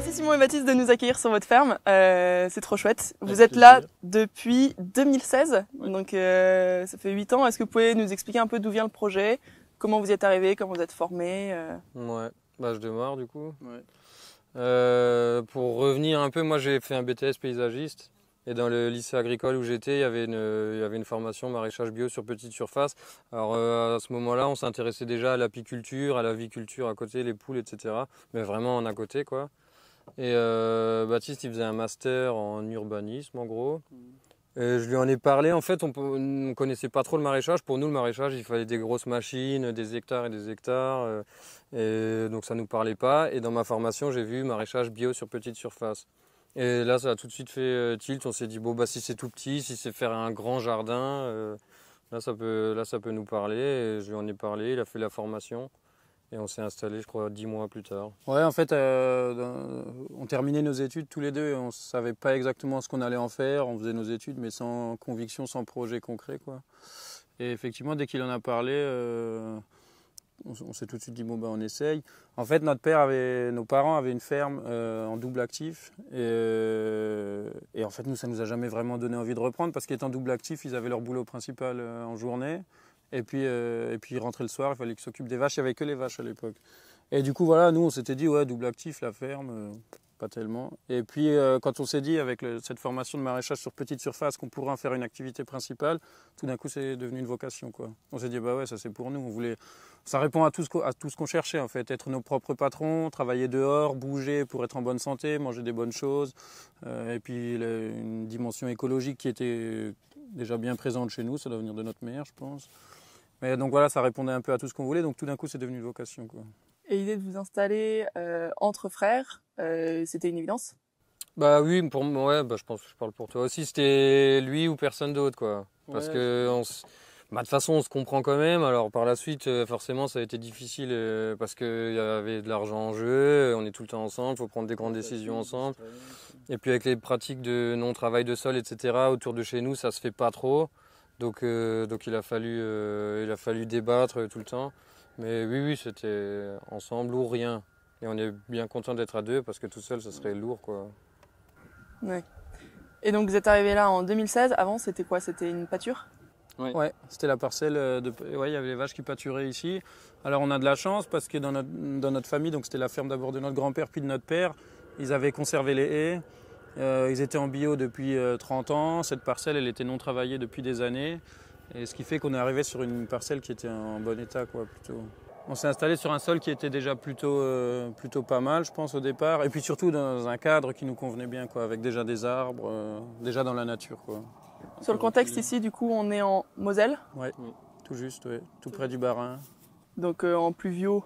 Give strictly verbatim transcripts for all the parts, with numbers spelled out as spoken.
Merci Simon et Baptiste de nous accueillir sur votre ferme, euh, c'est trop chouette. Vous Avec êtes là plaisir. depuis deux mille seize, Ouais. donc euh, ça fait huit ans. Est-ce que vous pouvez nous expliquer un peu d'où vient le projet, comment vous y êtes arrivé, comment vous êtes formé euh... Ouais, bah, je démarre du coup. Ouais. Euh, pour revenir un peu, moi j'ai fait un B T S paysagiste et dans le lycée agricole où j'étais, il y avait une, il y avait une formation maraîchage bio sur petite surface. Alors euh, à ce moment-là, on s'intéressait déjà à l'apiculture, à la viculture à côté, les poules, et cetera. Mais vraiment en à côté quoi. Et euh, Baptiste, il faisait un master en urbanisme en gros. Et je lui en ai parlé, en fait on ne connaissait pas trop le maraîchage. Pour nous le maraîchage il fallait des grosses machines, des hectares et des hectares, euh, et donc ça ne nous parlait pas. Et dans ma formation j'ai vu maraîchage bio sur petite surface. Et là ça a tout de suite fait euh, tilt, on s'est dit bon bah si c'est tout petit, si c'est faire un grand jardin, euh, là, ça peut, là ça peut nous parler. Et je lui en ai parlé, il a fait la formation. Et on s'est installé, je crois, dix mois plus tard. Ouais, en fait, euh, dans- on terminait nos études tous les deux et on ne savait pas exactement ce qu'on allait en faire. On faisait nos études, mais sans conviction, sans projet concret, quoi. Et effectivement, dès qu'il en a parlé, euh, on, s- on s'est tout de suite dit, bon, ben, on essaye. En fait, notre père avait, nos parents avaient une ferme euh, en double actif. Et, euh, et en fait, nous, ça ne nous a jamais vraiment donné envie de reprendre parce qu'étant double actif, ils avaient leur boulot principal euh, en journée. Et puis, euh, et puis, ils rentraient le soir, il fallait qu'ils s'occupent des vaches. Il n'y avait que les vaches à l'époque. Et du coup, voilà, nous, on s'était dit, ouais, double actif, la ferme, euh, pas tellement. Et puis, euh, quand on s'est dit, avec le- cette formation de maraîchage sur petite surface, qu'on pourrait en faire une activité principale, tout d'un coup, c'est devenu une vocation, quoi. On s'est dit, bah ouais, ça, c'est pour nous. On voulait... Ça répond à tout ce qu'on, à tout ce qu'on cherchait, en fait. Être nos propres patrons, travailler dehors, bouger pour être en bonne santé, manger des bonnes choses. Euh, et puis, le- une dimension écologique qui était déjà bien présente chez nous, ça doit venir de notre mère, je pense. Mais donc voilà, ça répondait un peu à tout ce qu'on voulait, donc tout d'un coup, c'est devenu une vocation, quoi. Et l'idée de vous installer euh, entre frères, euh, c'était une évidence? Bah oui, pour moi, ouais, bah, je pense que je parle pour toi aussi. C'était lui ou personne d'autre, quoi. Parce Ouais, que on s- bah, de toute façon, on se comprend quand même. Alors par la suite, euh, forcément, ça a été difficile euh, parce qu'il y avait de l'argent en jeu. On est tout le temps ensemble, il faut prendre des grandes décisions ensemble. Et puis avec les pratiques de non-travail de sol, et cetera, autour de chez nous, ça se fait pas trop. Donc, euh, donc il a fallu, euh, il a fallu débattre tout le temps. Mais oui, oui, c'était ensemble ou rien. Et on est bien content d'être à deux parce que tout seul, ça serait lourd, quoi. Ouais. Et donc vous êtes arrivé là en deux mille seize. Avant, c'était quoi? C'était une pâture? Ouais, c'était la parcelle euh, de. Ouais, il y avait les vaches qui pâturaient ici. Alors on a de la chance parce que dans notre, dans notre famille, donc c'était la ferme d'abord de notre grand-père puis de notre père, ils avaient conservé les haies. Euh, ils étaient en bio depuis euh, trente ans. Cette parcelle, elle était non travaillée depuis des années. Et ce qui fait qu'on est arrivé sur une parcelle qui était en bon état, quoi, plutôt. On s'est installé sur un sol qui était déjà plutôt, euh, plutôt pas mal, je pense, au départ. Et puis surtout dans un cadre qui nous convenait bien, quoi, avec déjà des arbres, euh, déjà dans la nature, quoi. Sur le contexte ici, du coup, on est en Moselle, Ouais, tout juste, ouais, tout près du Bas-Rhin. donc euh, en pluvio.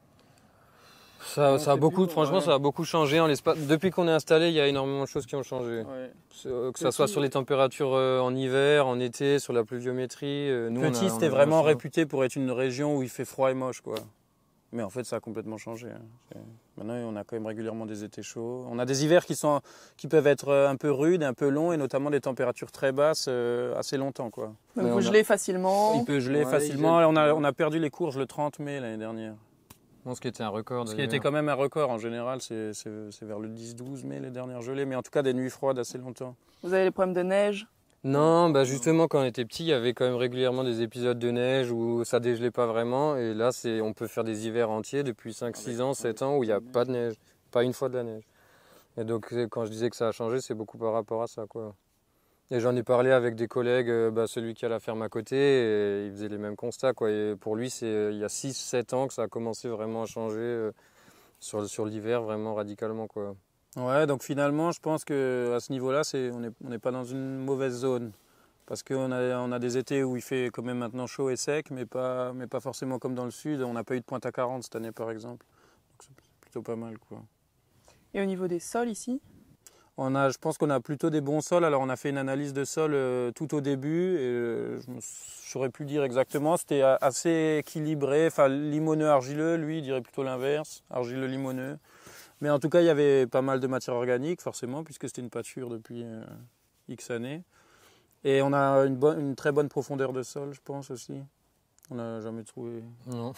Ça, Non, ça a c'est beaucoup, bio, franchement, ouais. ça a beaucoup changé en l'espace. Depuis qu'on est installé, il y a énormément de choses qui ont changé. Ouais. Que ça soit sur les températures euh, en hiver, en été, sur la pluviométrie. euh, Nous, on a- Petit, on a c'était vraiment ça. réputé pour être une région où il fait froid et moche, quoi. Mais en fait, ça a complètement changé, hein. C'est- Maintenant, on a quand même régulièrement des étés chauds. On a des hivers qui, sont, qui peuvent être euh, un peu rudes, un peu longs, et notamment des températures très basses euh, assez longtemps, quoi. Donc Ouais, vous on a- gelez facilement. Il peut geler Ouais, facilement. il gèle. On a, on a perdu les courges le trente mai l'année dernière. Bon, ce qui était un record. Ce qui d'ailleurs. était quand même un record en général, c'est c'est- c'est vers le dix douze mai les dernières gelées, mais en tout cas des nuits froides assez longtemps. Vous avez les problèmes de neige. Non, bah justement, quand on était petit, il y avait quand même régulièrement des épisodes de neige où ça dégelait pas vraiment. Et là, c'est, on peut faire des hivers entiers depuis cinq, six ans, sept ans où il n'y a pas de neige. Pas une fois de la neige. Et donc, euh, quand je disais que ça a changé, c'est beaucoup par rapport à ça, quoi. Et j'en ai parlé avec des collègues, euh, bah, celui qui a la ferme à côté, et il faisait les mêmes constats, quoi. Et pour lui, c'est euh, il y a six, sept ans que ça a commencé vraiment à changer euh, sur, sur l'hiver, vraiment radicalement, quoi. Ouais, donc finalement, je pense qu'à ce niveau-là, c'est, on n'est on n'est pas dans une mauvaise zone. Parce qu'on a, on a des étés où il fait quand même maintenant chaud et sec, mais pas, mais pas forcément comme dans le sud. On n'a pas eu de pointe à quarante cette année, par exemple. Donc c'est plutôt pas mal, quoi. Et au niveau des sols ici, On a, je pense qu'on a plutôt des bons sols. Alors on a fait une analyse de sol euh, tout au début. Et, euh, je ne saurais plus dire exactement. C'était a- assez équilibré. Enfin, limoneux, argileux. Lui, il dirait plutôt l'inverse. Argileux, limoneux. Mais en tout cas, il y avait pas mal de matière organique, forcément, puisque c'était une pâture depuis euh, X années. Et on a une, bonne, une très bonne profondeur de sol, je pense aussi. On n'a jamais trouvé. Non.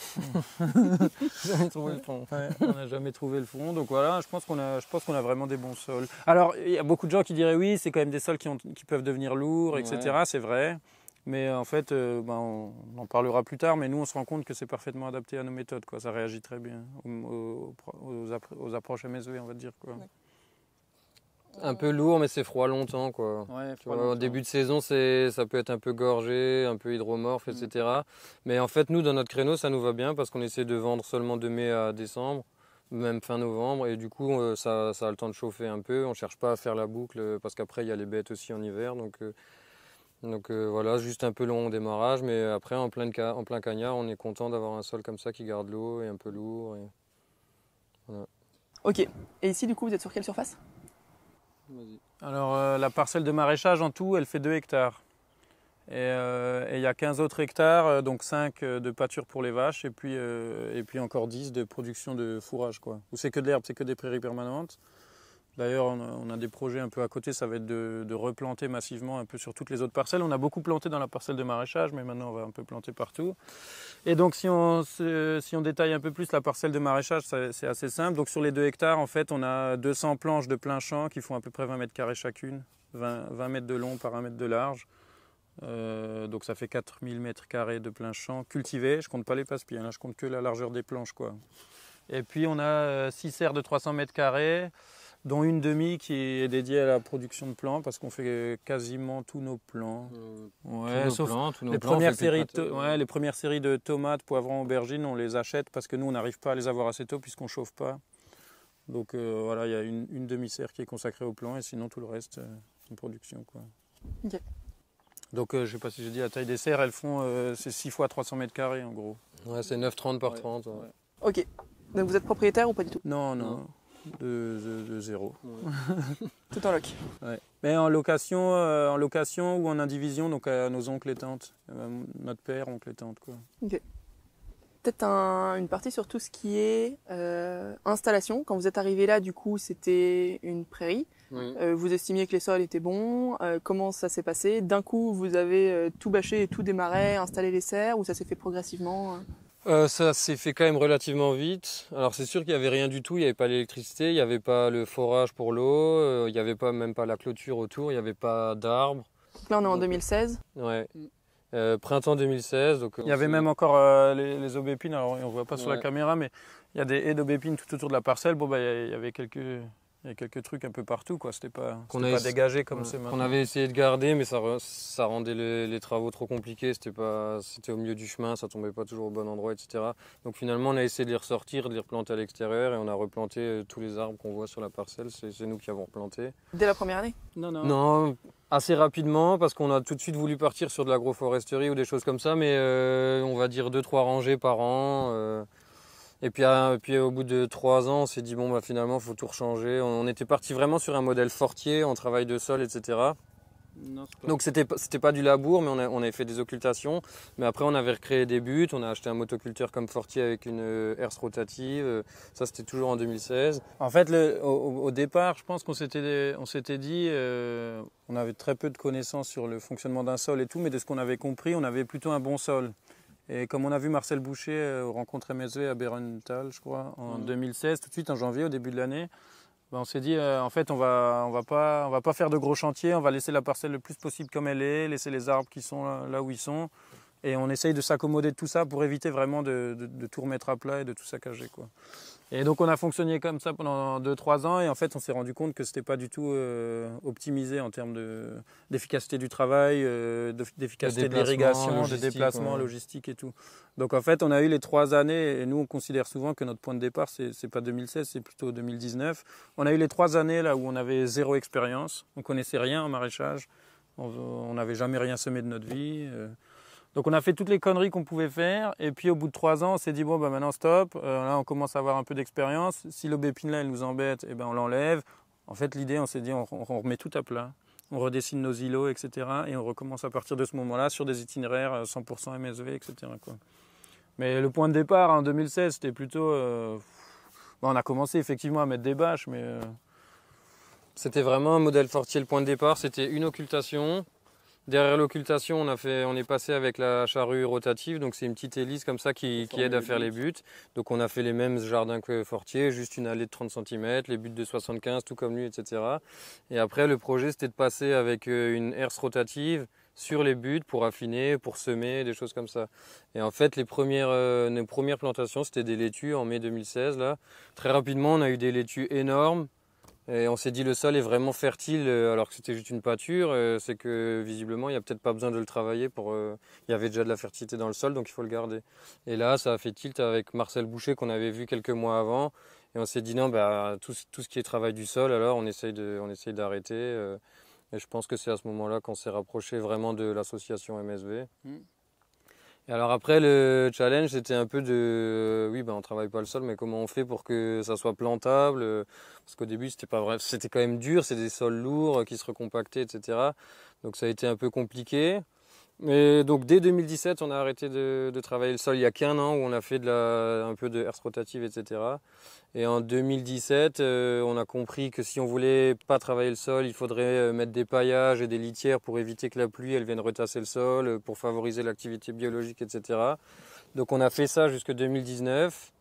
Jamais trouvé le fond. Ouais, on n'a jamais trouvé le fond. Donc voilà, je pense qu'on a, je pense qu'on a vraiment des bons sols. Alors, il y a beaucoup de gens qui diraient oui, c'est quand même des sols qui, ont, qui peuvent devenir lourds, et cetera. Ouais. C'est vrai. Mais en fait, euh, ben, on, on en parlera plus tard, mais nous, on se rend compte que c'est parfaitement adapté à nos méthodes, quoi. Ça réagit très bien aux, aux, aux, appro aux approches M S V, on va dire, quoi. Ouais. Un peu lourd, mais c'est froid longtemps, quoi. Ouais, tu vois, longtemps. Au début de saison, ça peut être un peu gorgé, un peu hydromorphe, mmh. et cetera. Mais en fait, nous, dans notre créneau, ça nous va bien parce qu'on essaie de vendre seulement de mai à décembre, même fin novembre. Et du coup, ça, ça a le temps de chauffer un peu. On ne cherche pas à faire la boucle parce qu'après, il y a les bêtes aussi en hiver. Donc, euh, donc euh, voilà, juste un peu long au démarrage. Mais après, en plein, en plein cagnard, on est content d'avoir un sol comme ça qui garde l'eau et un peu lourd. Et... Voilà. Ok. Et ici, du coup, vous êtes sur quelle surface ? Alors euh, la parcelle de maraîchage en tout, elle fait deux hectares. Et il euh, y a quinze autres hectares, euh, donc cinq euh, de pâture pour les vaches et puis, euh, et puis encore dix de production de fourrage, quoi. Où c'est que de l'herbe, c'est que des prairies permanentes. D'ailleurs, on, on a des projets un peu à côté, ça va être de, de replanter massivement un peu sur toutes les autres parcelles. On a beaucoup planté dans la parcelle de maraîchage, mais maintenant on va un peu planter partout. Et donc si on, si on détaille un peu plus la parcelle de maraîchage, c'est assez simple. Donc sur les deux hectares, en fait, on a deux cents planches de plein champ qui font à peu près vingt mètres carrés chacune, vingt, vingt mètres de long par un mètre de large. Euh, donc ça fait quatre mille mètres carrés de plein champ cultivés. Je compte pas les passe-pieds, là je compte que la largeur des planches, quoi. Et puis on a six serres de trois cents mètres carrés, dont une demi qui est dédiée à la production de plants, parce qu'on fait quasiment tous nos plants. Euh, ouais, tous sauf nos plants, tous nos les, plants, premières séries de, ouais, les premières séries de tomates, poivrons, aubergines, on les achète parce que nous, on n'arrive pas à les avoir assez tôt puisqu'on ne chauffe pas. Donc euh, voilà, il y a une, une demi-serre qui est consacrée aux plants et sinon tout le reste, euh, c'est une production, quoi. Okay. Donc euh, je ne sais pas si j'ai dit la taille des serres, elles font euh, c'est six fois trois cents mètres carrés en gros. Ouais, c'est neuf trente par ouais. trente. Ouais. Ouais. Ok. Donc vous êtes propriétaire ou pas du tout? Non, non. non. De, de, de zéro. Ouais. Tout en loc. Ouais. Mais en location, euh, en location ou en indivision, donc à nos oncles et tantes. Euh, notre père, oncle et tante, quoi. Ok. Peut-être un, une partie sur tout ce qui est euh, installation. Quand vous êtes arrivé là, du coup, c'était une prairie. Oui. Euh, vous estimiez que les sols étaient bons. Euh, comment ça s'est passé? D'un coup, vous avez euh, tout bâché et tout démarré, installé les serres, ou ça s'est fait progressivement? Euh, ça s'est fait quand même relativement vite. Alors c'est sûr qu'il n'y avait rien du tout, il n'y avait pas l'électricité, il n'y avait pas le forage pour l'eau, euh, il n'y avait pas même pas la clôture autour, il n'y avait pas d'arbres. Là on est en deux mille seize. Ouais. Euh, printemps deux mille seize. Donc, il y avait même encore euh, les, les aubépines, alors on ne voit pas sur ouais. la caméra, mais il y a des haies d'aubépines tout autour de la parcelle. Bon, bah, il y avait quelques... Il y a quelques trucs un peu partout, quoi. C'était pas, c'était pas dégagé comme ouais. c'est maintenant. On avait essayé de garder, mais ça, ça rendait les, les travaux trop compliqués. C'était pas, c'était au milieu du chemin, ça tombait pas toujours au bon endroit, et cetera. Donc finalement, on a essayé de les ressortir, de les replanter à l'extérieur, et on a replanté tous les arbres qu'on voit sur la parcelle. C'est, c'est nous qui avons replanté. Dès la première année? Non, non. Non, assez rapidement, parce qu'on a tout de suite voulu partir sur de l'agroforesterie ou des choses comme ça, mais euh, on va dire deux, trois rangées par an. Euh, Et puis, et puis au bout de trois ans, on s'est dit bon bah finalement il faut tout rechanger. On était parti vraiment sur un modèle fortier, en travail de sol, et cetera. Non, donc c'était c'était pas du labour, mais on, a, on avait fait des occultations. Mais après on avait recréé des buts, on a acheté un motoculteur comme Fortier avec une herse rotative. Ça c'était toujours en deux mille seize. En fait le, au, au départ, je pense qu'on s'était on s'était dit, euh, on avait très peu de connaissances sur le fonctionnement d'un sol et tout, mais de ce qu'on avait compris, on avait plutôt un bon sol. Et comme on a vu Marcel Boucher euh, aux rencontres M S V à Bérenthal, je crois, en mmh. deux mille seize, tout de suite en janvier, au début de l'année, ben on s'est dit, euh, en fait, on va, on va pas, on va pas faire de gros chantiers, on va laisser la parcelle le plus possible comme elle est, laisser les arbres qui sont là, là où ils sont, et on essaye de s'accommoder de tout ça pour éviter vraiment de, de, de tout remettre à plat et de tout saccager, quoi. Et donc on a fonctionné comme ça pendant deux trois ans et en fait on s'est rendu compte que c'était pas du tout euh, optimisé en termes de, d'efficacité du travail, euh, d'efficacité de l'irrigation, de déplacement, ouais. logistique et tout. Donc en fait on a eu les trois années et nous on considère souvent que notre point de départ c'est, c'est pas deux mille seize, c'est plutôt deux mille dix-neuf. On a eu les trois années là où on avait zéro expérience, on connaissait rien en maraîchage, on n'avait jamais rien semé de notre vie. Euh, Donc on a fait toutes les conneries qu'on pouvait faire et puis au bout de trois ans on s'est dit bon bah maintenant stop, euh, là on commence à avoir un peu d'expérience, si l'aubépine là elle nous embête, eh ben on l'enlève. En fait l'idée on s'est dit on, on remet tout à plat, on redessine nos îlots et cetera et on recommence à partir de ce moment-là sur des itinéraires cent pour cent M S V et cetera quoi. Mais le point de départ en deux mille seize c'était plutôt, euh, bon, on a commencé effectivement à mettre des bâches mais... Euh... C'était vraiment un modèle Fortier, le point de départ c'était une occultation. derrière l'occultation, on, a fait, on est passé avec la charrue rotative. Donc c'est une petite hélice comme ça qui, qui aide à faire les buts. Donc on a fait les mêmes jardins que Fortier, juste une allée de trente centimètres, les buts de soixante-quinze, tout comme lui, et cetera. Et après, le projet, c'était de passer avec une herse rotative sur les buts pour affiner, pour semer, des choses comme ça. Et en fait, les premières, euh, les premières plantations, c'était des laitues en mai deux mille seize. Là. Très rapidement, on a eu des laitues énormes. Et on s'est dit le sol est vraiment fertile alors que c'était juste une pâture. C'est que visiblement, il n'y a peut-être pas besoin de le travailler. Pour, euh, il y avait déjà de la fertilité dans le sol, donc il faut le garder. Et là, ça a fait tilt avec Marcel Boucher qu'on avait vu quelques mois avant. Et on s'est dit non, bah, tout, tout ce qui est travail du sol, alors on essaye de, on essaye d'arrêter. Euh, et je pense que c'est à ce moment-là qu'on s'est rapproché vraiment de l'association M S V. Mmh. Et alors après, le challenge, c'était un peu de... Euh, oui, ben, on ne travaille pas le sol, mais comment on fait pour que ça soit plantable? Parce qu'au début, c'était pas vrai. C'était quand même dur, c'est des sols lourds qui se recompactaient, et cetera. Donc ça a été un peu compliqué. Mais donc dès deux mille dix-sept, on a arrêté de, de travailler le sol. Il n'y a qu'un an où on a fait de la, un peu de herse rotative, et cetera. Et en deux mille dix-sept, euh, on a compris que si on voulait pas travailler le sol, il faudrait mettre des paillages et des litières pour éviter que la pluie elle vienne retasser le sol, pour favoriser l'activité biologique, et cetera. Donc on a fait ça jusqu'en deux mille dix-neuf.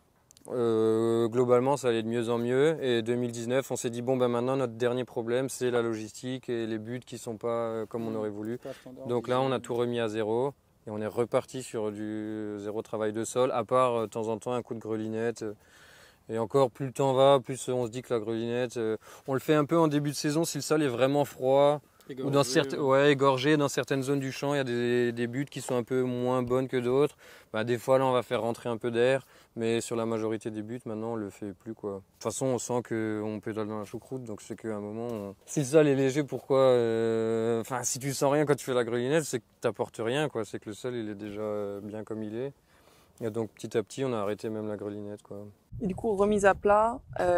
Euh, globalement, ça allait de mieux en mieux. Et deux mille dix-neuf, on s'est dit bon ben maintenant notre dernier problème, c'est la logistique et les buts qui sont pas euh, comme on aurait voulu. Donc là, on a tout remis à zéro et on est reparti sur du zéro travail de sol, à part euh, de temps en temps un coup de grelinette. Et encore, plus le temps va, plus on se dit que la grelinette, euh, on le fait un peu en début de saison si le sol est vraiment froid. Égorgé, ou dans certaines, ouais, égorgé dans certaines zones du champ, il y a des, des buts qui sont un peu moins bonnes que d'autres. Bah, des fois, là, on va faire rentrer un peu d'air, mais sur la majorité des buts, maintenant, on le fait plus, quoi. De toute façon, on sent qu'on pédale dans la choucroute, donc c'est qu'à un moment, on... si le sol est léger, pourquoi euh... Enfin, si tu sens rien quand tu fais la grelinette, c'est que tu n'apportes rien, quoi. C'est que le sol, il est déjà bien comme il est. Et donc, petit à petit, on a arrêté même la grelinette, quoi. Et du coup, remise à plat,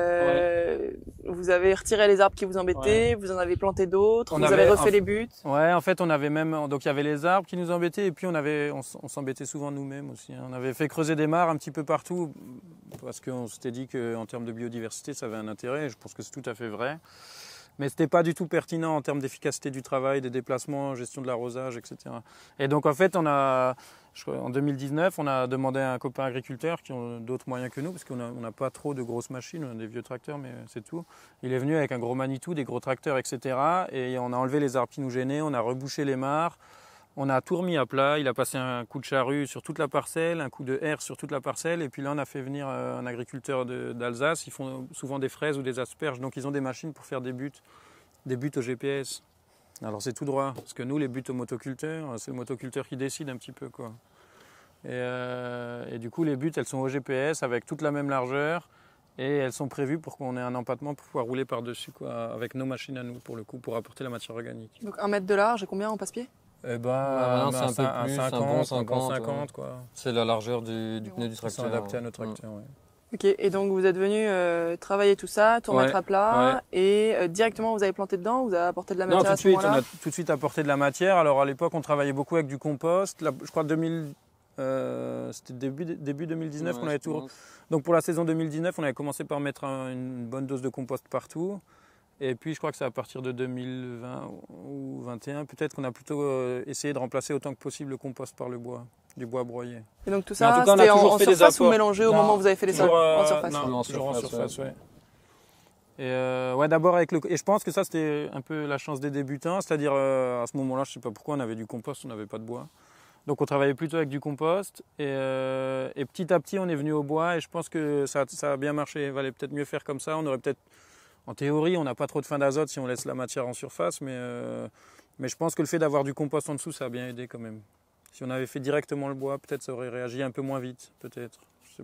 euh, ouais. Vous avez retiré les arbres qui vous embêtaient, ouais. Vous en avez planté d'autres, on vous avait, avez refait en, les buts. Ouais, en fait, on avait même, donc il y avait les arbres qui nous embêtaient et puis on avait, on, on s'embêtait souvent nous-mêmes aussi. On avait fait creuser des mares un petit peu partout parce qu'on s'était dit qu'en termes de biodiversité, ça avait un intérêt. Je pense que c'est tout à fait vrai. Mais ce n'était pas du tout pertinent en termes d'efficacité du travail, des déplacements, gestion de l'arrosage, et cetera. Et donc en fait, on a, en deux mille dix-neuf, on a demandé à un copain agriculteur qui ont d'autres moyens que nous, parce qu'on n'a pas trop de grosses machines, on a des vieux tracteurs, mais c'est tout. Il est venu avec un gros Manitou, des gros tracteurs, et cetera. Et on a enlevé les arbres qui nous gênaient, on a rebouché les mares. On a tout remis à plat, il a passé un coup de charrue sur toute la parcelle, un coup de herse sur toute la parcelle, et puis là on a fait venir un agriculteur d'Alsace, ils font souvent des fraises ou des asperges, donc ils ont des machines pour faire des buts, des buts au G P S. Alors c'est tout droit, parce que nous les buts au motoculteur, c'est le motoculteur qui décide un petit peu, quoi. Et, euh, et du coup les buts elles sont au G P S avec toute la même largeur, et elles sont prévues pour qu'on ait un empattement pour pouvoir rouler par-dessus, quoi, avec nos machines à nous, pour le coup, pour apporter la matière organique. Donc un mètre de large et combien en passe-pied? Eh ben, ah, c'est un, un peu plus, cinquante, un bon cinquante, cinquante quoi. C'est la largeur du, du pneu du tracteur. Ils sont adaptés à notre tracteur, ouais. Ok, et donc vous êtes venu euh, travailler tout ça, tout remettre ouais, à plat, ouais. et euh, directement vous avez planté dedans, vous avez apporté de la matière? Non, tout de suite, on a tout de suite apporté de la matière. Alors à l'époque, on travaillait beaucoup avec du compost. Là, je crois deux mille, euh, c'était début, début deux mille dix-neuf ouais, qu'on avait tout. Pense. Donc pour la saison deux mille dix-neuf, on avait commencé par mettre un, une bonne dose de compost partout. Et puis je crois que c'est à partir de deux mille vingt ou vingt et un, peut-être qu'on a plutôt euh, essayé de remplacer autant que possible le compost par le bois, du bois broyé. Et donc tout ça, c'était en, en surface ou mélangé au non, moment où vous avez fait les sols euh, en surface? Non, non, toujours en surface, ouais. Et euh, ouais, d'abord avec le... Et je pense que ça, c'était un peu la chance des débutants, c'est-à-dire euh, à ce moment-là, je ne sais pas pourquoi, on avait du compost, on n'avait pas de bois. Donc on travaillait plutôt avec du compost et, euh, et petit à petit, on est venu au bois et je pense que ça, ça a bien marché. Il valait peut-être mieux faire comme ça, on aurait peut-être... En théorie, on n'a pas trop de fin d'azote si on laisse la matière en surface, mais, euh, mais je pense que le fait d'avoir du compost en dessous, ça a bien aidé quand même. Si on avait fait directement le bois, peut-être ça aurait réagi un peu moins vite, peut-être. Je sais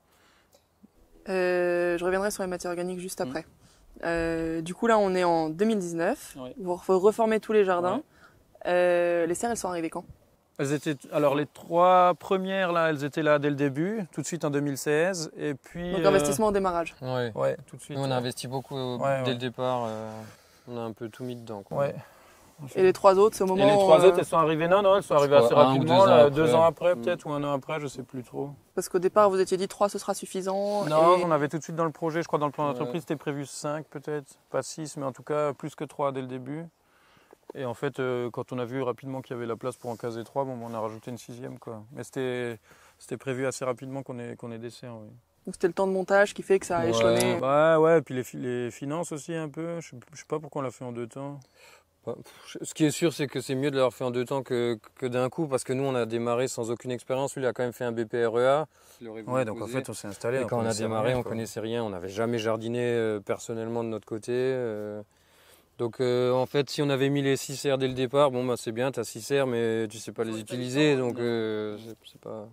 pas. Euh, je reviendrai sur les matières organiques juste après. Mmh. Euh, du coup, là, on est en deux mille dix-neuf. Ouais. Vous reformez tous les jardins. Ouais. Euh, les serres, elles sont arrivées quand? Elles étaient, alors les trois premières là, elles étaient là dès le début, tout de suite en deux mille seize, et puis. Donc investissement euh... au démarrage. Ouais. Ouais, tout de suite. Nous, on a investi beaucoup ouais, dès ouais. le départ. Euh, on a un peu tout mis dedans, quoi. Ouais. Et les trois autres, c'est au moment. Et les trois où, autres, elles sont arrivées. Non, non, elles sont arrivées assez rapidement, deux, là, ans deux ans après, mmh. peut-être, ou un an après, je sais plus trop. Parce qu'au départ, vous étiez dit trois, ce sera suffisant. Non, et... on avait tout de suite dans le projet, je crois, dans le plan d'entreprise, ouais. c'était prévu cinq peut-être, pas six, mais en tout cas plus que trois dès le début. Et en fait, euh, quand on a vu rapidement qu'il y avait la place pour en caser trois, bon, on a rajouté une sixième, quoi. Mais c'était c'était prévu assez rapidement qu'on ait, qu'on ait des serres, oui. Donc c'était le temps de montage qui fait que ça a Ouais. échelonné. Ouais, ouais, et puis les, fi- les finances aussi un peu. Je sais, je sais pas pourquoi on l'a fait en deux temps. Ce qui est sûr, c'est que c'est mieux de l'avoir fait en deux temps que, que d'un coup, parce que nous, on a démarré sans aucune expérience. Lui, il a quand même fait un B P R E A. Ouais, donc en fait, on s'est installé. Et on quand on a connaissait démarré, rien, on quoi. connaissait rien. On n'avait jamais jardiné euh, personnellement de notre côté. euh. Donc, euh, en fait, si on avait mis les six serres dès le départ, bon, bah, c'est bien, tu as six serres, mais tu sais pas les utiliser. Donc, euh, c'est- c'est pas.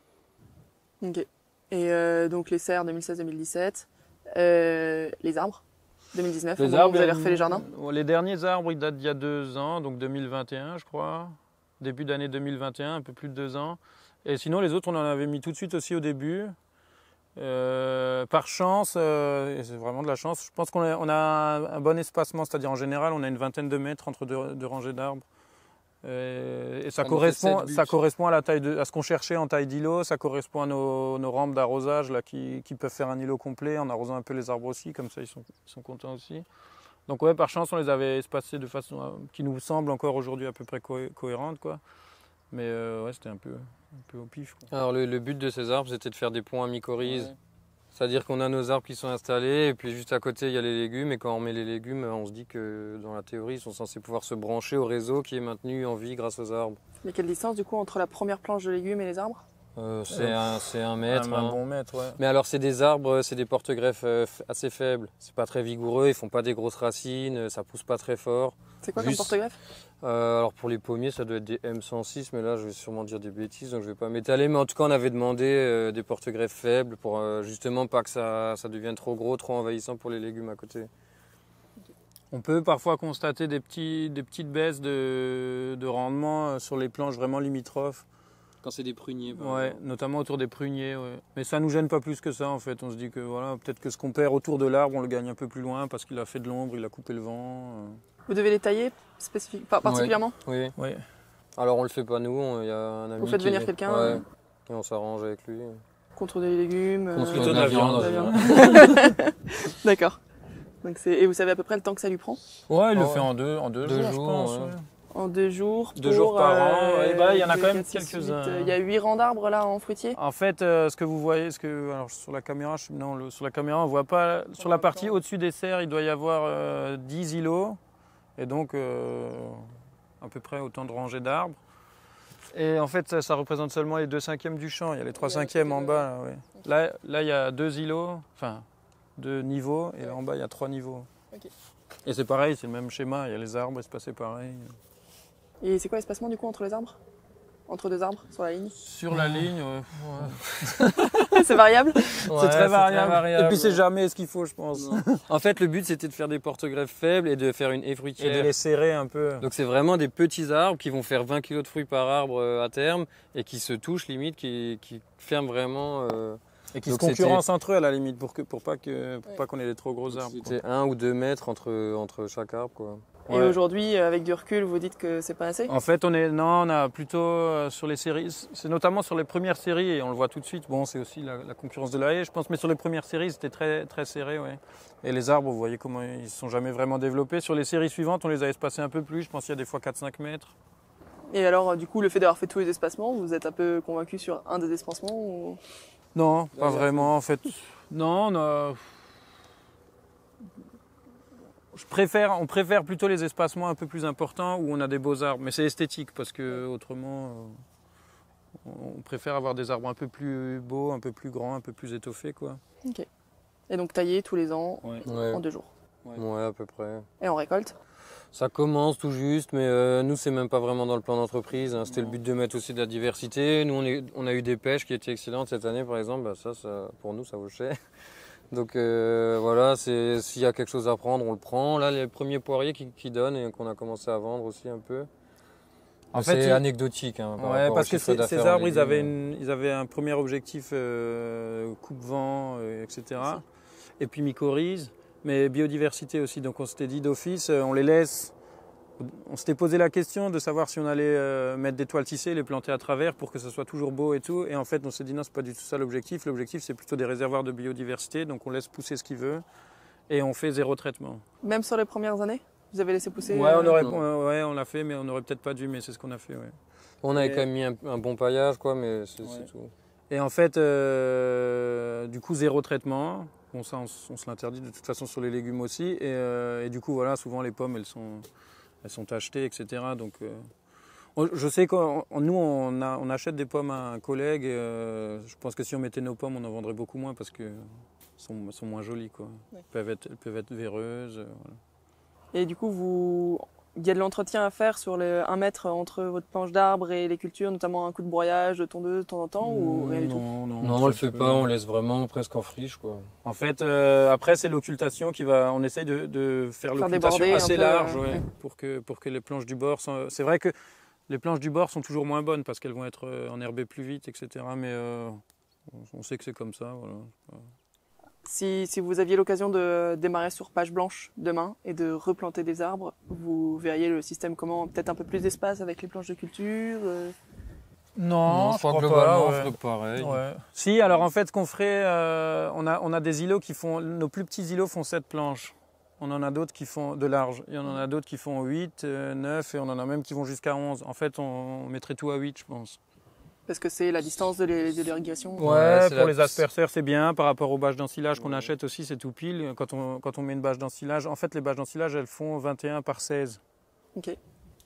Ok. Et euh, donc les serres deux mille seize deux mille dix-sept, euh, les arbres deux mille dix-neuf, au moment où vous avez refait les jardins. Les derniers arbres, ils datent d'il y a deux ans, donc deux mille vingt et un, je crois. Début d'année deux mille vingt et un, un peu plus de deux ans. Et sinon, les autres, on en avait mis tout de suite aussi au début. Euh, par chance, euh, et c'est vraiment de la chance, je pense qu'on a, on a un bon espacement, c'est-à-dire en général, on a une vingtaine de mètres entre deux, deux rangées d'arbres. Et, et ça, Ça nous fait correspond, sept buts. ça correspond à, la taille de, à ce qu'on cherchait en taille d'îlot, ça correspond à nos, nos rampes d'arrosage là, qui, qui peuvent faire un îlot complet en arrosant un peu les arbres aussi, comme ça ils sont, ils sont contents aussi. Donc ouais, par chance, on les avait espacés de façon à- qui nous semble encore aujourd'hui à peu près cohé- cohérente, quoi. Mais euh, ouais, c'était un peu, un peu au pif, quoi. Alors, le, le but de ces arbres, c'était de faire des ponts à mycorhizes. Ouais. C'est-à-dire qu'on a nos arbres qui sont installés, et puis juste à côté, il y a les légumes. Et quand on met les légumes, on se dit que dans la théorie, ils sont censés pouvoir se brancher au réseau qui est maintenu en vie grâce aux arbres. Il y a quelle distance du coup entre la première planche de légumes et les arbres? Euh, c'est un, c'est un Un, mètre. un hein. bon mètre, ouais. Mais alors, c'est des arbres, c'est des porte-greffes euh, f- assez faibles. C'est pas très vigoureux, ils font pas des grosses racines, euh, ça pousse pas très fort. C'est quoi Juste- comme porte-greffe? Euh, alors, pour les pommiers, ça doit être des M cent six, mais là, je vais sûrement dire des bêtises, donc je vais pas m'étaler. Mais en tout cas, on avait demandé euh, des porte-greffes faibles pour euh, justement pas que ça, ça devienne trop gros, trop envahissant pour les légumes à côté. On peut parfois constater des, petits, des petites baisses de, de rendement euh, sur les planches vraiment limitrophes. Quand c'est des pruniers, Ouais, notamment autour des pruniers. Ouais. Mais ça nous gêne pas plus que ça en fait. On se dit que voilà, peut-être que ce qu'on perd autour de l'arbre, on le gagne un peu plus loin parce qu'il a fait de l'ombre, il a coupé le vent. euh. Vous devez les tailler spécifique, pas particulièrement? Oui. Ouais. Alors, on le fait pas nous, il y a un ami. Vous faites qui- venir quelqu'un, Ouais. euh, Et on s'arrange avec lui. Contre des légumes. Contre Plutôt de de la la viande. viande. de la viande. D'accord. Donc c'est et vous savez à peu près le temps que ça lui prend? Ouais, il le Ah fait ouais. en deux, en deux, Deux jours, jours, je pense. ouais. ouais. En deux jours. Deux pour, jours par euh, an. Et bah, il y en a deux, quand même quatre, six, quelques-uns. huit, euh, Il y a huit rangs d'arbres là en fruitier. En fait, euh, ce que vous voyez, ce que, alors, sur la caméra, je- non, le- sur la caméra, on voit pas. Sur la partie au-dessus des serres, il doit y avoir euh, dix îlots, et donc euh, à peu près autant de rangées d'arbres. Et en fait, ça, ça représente seulement les deux cinquièmes du champ. Il y a les trois cinquièmes en bas. Là, ouais. là, là, il y a deux îlots, enfin deux niveaux, et là en bas, il y a trois niveaux. Ok. Et c'est pareil, c'est le même schéma. Il y a les arbres espacés pareil. Et c'est quoi l'espacement du coup entre les arbres? Entre deux arbres sur la ligne? Sur la ligne, ouais. C'est variable? c'est très variable. Et puis c'est jamais ce qu'il faut, je pense. En fait, le but, c'était de faire des porte-greffes faibles et de faire une haie Et fruitière. de les serrer un peu. Donc c'est vraiment des petits arbres qui vont faire vingt kilos de fruits par arbre euh, à terme et qui se touchent limite, qui, qui ferment vraiment. euh, Et qui Donc se concurrencent entre eux à la limite pour, que, pour pas que pour Ouais. pas qu'on ait des trop gros arbres. quoi. C'était un ou deux mètres entre, entre chaque arbre, quoi. Et Ouais. aujourd'hui, avec du recul, vous dites que c'est pas assez? En fait, on est non, on a plutôt euh, sur les séries, c'est notamment sur les premières séries et on le voit tout de suite. Bon, c'est aussi la, la concurrence de la haie, je pense, mais sur les premières séries, c'était très très serré, ouais. Et les arbres, vous voyez comment ils sont jamais vraiment développés. Sur les séries suivantes, on les a espacés un peu plus. Je pense qu'il y a des fois quatre cinq mètres. Et alors, du coup, le fait d'avoir fait tous les espacements, vous êtes un peu convaincu sur un des espacements ou... Non, pas vraiment en fait. Non, on a... Je préfère, on préfère plutôt les espacements un peu plus importants où on a des beaux arbres. Mais c'est esthétique parce que autrement, euh, on préfère avoir des arbres un peu plus beaux, un peu plus grands, un peu plus étoffés, quoi. Et donc tailler tous les ans Ouais. Ouais, en deux jours. ouais, à peu près. Et on récolte? Ça commence tout juste, mais euh, nous, c'est même pas vraiment dans le plan d'entreprise. hein. C'était le but de mettre aussi de la diversité. Nous, on, est- on a eu des pêches qui étaient excellentes cette année, par exemple. Bah, ça, ça, pour nous, ça vaut cher. Donc euh, voilà, c'est- s'il y a quelque chose à prendre, on le prend. Là, les premiers poiriers qui, qui donnent et qu'on a commencé à vendre aussi un peu. En c'est fait, il- anecdotique. Hein, par Ouais, rapport parce au que chiffre ces, ces d'affaires en arbres, ils légumes. avaient, une- ils avaient un premier objectif euh, coupe-vent, euh, et cetera. Et puis mycorhize, mais biodiversité aussi. Donc on s'était dit d'office, euh, on les laisse. On s'était posé la question de savoir si on allait euh, mettre des toiles tissées, les planter à travers pour que ce soit toujours beau et tout. Et en fait, on s'est dit non, c'est pas du tout ça l'objectif. L'objectif, c'est plutôt des réservoirs de biodiversité. Donc on laisse pousser ce qu'il veut et on fait zéro traitement. Même sur les premières années? Vous avez laissé pousser? Ouais, on aurait, Non. ouais, on l'a fait, mais on aurait peut-être pas dû, mais c'est ce qu'on a fait, ouais. On avait Et- quand même mis un, un bon paillage, quoi, mais c'est Ouais. c'est tout. Et en fait, euh, du coup, zéro traitement. Bon, ça, on, s- on se l'interdit de toute façon sur les légumes aussi. Et, euh, et du coup, voilà, souvent les pommes, elles sont, elles sont achetées, et cetera. Donc, euh, on- je sais que nous, on, a- on achète des pommes à un collègue. Et, euh, je pense que si on mettait nos pommes, on en vendrait beaucoup moins parce qu'elles sont, sont moins jolies, quoi. Ouais. Elles peuvent être, elles peuvent être véreuses. euh, voilà. Et du coup, vous... il y a de l'entretien à faire sur le un mètre entre votre planche d'arbre et les cultures, notamment un coup de broyage, de tondeuse de temps en temps, ou rien du tout? non, non, Non, on le très fait peu. pas, on laisse vraiment presque en friche, quoi. En fait, euh, après, c'est l'occultation qui va. On essaye de, de faire Faire l'occultation déborder un assez peu, large, euh, ouais, ouais. pour que, pour que les planches du bord. sont- C'est vrai que les planches du bord sont toujours moins bonnes parce qu'elles vont être euh, enherbées plus vite, et cetera. Mais euh, on- on sait que c'est comme ça. Voilà. Si, si vous aviez l'occasion de démarrer sur page blanche demain et de replanter des arbres, vous verriez le système comment? Peut-être un peu plus d'espace avec les planches de culture euh, Non, je crois que globalement, on ferait pareil. Ouais. Si, alors en fait, ce qu'on ferait, euh, on, a, on a des îlots qui font. Nos plus petits îlots font sept planches. On en a d'autres qui font de large. Il y en a d'autres qui font huit, euh, neuf, et on en a même qui vont jusqu'à onze. En fait, on, on mettrait tout à huit, je pense. parce que c'est la distance de l'é- de l'irrigation. Ouais, Ouais, c'est pour la- les asperseurs, c'est bien. Par rapport aux bâches d'ensilage qu'on Ouais. achète aussi, c'est tout pile. Quand on, quand on met une bâche d'ensilage, en fait, les bâches d'ensilage, elles font vingt et un par seize. Ok. Et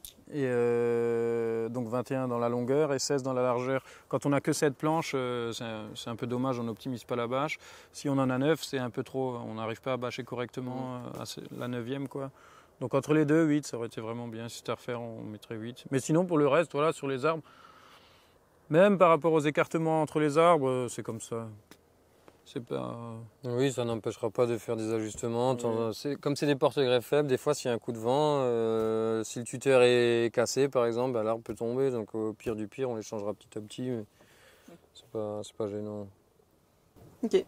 euh, donc vingt et un dans la longueur et seize dans la largeur. Quand on n'a que sept planches, euh, c'est un, c'est un peu dommage, on n'optimise pas la bâche. Si on en a neuf, c'est un peu trop. On n'arrive pas à bâcher correctement euh, à ce- la neuvième, quoi. Donc entre les deux, huit, ça aurait été vraiment bien. Si c'était à refaire, on mettrait huit. Mais sinon, pour le reste, voilà, sur les arbres, même par rapport aux écartements entre les arbres, euh, c'est comme ça. C'est pas. Oui, ça n'empêchera pas de faire des ajustements. Oui. T'en- c'est- Comme c'est des porte-greffes faibles, des fois, s'il y a un coup de vent, euh, si le tuteur est cassé, par exemple, bah, l'arbre peut tomber. Donc, au pire du pire, on les changera petit à petit. Mais c'est pas, c'est pas gênant. Ok.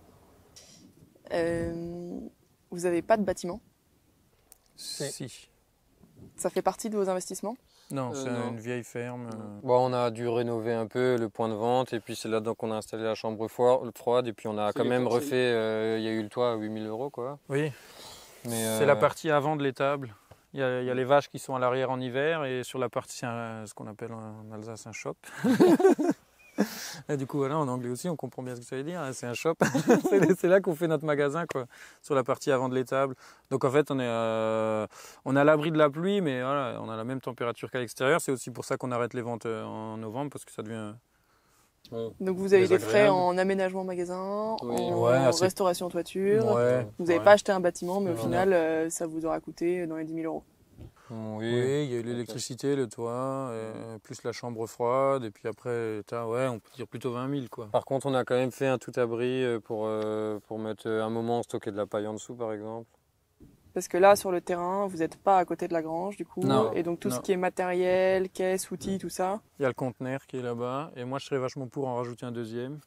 Euh, vous n'avez pas de bâtiment? Si. Ça fait partie de vos investissements? Non, Euh, c'est non. une vieille ferme. euh, Bon, on a dû rénover un peu le point de vente. Et puis, c'est là donc qu'on a installé la chambre froide. froide et puis, on a C'est quand les même portes, refait. euh, Il y a eu le toit à huit mille euros, quoi. Oui. Mais, C'est euh, la partie avant de l'étable. Il y, a, il y a les vaches qui sont à l'arrière en hiver et sur la partie, c'est un- ce qu'on appelle en Alsace un shop. Et du coup, voilà, en anglais aussi, on comprend bien ce que ça veut dire. hein, C'est un shop. c'est c'est là qu'on fait notre magasin, quoi, sur la partie avant de l'étable. Donc en fait, on est, euh, on est à l'abri de la pluie, mais voilà, on a la même température qu'à l'extérieur. C'est aussi pour ça qu'on arrête les ventes euh, en novembre parce que ça devient. Donc vous avez des frais Désagréable. en aménagement magasin, Oui. en Ouais, assez- restauration toiture. Ouais. Vous n'avez ouais. pas acheté un bâtiment, mais au Non, final, euh, ça vous aura coûté dans les dix mille euros. Oui. Oui, il y a eu l'électricité, le toit, euh, plus la chambre froide, et puis après, t'as, ouais, on peut dire plutôt vingt mille, quoi. Par contre, on a quand même fait un tout-abri euh, pour, euh, pour mettre euh, un moment stocker de la paille en dessous, par exemple. Parce que là, sur le terrain, vous n'êtes pas à côté de la grange, du coup. Non, et donc tout non. ce qui est matériel, caisse, outils, tout ça. Il y a le conteneur qui est là-bas, et moi je serais vachement pour en rajouter un deuxième.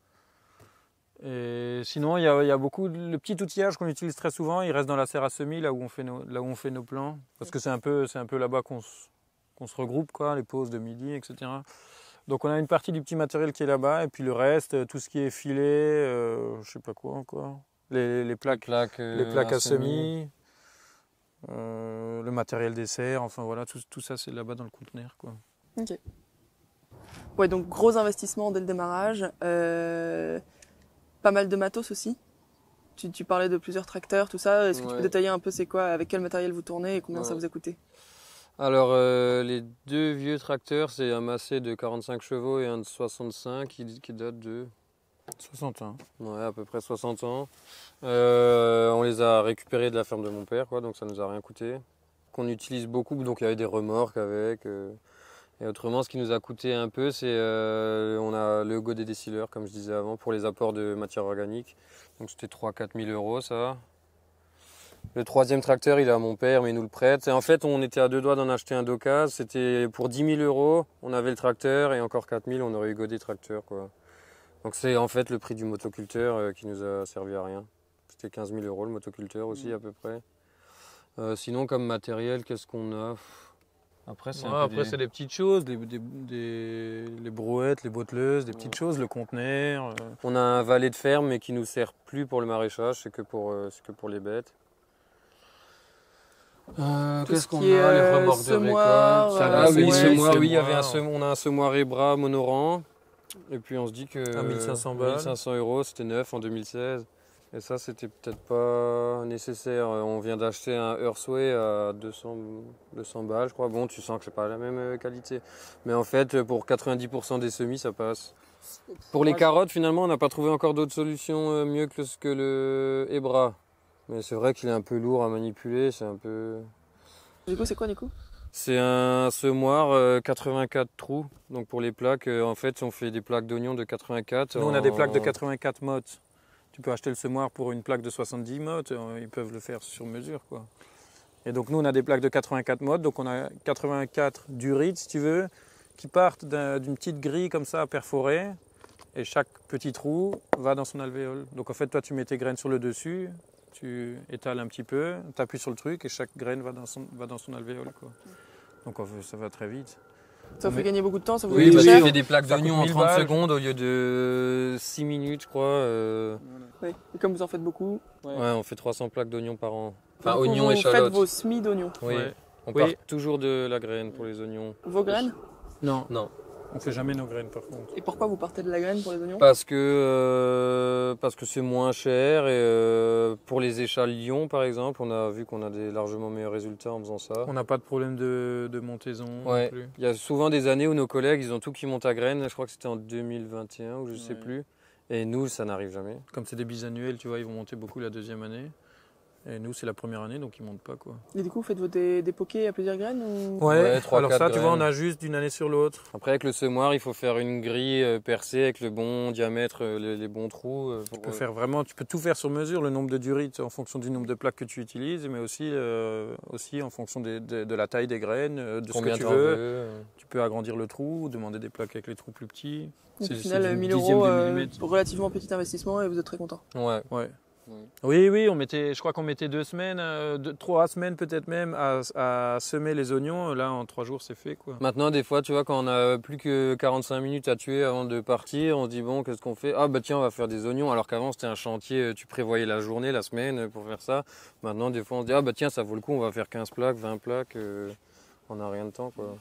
Et sinon, il y a, il y a beaucoup de, le petit outillage qu'on utilise très souvent, il reste dans la serre à semis, là où on fait nos, là où on fait nos plants, parce que c'est un peu, c'est un peu là-bas qu'on se, qu'on se regroupe, quoi, les pauses de midi, et cetera. Donc on a une partie du petit matériel qui est là-bas, et puis le reste, tout ce qui est filet, euh, je sais pas quoi encore, les, les plaques, Plaques, euh, les plaques à semis, euh, le matériel des serres, enfin voilà, tout, tout ça c'est là-bas dans le conteneur, quoi. Ok. Ouais, donc gros investissement dès le démarrage. Euh, pas mal de matos aussi. Tu, tu parlais de plusieurs tracteurs, tout ça. Est-ce que tu Ouais. peux détailler un peu c'est quoi, avec quel matériel vous tournez et combien ça Ouais. vous a coûté? Alors, euh, les deux vieux tracteurs, c'est un Massey de quarante-cinq chevaux et un de soixante-cinq qui, qui date de soixante ans. ouais, à peu près soixante ans. Euh, on les a récupérés de la ferme de mon père, quoi, donc ça nous a rien coûté. Qu'on utilise beaucoup, donc il y avait des remorques avec. euh, Et autrement, ce qui nous a coûté un peu, c'est euh, on a le godet décileur, comme je disais avant, pour les apports de matière organique. Donc c'était trois à quatre mille euros, ça. Le troisième tracteur, il est à mon père, mais il nous le prête. Et en fait, on était à deux doigts d'en acheter un d'occasion. C'était pour dix mille euros, on avait le tracteur, et encore quatre mille, on aurait eu godet tracteur, quoi. Donc c'est en fait le prix du motoculteur euh, qui nous a servi à rien. C'était quinze mille euros le motoculteur aussi, Mmh. à peu près. Euh, sinon, comme matériel, qu'est-ce qu'on a? Après, c'est Ouais, un peu après, des- c'est des petites choses, des, des, des- les brouettes, les botteleuses, des petites Ouais. choses, le conteneur. euh. On a un valet de ferme, mais qui nous sert plus pour le maraîchage, c'est que pour, euh, c'est que pour les bêtes. Euh, Tout Qu'est-ce ce qu'on a? qui est, Les euh, remorques de semoir, récolte. euh, Ah oui, ouais, semoir, oui, il y semoir. avait un semoir, on a un semoir Ebra monorang. Et puis on se dit que À mille cinq cents balles. mille cinq cents euros, c'était neuf en deux mille seize. Et ça, c'était peut-être pas nécessaire. On vient d'acheter un Earthway à deux cents, deux cents balles, je crois. Bon, tu sens que c'est pas la même qualité. Mais en fait, pour quatre-vingt-dix pour cent des semis, ça passe. Pour les carottes, finalement, on n'a pas trouvé encore d'autres solutions mieux que le, que le Ebra. Mais c'est vrai qu'il est un peu lourd à manipuler, c'est un peu... Du coup, c'est quoi du coup? C'est un semoir euh, quatre-vingt-quatre trous. Donc pour les plaques, euh, en fait, on fait des plaques d'oignons de quatre-vingt-quatre. Nous, on en... a des plaques de quatre-vingt-quatre mottes. Tu peux acheter le semoir pour une plaque de soixante-dix mottes. Ils peuvent le faire sur mesure, quoi. Et donc nous, on a des plaques de quatre-vingt-quatre mottes. Donc on a quatre-vingt-quatre durites, si tu veux, qui partent d'une petite grille comme ça à perforer. Et chaque petit trou va dans son alvéole. Donc en fait, toi, tu mets tes graines sur le dessus. Tu étales un petit peu, tu appuies sur le truc et chaque graine va dans son, va dans son alvéole, quoi. Donc ça va très vite. Ça vous fait gagner beaucoup de temps, ça vous Oui, coûte bah, cher? tu fais des plaques Ça d'oignons coûte en mille trente balles. secondes au lieu de six minutes, je crois. euh. Oui. Et comme vous en faites beaucoup, Ouais, on fait trois cents plaques d'oignons par an. Enfin, du coup, oignons vous et faites échalotes. vos semis d'oignons. Oui. Ouais. On Oui. part toujours de la graine pour les oignons. Vos graines? Non, Non. on fait jamais nos graines par contre. Et pourquoi vous partez de la graine pour les oignons? Parce que euh, parce que c'est moins cher et euh, pour les échalions par exemple, on a vu qu'on a des largement meilleurs résultats en faisant ça. On n'a pas de problème de, de montaison Ouais. non plus. Il y a souvent des années où nos collègues ils ont tout qui monte à graines. Je crois que c'était en deux mille vingt et un ou je sais Ouais. plus. Et nous ça n'arrive jamais. Comme c'est des bisannuels, tu vois, ils vont monter beaucoup la deuxième année. Et nous, c'est la première année, donc ils montent pas, quoi. Et du coup, vous faites des, des pokés à plusieurs graines ou... Ouais, trois, alors quatre ça, tu vois, on graines. a juste d'une année sur l'autre. Après avec le semoir il faut faire une grille euh, percée avec le bon diamètre, euh, les, les bons trous. euh, Tu pour, peux euh, faire vraiment, tu peux tout faire sur mesure, le nombre de durites en fonction du nombre de plaques que tu utilises, mais aussi, euh, aussi en fonction des- de, de la taille des graines, euh, de combien ce que tu t'en veux. veux. euh. Tu peux agrandir le trou, demander des plaques avec les trous plus petits. Donc, C'est- au c'est final, du mille dixième euros, de euh, millimètre. relativement petit investissement et vous êtes très content. Ouais. Ouais. Oui. Oui, oui, on mettait, je crois qu'on mettait deux semaines, euh, deux, trois semaines peut-être même à, à semer les oignons. Là, en trois jours, c'est fait, quoi. Maintenant, des fois, tu vois, quand on a plus que quarante-cinq minutes à tuer avant de partir, on se dit bon, qu'est-ce qu'on fait? Ah bah tiens, on va faire des oignons. Alors qu'avant, c'était un chantier, tu prévoyais la journée, la semaine pour faire ça. Maintenant, des fois, on se dit ah bah tiens, ça vaut le coup, on va faire quinze plaques, vingt plaques. euh, on n'a rien de temps, quoi.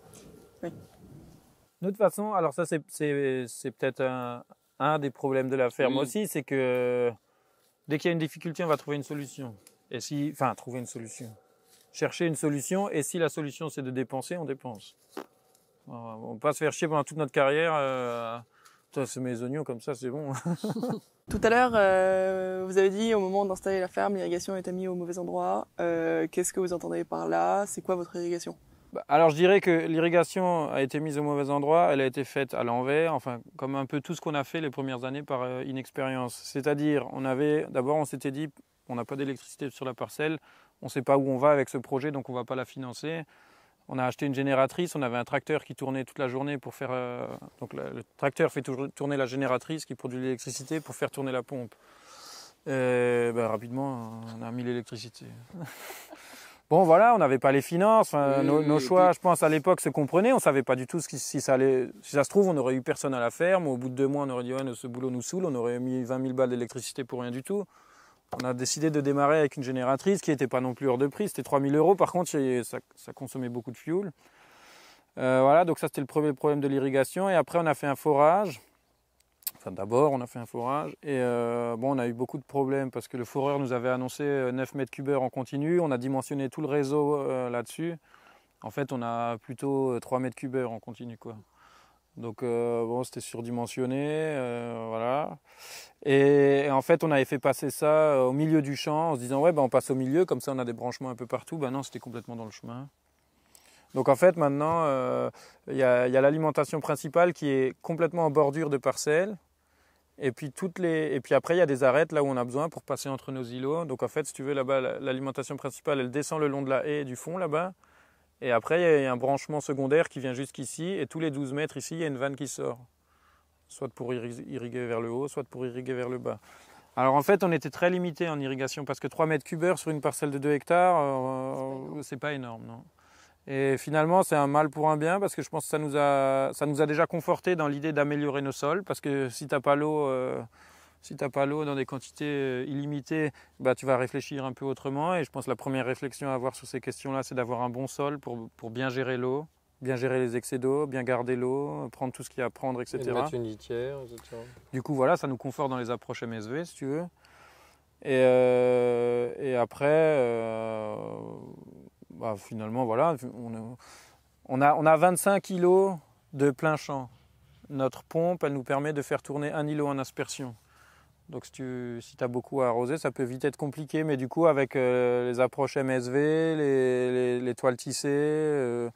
De toute façon, alors ça, c'est c'est- c'est peut-être un, un des problèmes de la ferme Oui. aussi, c'est que dès qu'il y a une difficulté, on va trouver une solution. Et si, enfin, trouver une solution. Chercher une solution, et si la solution c'est de dépenser, on dépense. On ne va pas se faire chier pendant toute notre carrière. Euh, Toi, c'est mes oignons comme ça, c'est bon. Tout à l'heure, euh, vous avez dit au moment d'installer la ferme, l'irrigation était mise au mauvais endroit. Euh, Qu'est-ce que vous entendez par là? C'est quoi votre irrigation? Bah, alors je dirais que l'irrigation a été mise au mauvais endroit, elle a été faite à l'envers, enfin comme un peu tout ce qu'on a fait les premières années par euh, inexpérience. C'est-à-dire, on avait, d'abord on s'était dit, on n'a pas d'électricité sur la parcelle, on ne sait pas où on va avec ce projet, donc on ne va pas la financer. On a acheté une génératrice, on avait un tracteur qui tournait toute la journée pour faire... Euh, donc le, le tracteur fait tourner la génératrice qui produit l'électricité pour faire tourner la pompe. Et, ben, rapidement, on a mis l'électricité. Bon voilà, on n'avait pas les finances, enfin, Oui, nos, oui, nos et choix, puis- je pense à l'époque se comprenaient, on ne savait pas du tout ce qui, si ça allait... Si ça se trouve, on n'aurait eu personne à la ferme, au bout de deux mois, on aurait dit ouais, ce boulot nous saoule, on aurait mis vingt mille balles d'électricité pour rien du tout. On a décidé de démarrer avec une génératrice qui n'était pas non plus hors de prix, c'était trois mille euros, par contre ça, ça consommait beaucoup de fuel. Euh, voilà, donc ça c'était le premier problème de l'irrigation, et après on a fait un forage. Enfin, d'abord, on a fait un forage et euh, bon, on a eu beaucoup de problèmes parce que le foreur nous avait annoncé neuf mètres cubes heure en continu. On a dimensionné tout le réseau euh, là-dessus. En fait, on a plutôt trois mètres cubes heure en continu, quoi. Donc, euh, bon, c'était surdimensionné, euh, voilà. Et, et en fait, on avait fait passer ça au milieu du champ en se disant, ouais, ben, on passe au milieu, comme ça on a des branchements un peu partout. Ben non, c'était complètement dans le chemin. Donc en fait, maintenant, euh, il y a, y a l'alimentation principale qui est complètement en bordure de parcelles. Et puis, toutes les... et puis après, il y a des arêtes là où on a besoin pour passer entre nos îlots. Donc en fait, si tu veux, là-bas, l'alimentation principale, elle descend le long de la haie du fond là-bas. Et après, il y a un branchement secondaire qui vient jusqu'ici. Et tous les douze mètres ici, il y a une vanne qui sort. Soit pour irriguer vers le haut, soit pour irriguer vers le bas. Alors en fait, on était très limité en irrigation parce que trois mètres cubes heure sur une parcelle de deux hectares, euh, c'est pas énorme, non. Et finalement, c'est un mal pour un bien parce que je pense que ça nous a, ça nous a déjà conforté dans l'idée d'améliorer nos sols. Parce que si tu n'as pas l'eau, euh, Si tu n'as pas l'eau dans des quantités illimitées, bah, tu vas réfléchir un peu autrement. Et je pense que la première réflexion à avoir sur ces questions-là, c'est d'avoir un bon sol pour, pour bien gérer l'eau, bien gérer les excès d'eau, bien garder l'eau, prendre tout ce qu'il y a à prendre, et cetera. Et de mettre une litière, et cetera. Du coup, voilà, ça nous conforte dans les approches M S V, si tu veux. Et, euh, et après, euh, bah, finalement, voilà, on, on, a, on a vingt-cinq kilos de plein champ. Notre pompe, elle nous permet de faire tourner un îlot en aspersion. Donc si tu si as beaucoup à arroser, ça peut vite être compliqué. Mais du coup, avec euh, les approches M S V, les, les, les toiles tissées, euh,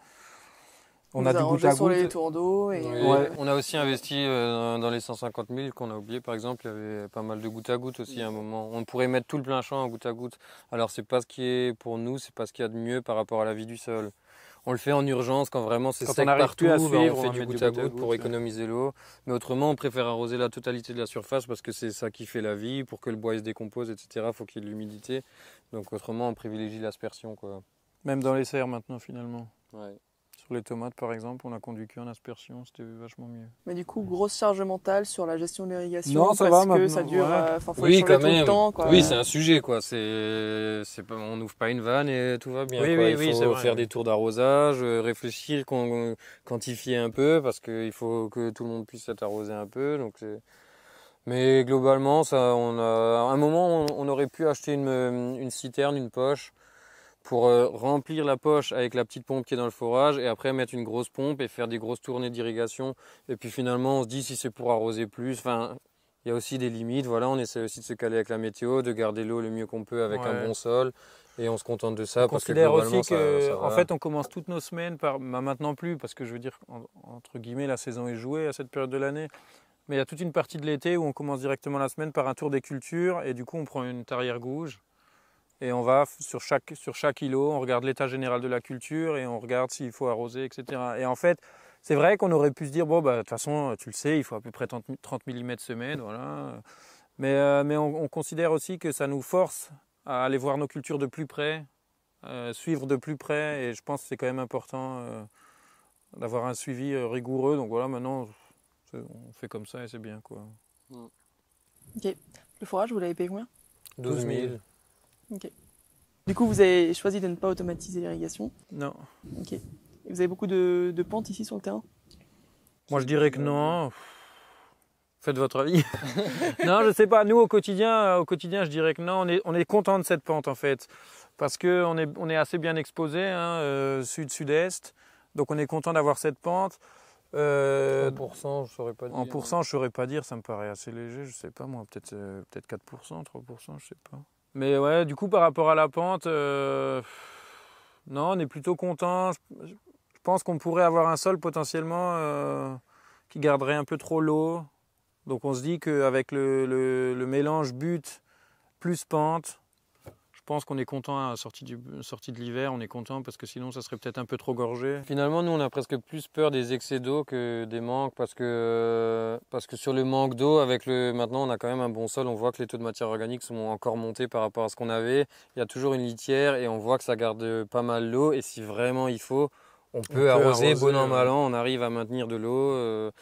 on Vous a du goutte à sur goutte. les tours d'eau. Et... Oui, ouais. On a aussi investi euh, dans les cent cinquante mille qu'on a oublié, par exemple. Il y avait pas mal de goutte à goutte aussi à un moment. On pourrait mettre tout le plein champ en goutte à goutte. Alors c'est pas ce qui est pour nous, c'est pas ce qu'il y a de mieux par rapport à la vie du sol. On le fait en urgence quand vraiment c'est sec partout, à suivre, suivre, on fait on du met goutte du à goutte à goutte goutte, pour ouais. économiser l'eau. Mais autrement, on préfère arroser la totalité de la surface parce que c'est ça qui fait la vie. Pour que le bois il se décompose, et cetera, il faut qu'il y ait de l'humidité. Donc autrement, on privilégie l'aspersion, quoi. Même dans les serres maintenant, finalement. Ouais. Sur les tomates, par exemple, on a conduit qu'en aspersion, c'était vachement mieux. Mais du coup, grosse charge mentale sur la gestion de l'irrigation. Non, ça parce va, que maintenant, ça dure. ouais. Euh, faut Oui, échanger quand tout même. le temps, quoi. Oui, c'est un sujet, quoi. C'est, c'est pas, on n'ouvre pas une vanne et tout va bien. Oui, quoi. oui, Il oui, faut c'est vrai, faire oui. des tours d'arrosage, euh, réfléchir, con- quantifier un peu, parce qu'il faut que tout le monde puisse être arrosé un peu. Donc c'est... Mais globalement, ça, on a, à un moment, on, on aurait pu acheter une, une citerne, une poche, pour euh, remplir la poche avec la petite pompe qui est dans le forage et après mettre une grosse pompe et faire des grosses tournées d'irrigation. Et puis finalement, on se dit si c'est pour arroser plus, enfin, il y a aussi des limites. Voilà, on essaie aussi de se caler avec la météo, de garder l'eau le mieux qu'on peut avec Ouais. un bon sol et on se contente de ça On parce que considère globalement, aussi que, ça, ça en va. fait, on commence toutes nos semaines par, bah, maintenant plus, parce que je veux dire, en- entre guillemets, la saison est jouée à cette période de l'année. Mais il y a toute une partie de l'été où on commence directement la semaine par un tour des cultures et du coup, on prend une tarière gouge. Et on va sur chaque, sur chaque îlot, on regarde l'état général de la culture et on regarde s'il faut arroser, et cetera. Et en fait, c'est vrai qu'on aurait pu se dire, bon, bah, de toute façon, tu le sais, il faut à peu près trente millimètres semaine, voilà. Mais, euh, mais on, on considère aussi que ça nous force à aller voir nos cultures de plus près, euh, suivre de plus près. Et je pense que c'est quand même important euh, d'avoir un suivi euh, rigoureux. Donc voilà, maintenant, on fait comme ça et c'est bien, quoi. Ok. Le forage, vous l'avez payé combien? douze mille. Ok. Du coup, vous avez choisi de ne pas automatiser l'irrigation. Non. Ok. Et vous avez beaucoup de, de pentes ici sur le terrain? Moi, je dirais que non. Faites votre avis. Non, je sais pas. Nous, au quotidien, au quotidien, je dirais que non. On est, on est content de cette pente, en fait. Parce qu'on est, on est assez bien exposé, hein, euh, sud-sud-est. Donc, on est content d'avoir cette pente. Euh, en pourcent, je saurais pas dire. En pourcent, je saurais pas dire. Ça me paraît assez léger. Je sais pas, moi. Peut-être euh, peut-être quatre pour cent, trois pour cent, je sais pas. Mais ouais, du coup, par rapport à la pente, euh, non, on est plutôt content. Je, je pense qu'on pourrait avoir un sol potentiellement euh, qui garderait un peu trop l'eau. Donc on se dit qu'avec le, le, le mélange butte plus pente, je pense qu'on est content à la sortie, du, sortie de l'hiver, on est content parce que sinon ça serait peut-être un peu trop gorgé. Finalement, nous on a presque plus peur des excès d'eau que des manques parce que, parce que sur le manque d'eau, avec le, maintenant on a quand même un bon sol, on voit que les taux de matière organique sont encore montés par rapport à ce qu'on avait. Il y a toujours une litière et on voit que ça garde pas mal l'eau et si vraiment il faut, on peut, on peut arroser, arroser bon an mal an, on arrive à maintenir de l'eau. Euh,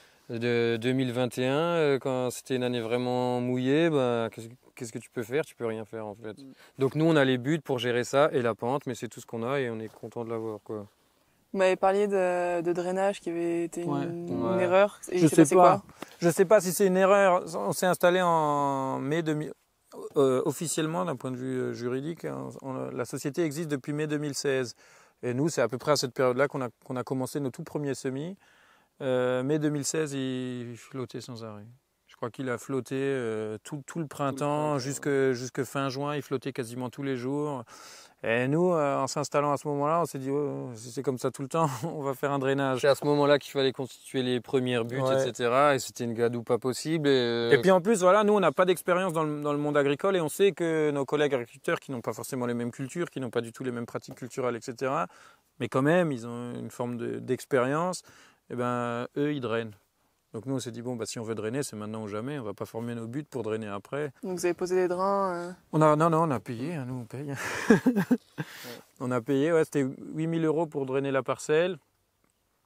de deux mille vingt et un, quand c'était une année vraiment mouillée, bah, qu'est-ce que tu peux faire? Tu peux rien faire en fait. Donc nous on a les buts pour gérer ça et la pente, mais c'est tout ce qu'on a et on est content de l'avoir, quoi. Vous m'avez parlé de, de drainage qui avait été ouais. une, Ouais. une erreur. Et je sais pas. Quoi je sais pas si c'est une erreur. On s'est installé en mai deux mille. Euh, officiellement, d'un point de vue juridique, on, on, la société existe depuis mai deux mille seize. Et nous, c'est à peu près à cette période-là qu'on a, qu'on a commencé nos tout premiers semis. Euh, mai deux mille seize, il flottait sans arrêt. Je crois qu'il a flotté euh, tout, tout le printemps, jusque, jusque fin juin, il flottait quasiment tous les jours. Et nous, euh, en s'installant à ce moment-là, on s'est dit, oh, si c'est comme ça tout le temps, on va faire un drainage. C'est à ce moment-là qu'il fallait constituer les premières buttes, ouais. et cetera. Et c'était une gadoue pas possible. Et, euh... et puis en plus, voilà, nous, on n'a pas d'expérience dans le, dans le monde agricole et on sait que nos collègues agriculteurs qui n'ont pas forcément les mêmes cultures, qui n'ont pas du tout les mêmes pratiques culturelles, et cetera, mais quand même, ils ont une forme de, d'expérience. Eh ben, eux, ils drainent. Donc nous, on s'est dit, bon, bah, si on veut drainer, c'est maintenant ou jamais. On ne va pas former nos buts pour drainer après. Donc vous avez posé des drains euh... on a, Non, non, on a payé. Hein, nous, on paye. ouais. On a payé, ouais, c'était huit mille euros pour drainer la parcelle.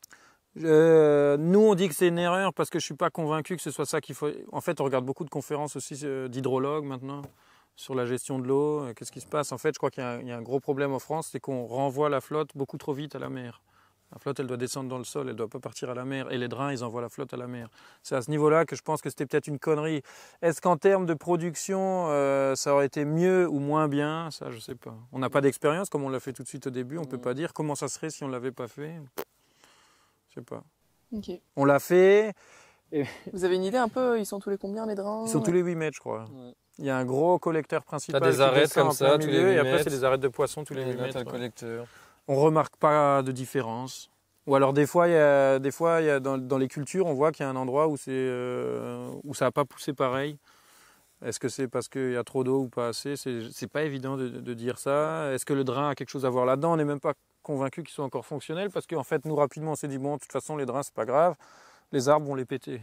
Euh, nous, on dit que c'est une erreur parce que je ne suis pas convaincu que ce soit ça qu'il faut. En fait, on regarde beaucoup de conférences aussi euh, d'hydrologues maintenant sur la gestion de l'eau. Euh, Qu'est-ce qui se passe? En fait, je crois qu'il y, y a un gros problème en France, c'est qu'on renvoie la flotte beaucoup trop vite à la mer. La flotte, elle doit descendre dans le sol, elle ne doit pas partir à la mer. Et les drains, ils envoient la flotte à la mer. C'est à ce niveau-là que je pense que c'était peut-être une connerie. Est-ce qu'en termes de production, euh, ça aurait été mieux ou moins bien? Ça, je ne sais pas. On n'a pas d'expérience, comme on l'a fait tout de suite au début. On ne peut pas dire comment ça serait si on ne l'avait pas fait. Je ne sais pas. Okay. On l'a fait. Et... Vous avez une idée un peu? Ils sont tous les combien, les drains? Ils sont tous les huit mètres, je crois. Ouais. Il y a un gros collecteur principal. T'as des arêtes comme ça, tous les huit mètres. Et après, c'est des arêtes de poissons tous les huit mètres. Collecteur. On ne remarque pas de différence. Ou alors des fois, il y a, des fois il y a dans, dans les cultures, on voit qu'il y a un endroit où, euh, où ça n'a pas poussé pareil. Est-ce que c'est parce qu'il y a trop d'eau ou pas assez? C'est pas évident de, de dire ça. Est-ce que le drain a quelque chose à voir là-dedans? On n'est même pas convaincu qu'ils soient encore fonctionnels parce qu'en fait, nous, rapidement, on s'est dit, bon, de toute façon, les drains, c'est pas grave. Les arbres vont les péter.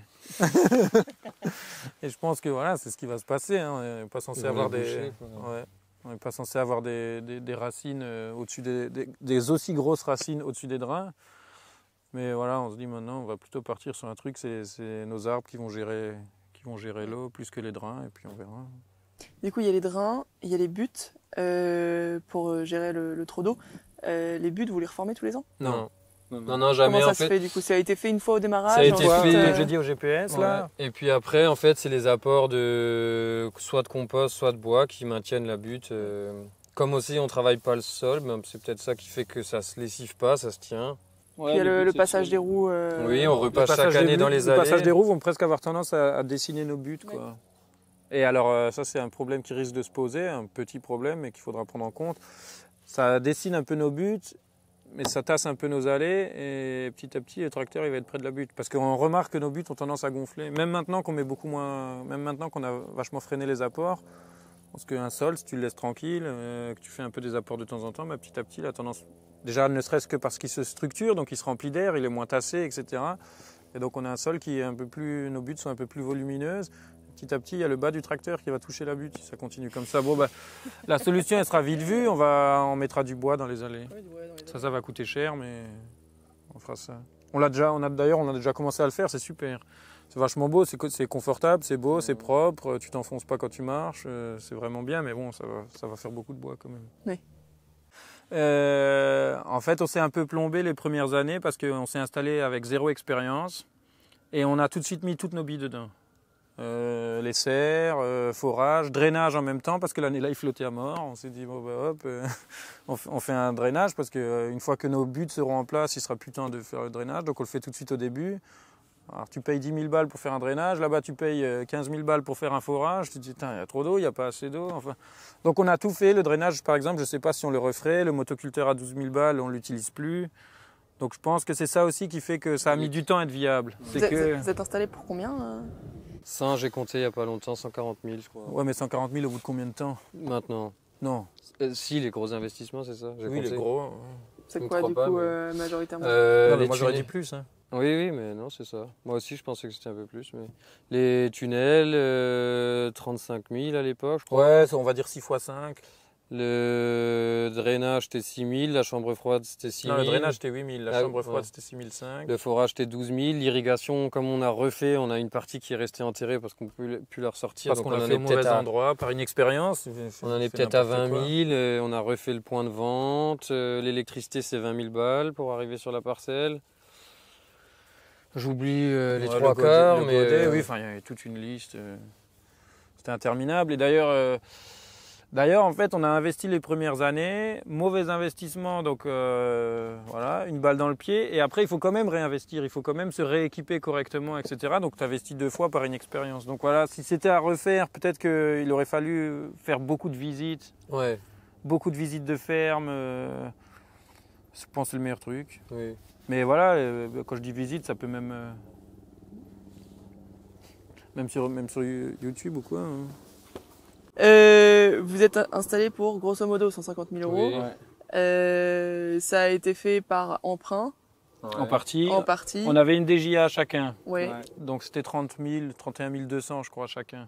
Et je pense que voilà, c'est ce qui va se passer. Hein. On n'est pas censé avoir des... Boucher, ouais. On n'est pas censé avoir des, des, des racines euh, au-dessus des, des, des aussi grosses racines au-dessus des drains. Mais voilà, on se dit maintenant, on va plutôt partir sur un truc, c'est nos arbres qui vont gérer, qui vont gérer l'eau plus que les drains, et puis on verra. Du coup, il y a les drains, il y a les buttes euh, pour gérer le, le trop d'eau. Euh, les buttes, vous les reformez tous les ans? Non. Non, non, non, jamais. Comment ça en se fait... fait du coup? Ça a été fait une fois au démarrage? Ça a été ensuite, fait, euh... j'ai dit au G P S ouais. là. Et puis après, en fait, c'est les apports de soit de compost, soit de bois qui maintiennent la butte. Euh... Comme aussi, on travaille pas le sol, c'est peut-être ça qui fait que ça se lessive pas, ça se tient. Ouais, il y a le, le passage des roues. Euh... Oui, on repasse chaque année dans les allées. Le passage des roues vont presque avoir tendance à, à dessiner nos buttes, quoi. Ouais. Et alors, euh, ça, c'est un problème qui risque de se poser, un petit problème, mais qu'il faudra prendre en compte. Ça dessine un peu nos buttes, mais ça tasse un peu nos allées, et petit à petit, le tracteur, il va être près de la butte. Parce qu'on remarque que nos buttes ont tendance à gonfler, même maintenant qu'on met beaucoup moins, même maintenant qu'on a vachement freiné les apports. Parce qu'un sol, si tu le laisses tranquille, euh, que tu fais un peu des apports de temps en temps, bah, petit à petit, il a tendance. Déjà, ne serait-ce que parce qu'il se structure, donc il se remplit d'air, il est moins tassé, et cetera. Et donc on a un sol qui est un peu plus, nos buttes sont un peu plus volumineuses. Petit à petit, il y a le bas du tracteur qui va toucher la butte, si ça continue comme ça. Bon, bah, la solution, elle sera vite vue, on, va, on mettra du bois dans les allées. Ouais, ouais, dans les ça, ça va coûter cher, mais on fera ça. On l'a déjà, on a d'ailleurs, on a déjà commencé à le faire, c'est super. C'est vachement beau, c'est confortable, c'est beau, c'est propre, tu t'enfonces pas quand tu marches, euh, c'est vraiment bien, mais bon, ça va, ça va faire beaucoup de bois quand même. Oui. Euh, en fait, on s'est un peu plombé les premières années parce qu'on s'est installé avec zéro expérience et on a tout de suite mis toutes nos billes dedans. Euh, les serres, euh, forage, drainage en même temps parce que l'année là il flottait à mort. On s'est dit bon bah hop, euh, on, on fait un drainage parce que euh, une fois que nos buttes seront en place, il sera plus temps de faire le drainage, donc on le fait tout de suite au début. Alors tu payes dix mille balles pour faire un drainage, là-bas tu payes quinze mille balles pour faire un forage, tu te dis il y a trop d'eau, il n'y a pas assez d'eau. Enfin... Donc on a tout fait, le drainage par exemple, je ne sais pas si on le referait, le motoculteur à douze mille balles, on ne l'utilise plus. Donc je pense que c'est ça aussi qui fait que ça a mis du temps à être viable. Vous, êtes, que... vous êtes installé pour combien euh... Ça, j'ai compté il n'y a pas longtemps, cent quarante mille je crois. Ouais, mais cent quarante mille au bout de combien de temps? Maintenant. Non. Euh, si, les gros investissements, c'est ça. Oui, compté. Les gros. Ouais. C'est quoi du pas, coup mais... euh, majoritairement euh, non, mais Moi j'aurais dit plus. Hein. Oui, oui, mais non, c'est ça. Moi aussi, je pensais que c'était un peu plus. Mais... Les tunnels, euh, trente-cinq mille à l'époque, je crois. Ouais, on va dire six fois cinq. Le drainage, c'était six mille. La chambre froide, c'était six mille. Non, le drainage, c'était huit mille. La ah, chambre froide, ouais. c'était six mille cinq. Le forage, c'était douze mille. L'irrigation, comme on a refait, on a une partie qui est restée enterrée parce qu'on ne peut plus la ressortir. Parce qu'on l'a fait au mauvais à... endroit, par une expérience. On en est peut-être à vingt mille. On a refait le point de vente. L'électricité, c'est vingt mille balles pour arriver sur la parcelle. J'oublie euh, les ouais, trois quarts, mais godet, euh... oui, enfin il y avait toute une liste. Euh... C'était interminable. Et d'ailleurs, euh... d'ailleurs, en fait, on a investi les premières années, mauvais investissement, donc euh... voilà, une balle dans le pied. Et après, il faut quand même réinvestir, il faut quand même se rééquiper correctement, et cetera. Donc, tu investis deux fois par une expérience. Donc voilà, si c'était à refaire, peut-être qu'il aurait fallu faire beaucoup de visites, ouais. beaucoup de visites de ferme. Euh... Je pense que c'est le meilleur truc. Oui. Mais voilà, euh, quand je dis visite, ça peut même... Euh, même, sur, même sur YouTube ou quoi. Hein. Euh, vous êtes installé pour grosso modo cent cinquante mille euros. Oui. Euh, ça a été fait par emprunt. Ouais. En partie. En partie. On avait une D J A chacun. Ouais. Ouais. Donc c'était trente mille, trente et un mille deux cents je crois chacun.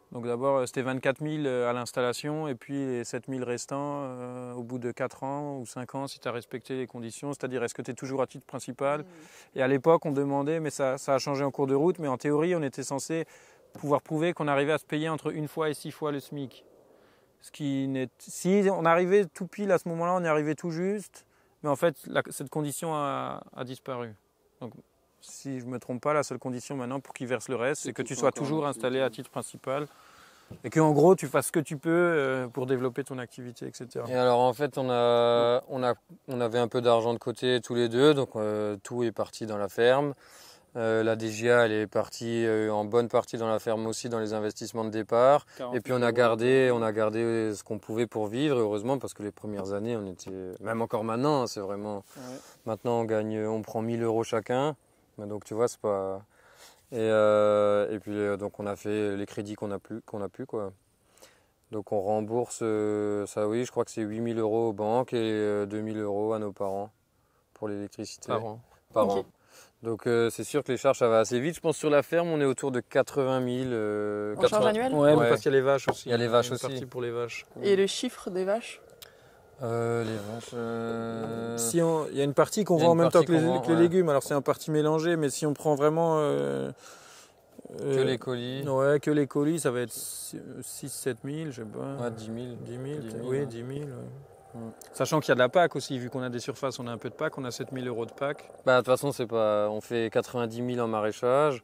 Donc d'abord, c'était vingt-quatre mille à l'installation et puis les sept mille restants euh, au bout de quatre ans ou cinq ans si tu as respecté les conditions. C'est-à-dire, est-ce que tu es toujours à titre principal? Et à l'époque, on demandait, mais ça, ça a changé en cours de route, mais en théorie, on était censé pouvoir prouver qu'on arrivait à se payer entre une fois et six fois le SMIC. Ce qui n'est... Si on arrivait tout pile à ce moment-là, on y arrivait tout juste, mais en fait, la, cette condition a, a disparu. Donc, si je ne me trompe pas, la seule condition maintenant pour qu'ils versent le reste, c'est que tu sois toujours installé à titre principal et qu'en gros, tu fasses ce que tu peux pour développer ton activité, et cetera. Et alors, en fait, on, a, on, a, on avait un peu d'argent de côté tous les deux, donc euh, tout est parti dans la ferme. Euh, la D G A, elle est partie euh, en bonne partie dans la ferme aussi, dans les investissements de départ. Et puis on a gardé, on a gardé ce qu'on pouvait pour vivre, heureusement, parce que les premières années, on était, même encore maintenant, hein, c'est vraiment. Ouais. Maintenant, on gagne, on prend mille euros chacun. Donc tu vois, c'est pas. Et, euh, et puis donc on a fait les crédits qu'on a pu, qu'on a pu quoi. Donc on rembourse euh, ça, oui, je crois que c'est huit mille euros aux banques et euh, deux mille euros à nos parents pour l'électricité. Par an. Par okay. an. Donc euh, c'est sûr que les charges ça va assez vite. Je pense sur la ferme on est autour de quatre-vingt mille. Euh, en charge annuelle? Ouais, ouais. Mais parce qu'il y a les vaches aussi. Il y a les vaches une aussi. Partie pour les vaches. Et le chiffre des vaches? Euh, les vaches. Euh... Si on, il y a une partie qu'on vend en même temps que les, vend, que les ouais. légumes. Alors c'est un parti mélangé, mais si on prend vraiment euh, euh, que les colis. Ouais, que les colis, ça va être six sept mille, je sais pas. Ouais, dix mille. dix mille, dix mille oui, hein. dix mille. Ouais. Mm. Sachant qu'il y a de la P A C aussi, vu qu'on a des surfaces, on a un peu de P A C, on a sept mille euros de P A C. Bah de toute façon, c'est pas, on fait quatre-vingt-dix mille en maraîchage.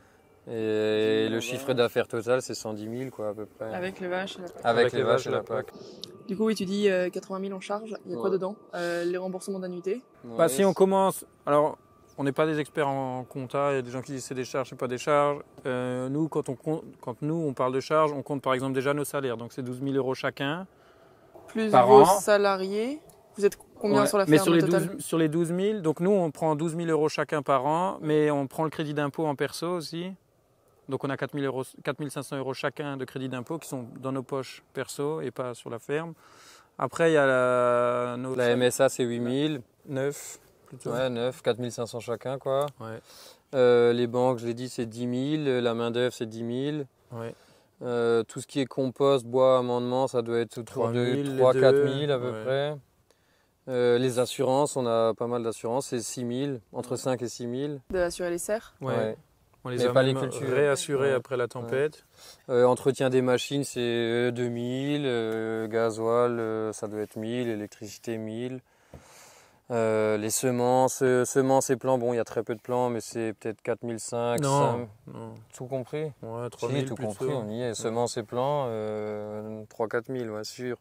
Et le chiffre d'affaires total, c'est cent dix mille quoi, à peu près. Avec les vaches et la P A C. Avec, Avec les vaches et la P A C. Du coup, oui, tu dis euh, quatre-vingt mille en charge. Il y a ouais. quoi dedans? euh, Les remboursements d'annuité? Ouais, bah, si on commence... Alors, on n'est pas des experts en compta. Il y a des gens qui disent c'est des charges, c'est pas des charges. Euh, nous, quand, on compte, quand nous, on parle de charges, on compte par exemple déjà nos salaires. Donc, c'est douze mille euros chacun. Plus par vos an. salariés. Vous êtes combien ouais. sur la ferme mais sur les, total? douze, sur les douze mille, donc nous, on prend douze mille euros chacun par an. Mais on prend le crédit d'impôt en perso aussi. Donc on a quatre mille cinq cents euros chacun de crédit d'impôt qui sont dans nos poches perso et pas sur la ferme. Après il y a la... Nos... La M S A c'est huit mille. neuf plutôt. Ouais, neuf, quatre mille cinq cents chacun quoi. Ouais. Euh, les banques, je l'ai dit, c'est dix mille. La main d'œuvre c'est dix mille. Ouais. Euh, tout ce qui est compost, bois, amendement, ça doit être autour de trois à quatre mille à peu ouais. près. Euh, les assurances, on a pas mal d'assurances, c'est six mille, entre cinq et six mille. D'assurer les serres? Ouais. ouais. On les Mais a pas même les cultures. réassurés ouais. après la tempête. Ouais. Euh, entretien des machines, c'est deux mille. Euh, gasoil, euh, ça doit être mille. Électricité, mille. Euh, les semences, euh, semences et plants, bon, il y a très peu de plants, mais c'est peut-être quatre mille cinq cents. Non, non. Tout compris? Ouais, trois mille. Si, tout plutôt. compris, on y est. Semences et plants, euh, trois à quatre mille, ouais, sûr.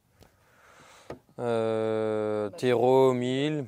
Euh, terreau, mille.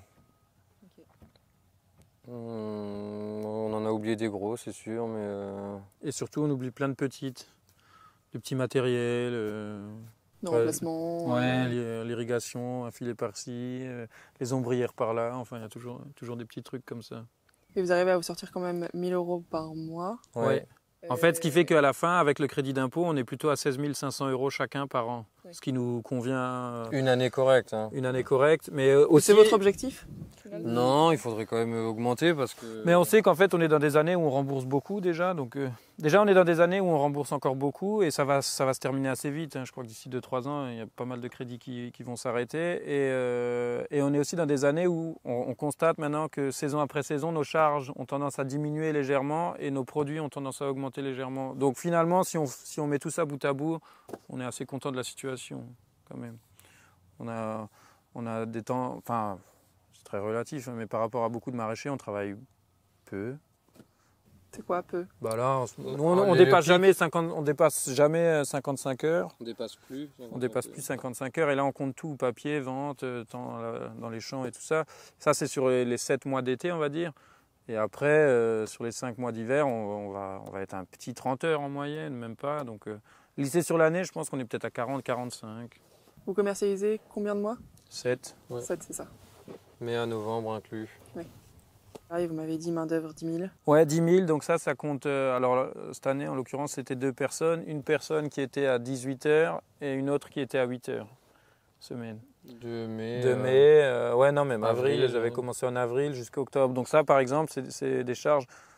Hum, on en a oublié des gros, c'est sûr, mais... Euh... Et surtout, on oublie plein de petites. Du petit matériel. Euh... De remplacement. Ouais, l'irrigation, un filet par-ci, euh, les ombrières par-là. Enfin, il y a toujours, toujours des petits trucs comme ça. Et vous arrivez à vous sortir quand même mille euros par mois. Ouais. ouais. En fait, ce qui fait qu'à la fin, avec le crédit d'impôt, on est plutôt à seize mille cinq cents euros chacun par an. Ouais. Ce qui nous convient... Une année correcte. Hein. Une année correcte, mais aussi... C'est votre objectif? Non, il faudrait quand même augmenter parce que... Mais on sait qu'en fait, on est dans des années où on rembourse beaucoup déjà. Donc, euh, déjà, on est dans des années où on rembourse encore beaucoup et ça va, ça va se terminer assez vite. Hein. Je crois que d'ici deux trois ans, il y a pas mal de crédits qui, qui vont s'arrêter. Et, euh, et on est aussi dans des années où on, on constate maintenant que saison après saison, nos charges ont tendance à diminuer légèrement et nos produits ont tendance à augmenter légèrement. Donc finalement, si on, si on met tout ça bout à bout, on est assez content de la situation quand même. On a, on a des temps... Enfin, c'est très relatif, mais par rapport à beaucoup de maraîchers, on travaille peu. C'est quoi peu? Bah là, on, nous, on, on dépasse jamais cinquante, on dépasse jamais cinquante-cinq heures. On dépasse plus. On dépasse plus cinquante-cinq heures et là on compte tout, papier, vente, temps dans les champs et tout ça. Ça c'est sur les sept mois d'été on va dire. Et après euh, sur les cinq mois d'hiver on, on, va, on va être un petit trente heures en moyenne, même pas. Donc euh, lycée sur l'année je pense qu'on est peut-être à quarante, quarante-cinq. Vous commercialisez combien de mois? sept. Ouais. sept c'est ça. Mais à novembre inclus. Oui. Ah, vous m'avez dit main d'œuvre dix mille. Ouais, dix mille, donc ça, ça compte. Euh, alors, cette année, en l'occurrence, c'était deux personnes. Une personne qui était à dix-huit heures et une autre qui était à huit heures semaine. De mai. De mai, euh, ouais, non, même avril. avril J'avais ouais. commencé en avril jusqu'à octobre. Donc, ça, par exemple, c'est des charges.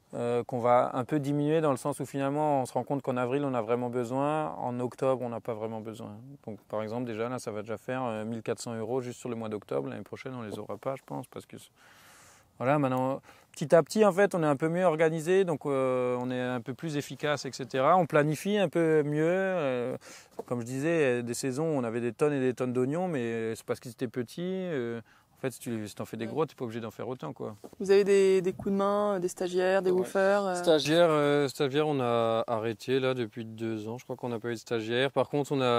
euh, qu'on va un peu diminuer dans le sens où finalement on se rend compte qu'en avril on a vraiment besoin, en octobre on n'a pas vraiment besoin. Donc par exemple déjà là ça va déjà faire euh, mille quatre cents euros juste sur le mois d'octobre. L'année prochaine on les aura pas je pense parce que voilà maintenant petit à petit en fait on est un peu mieux organisé donc euh, on est un peu plus efficace et cetera. On planifie un peu mieux. Euh, comme je disais des saisons où on avait des tonnes et des tonnes d'oignons mais c'est parce qu'ils étaient petits. Euh, En fait, si tu si en fais des gros, tu n'es pas obligé d'en faire autant, quoi. Vous avez des, des coups de main, des stagiaires, des ouais. woofers euh... Stagiaires, euh, stagiaires, on a arrêté là depuis deux ans. Je crois qu'on n'a pas eu de stagiaire. Par contre, on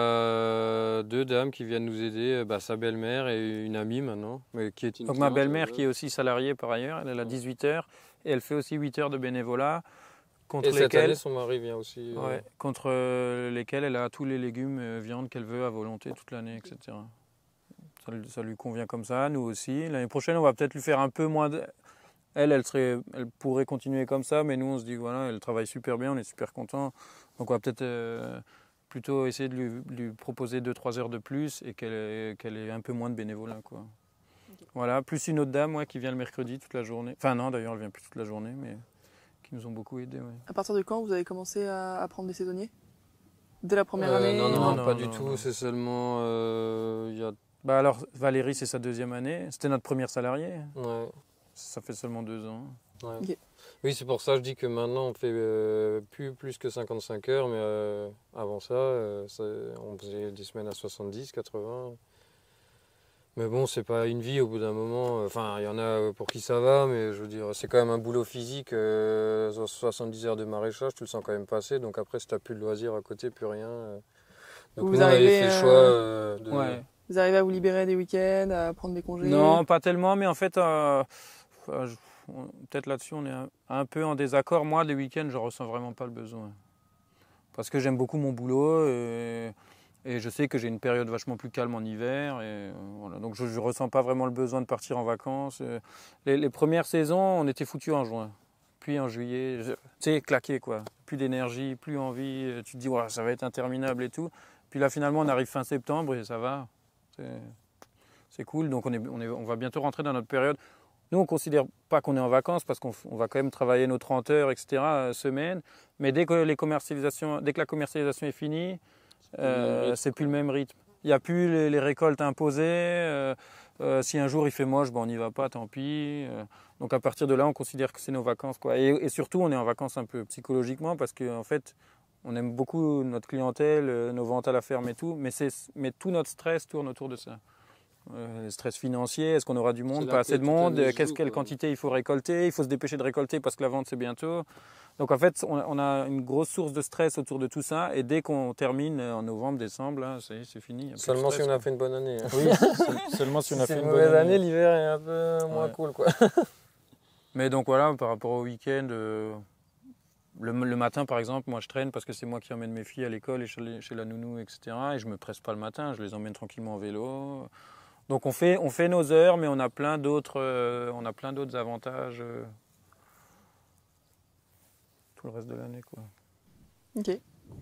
a deux dames qui viennent nous aider. Bah, sa belle-mère et une amie maintenant. Mais qui est une Donc ma belle-mère euh... qui est aussi salariée par ailleurs, elle a dix-huit heures et elle fait aussi huit heures de bénévolat. Contre et lesquels, cette année, son mari vient aussi. Ouais, euh... Contre lesquels elle a tous les légumes, euh, viande qu'elle veut à volonté toute l'année, et cetera. Ça, ça lui convient comme ça, nous aussi. L'année prochaine, on va peut-être lui faire un peu moins... De... Elle, elle, serait, elle pourrait continuer comme ça, mais nous, on se dit, voilà, elle travaille super bien, on est super contents. Donc on va peut-être euh, plutôt essayer de lui, lui proposer deux trois heures de plus et qu'elle ait, qu'elle ait un peu moins de bénévolat, quoi. Okay. Voilà, plus une autre dame ouais, qui vient le mercredi toute la journée. Enfin non, d'ailleurs, elle vient plus toute la journée, mais qui nous ont beaucoup aidés. Ouais. À partir de quand vous avez commencé à, à prendre des saisonniers? Dès la première euh, année? Non, non, non, non, non pas non, du non, tout. Non. C'est seulement... Euh, y a... Bah alors, Valérie, c'est sa deuxième année. C'était notre première salariée. Ouais. Ça fait seulement deux ans. Ouais. Okay. Oui, c'est pour ça que je dis que maintenant, on fait euh, plus, plus que cinquante-cinq heures. Mais euh, avant ça, euh, ça, on faisait des semaines à soixante-dix, quatre-vingts. Mais bon, c'est pas une vie au bout d'un moment. Enfin, il y en a pour qui ça va, mais je veux dire, c'est quand même un boulot physique. Euh, soixante-dix heures de maraîchage, tu le sens quand même passer. Donc après, si tu n'as plus de loisirs à côté, plus rien. Euh... Donc vous nous, on avait fait le choix euh, de... Ouais. Vous arrivez à vous libérer des week-ends, à prendre des congés? Non, pas tellement, mais en fait, euh, peut-être là-dessus, on est un, un peu en désaccord. Moi, les week-ends, je ne ressens vraiment pas le besoin. Parce que j'aime beaucoup mon boulot et, et je sais que j'ai une période vachement plus calme en hiver. Et, voilà. Donc, je ne ressens pas vraiment le besoin de partir en vacances. Les, les premières saisons, on était foutus en juin. Puis en juillet, tu sais, claqué, quoi. Plus d'énergie, plus envie. Tu te dis, ouais, ça va être interminable et tout. Puis là, finalement, on arrive fin septembre et ça va. C'est cool, donc on, est, on, est, on va bientôt rentrer dans notre période. Nous, on ne considère pas qu'on est en vacances parce qu'on va quand même travailler nos trente heures, et cetera, semaine. Mais dès que, les commercialisations, dès que la commercialisation est finie, euh, c'est plus le même rythme. Il n'y a plus les, les récoltes imposées. Euh, euh, si un jour il fait moche, ben on n'y va pas, tant pis. Euh, donc à partir de là, on considère que c'est nos vacances, quoi. Et, et surtout, on est en vacances un peu psychologiquement parce qu'en en fait, on aime beaucoup notre clientèle, nos ventes à la ferme et tout, mais, mais tout notre stress tourne autour de ça. Euh, le stress financier, est-ce qu'on aura du monde, pas assez de monde, qu'est-ce quelle quantité il faut récolter, il faut se dépêcher de récolter parce que la vente c'est bientôt. Donc en fait, on, on a une grosse source de stress autour de tout ça, et dès qu'on termine en novembre, décembre, c'est fini. Seulement stress, si on a quoi. fait une bonne année. Hein. Oui, seulement si on a si fait une, une bonne mauvaise année. année, l'hiver est un peu moins ouais. cool, quoi. Mais donc voilà, par rapport au week-end. Euh, Le, le matin, par exemple, moi je traîne parce que c'est moi qui emmène mes filles à l'école et chez, chez la nounou, et cetera. Et je ne me presse pas le matin, je les emmène tranquillement en vélo. Donc on fait, on fait nos heures, mais on a plein d'autres, euh, on a plein d'autres avantages euh, tout le reste de l'année, quoi. Ok.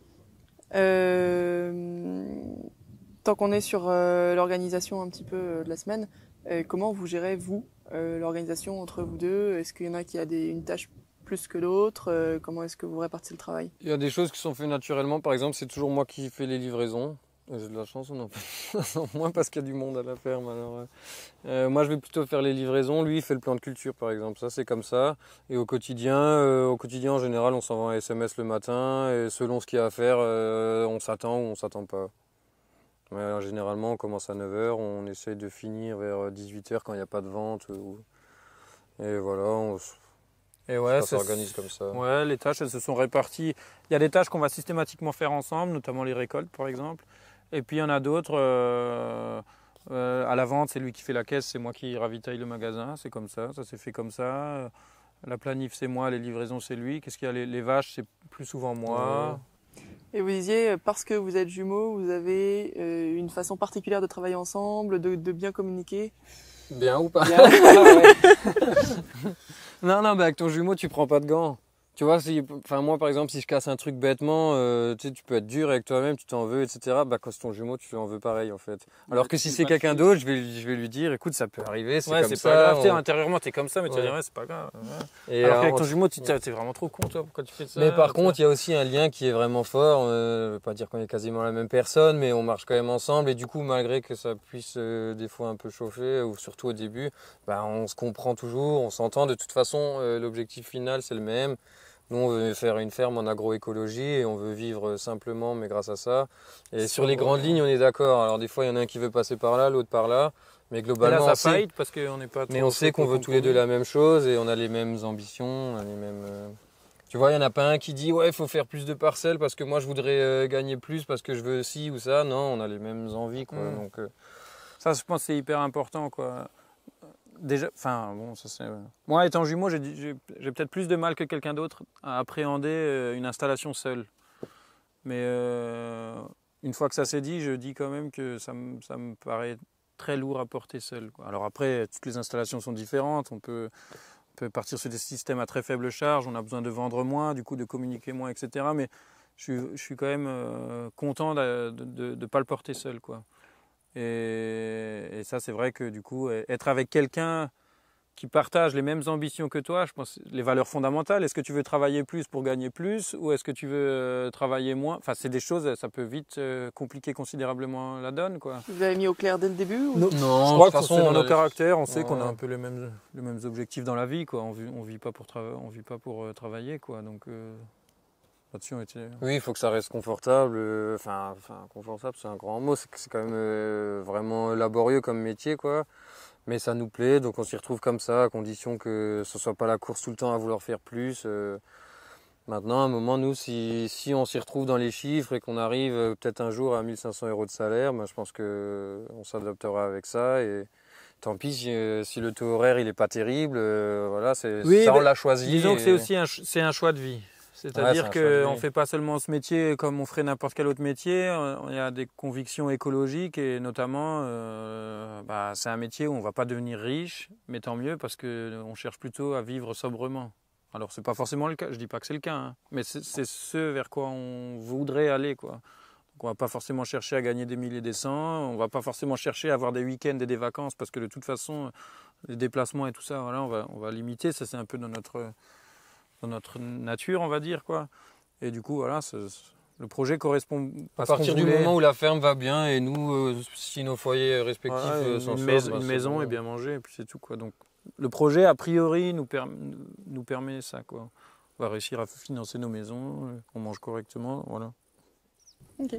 Euh, tant qu'on est sur euh, l'organisation un petit peu euh, de la semaine, euh, comment vous gérez, vous, euh, l'organisation entre vous deux? Est-ce qu'il y en a qui a des, une tâche plus que d'autres? euh, Comment est-ce que vous répartissez le travail? Il y a des choses qui sont faites naturellement. Par exemple, c'est toujours moi qui fais les livraisons. J'ai de la chance, on en fait moins parce qu'il y a du monde à la ferme. Alors, euh, moi, je vais plutôt faire les livraisons. Lui, il fait le plan de culture, par exemple. Ça, c'est comme ça. Et au quotidien, euh, au quotidien, en général, on s'envoie un S M S le matin. Et selon ce qu'il y a à faire, euh, on s'attend ou on s'attend pas. Mais, alors, généralement, on commence à neuf heures. On essaye de finir vers dix-huit heures quand il n'y a pas de vente. Ou... Et voilà, on Et ouais, ça s'organise comme ça. Ouais, les tâches, elles se sont réparties. Il y a des tâches qu'on va systématiquement faire ensemble, notamment les récoltes, par exemple. Et puis il y en a d'autres, euh, euh, à la vente, c'est lui qui fait la caisse, c'est moi qui ravitaille le magasin, c'est comme ça, ça s'est fait comme ça. La planif, c'est moi, les livraisons, c'est lui. Qu'est-ce qu'il y a, les, les vaches, c'est plus souvent moi. Et vous disiez, parce que vous êtes jumeaux, vous avez euh, une façon particulière de travailler ensemble, de, de bien communiquer? Bien ou pas? Bien. Ah ouais. Non, non, bah avec ton jumeau, tu prends pas de gants. Tu vois, si, enfin moi par exemple, si je casse un truc bêtement, euh, tu sais, tu peux être dur avec toi-même, tu t'en veux, et cetera. Bah quand c'est ton jumeau, tu en veux pareil en fait. Alors Ouais, que tu si fais c'est pas quelqu'un de d'autre, je vais, lui- je vais lui dire, écoute, ça peut arriver, c'est Ouais, comme c'est ça. pas grave. T'es on- intérieurement, t'es comme ça, mais tu vas Ouais. dire, ouais, c'est pas grave. Ouais. Et Alors euh, qu'avec ton on- jumeau, tu ouais. t'es vraiment trop con, toi, pourquoi tu fais ça? Mais par tu contre, vois. il y a aussi un lien qui est vraiment fort. Euh, je veux pas dire qu'on est quasiment la même personne, mais on marche quand même ensemble. Et du coup, malgré que ça puisse euh, des fois un peu chauffer, ou surtout au début, bah, on se comprend toujours, on s'entend. De toute façon, euh, l'objectif final, c'est le même. Nous, on veut faire une ferme en agroécologie et on veut vivre simplement, mais grâce à ça. Et sur les grandes lignes, on est d'accord. Alors des fois, il y en a un qui veut passer par là, l'autre par là. Mais Et là, globalement, ça on sait, fight parce qu'on n'est pas trop. mais on sait qu'on veut tous les deux la même chose et on a les mêmes ambitions, on a les mêmes... euh, Tu vois, il n'y en a pas un qui dit ouais, il faut faire plus de parcelles parce que moi je voudrais euh, gagner plus parce que je veux ci ou ça. Non, on a les mêmes envies, quoi. Mm. Donc, euh, Ça, je pense que c'est hyper important, quoi. Déjà, enfin, bon, ça c'est. Moi, étant jumeau, j'ai, j'ai, j'ai peut-être plus de mal que quelqu'un d'autre à appréhender euh, une installation seule. Mais euh, une fois que ça s'est dit, je dis quand même que ça me, ça me paraît très lourd à porter seul, quoi. Alors après, toutes les installations sont différentes. On peut, on peut partir sur des systèmes à très faible charge. On a besoin de vendre moins, du coup de communiquer moins, et cetera. Mais je suis, je suis quand même euh, content de ne de, pas le porter seul, quoi. Et, et ça, c'est vrai que du coup, être avec quelqu'un qui partage les mêmes ambitions que toi, je pense, les valeurs fondamentales, est-ce que tu veux travailler plus pour gagner plus ou est-ce que tu veux euh, travailler moins? Enfin, c'est des choses, ça peut vite euh, compliquer considérablement la donne, quoi. Vous avez mis au clair dès le début ou... Non, non, je de crois toute que façon, c'est dans on nos avait- caractères, on sait Ouais. qu'on a un peu les mêmes, les mêmes objectifs dans la vie, quoi. On vit, on vit pas pour, trava- on vit pas pour euh, travailler, quoi. Donc euh, là-dessus, on était... Oui, il faut que ça reste confortable. euh, Enfin, enfin confortable, c'est un grand mot. C'est que c'est quand même euh, vraiment laborieux comme métier, quoi. Mais ça nous plaît, donc on s'y retrouve comme ça, à condition que ce soit pas la course tout le temps à vouloir faire plus. euh. Maintenant, à un moment, nous, si, si on s'y retrouve dans les chiffres et qu'on arrive euh, peut-être un jour à mille cinq cents euros de salaire, ben, je pense qu'on s'adaptera avec ça. Et tant pis si, euh, si le taux horaire il est pas terrible, euh, voilà, c'est, Oui, ça on mais l'a choisi. Disons et- que c'est aussi un, ch- c'est un choix de vie. C'est-à-dire Ouais, c'est un choix de qu'on ne vie. fait pas seulement ce métier comme on ferait n'importe quel autre métier. euh, Il y a des convictions écologiques et notamment, euh, bah, c'est un métier où on ne va pas devenir riche, mais tant mieux parce qu'on cherche plutôt à vivre sobrement. Alors, ce n'est pas forcément le cas, je ne dis pas que c'est le cas, hein, mais c'est, c'est ce vers quoi on voudrait aller, quoi. Donc, on ne va pas forcément chercher à gagner des milliers et des cents, on ne va pas forcément chercher à avoir des week-ends et des vacances parce que de toute façon, les déplacements et tout ça, voilà, on va, on va limiter. Ça, c'est un peu dans notre... dans notre nature, on va dire, quoi. Et du coup, voilà, c'est, le projet correspond À à ce qu'on partir du voulait. moment où la ferme va bien et nous, euh, si nos foyers respectifs Voilà, euh, une, s'en une sortent, maison, ben, une c'est maison bon. et bien manger, et puis c'est tout, quoi. Donc, le projet, a priori, nous, perm- nous permet ça, quoi. On va réussir à financer nos maisons, euh, on mange correctement, voilà. Ok.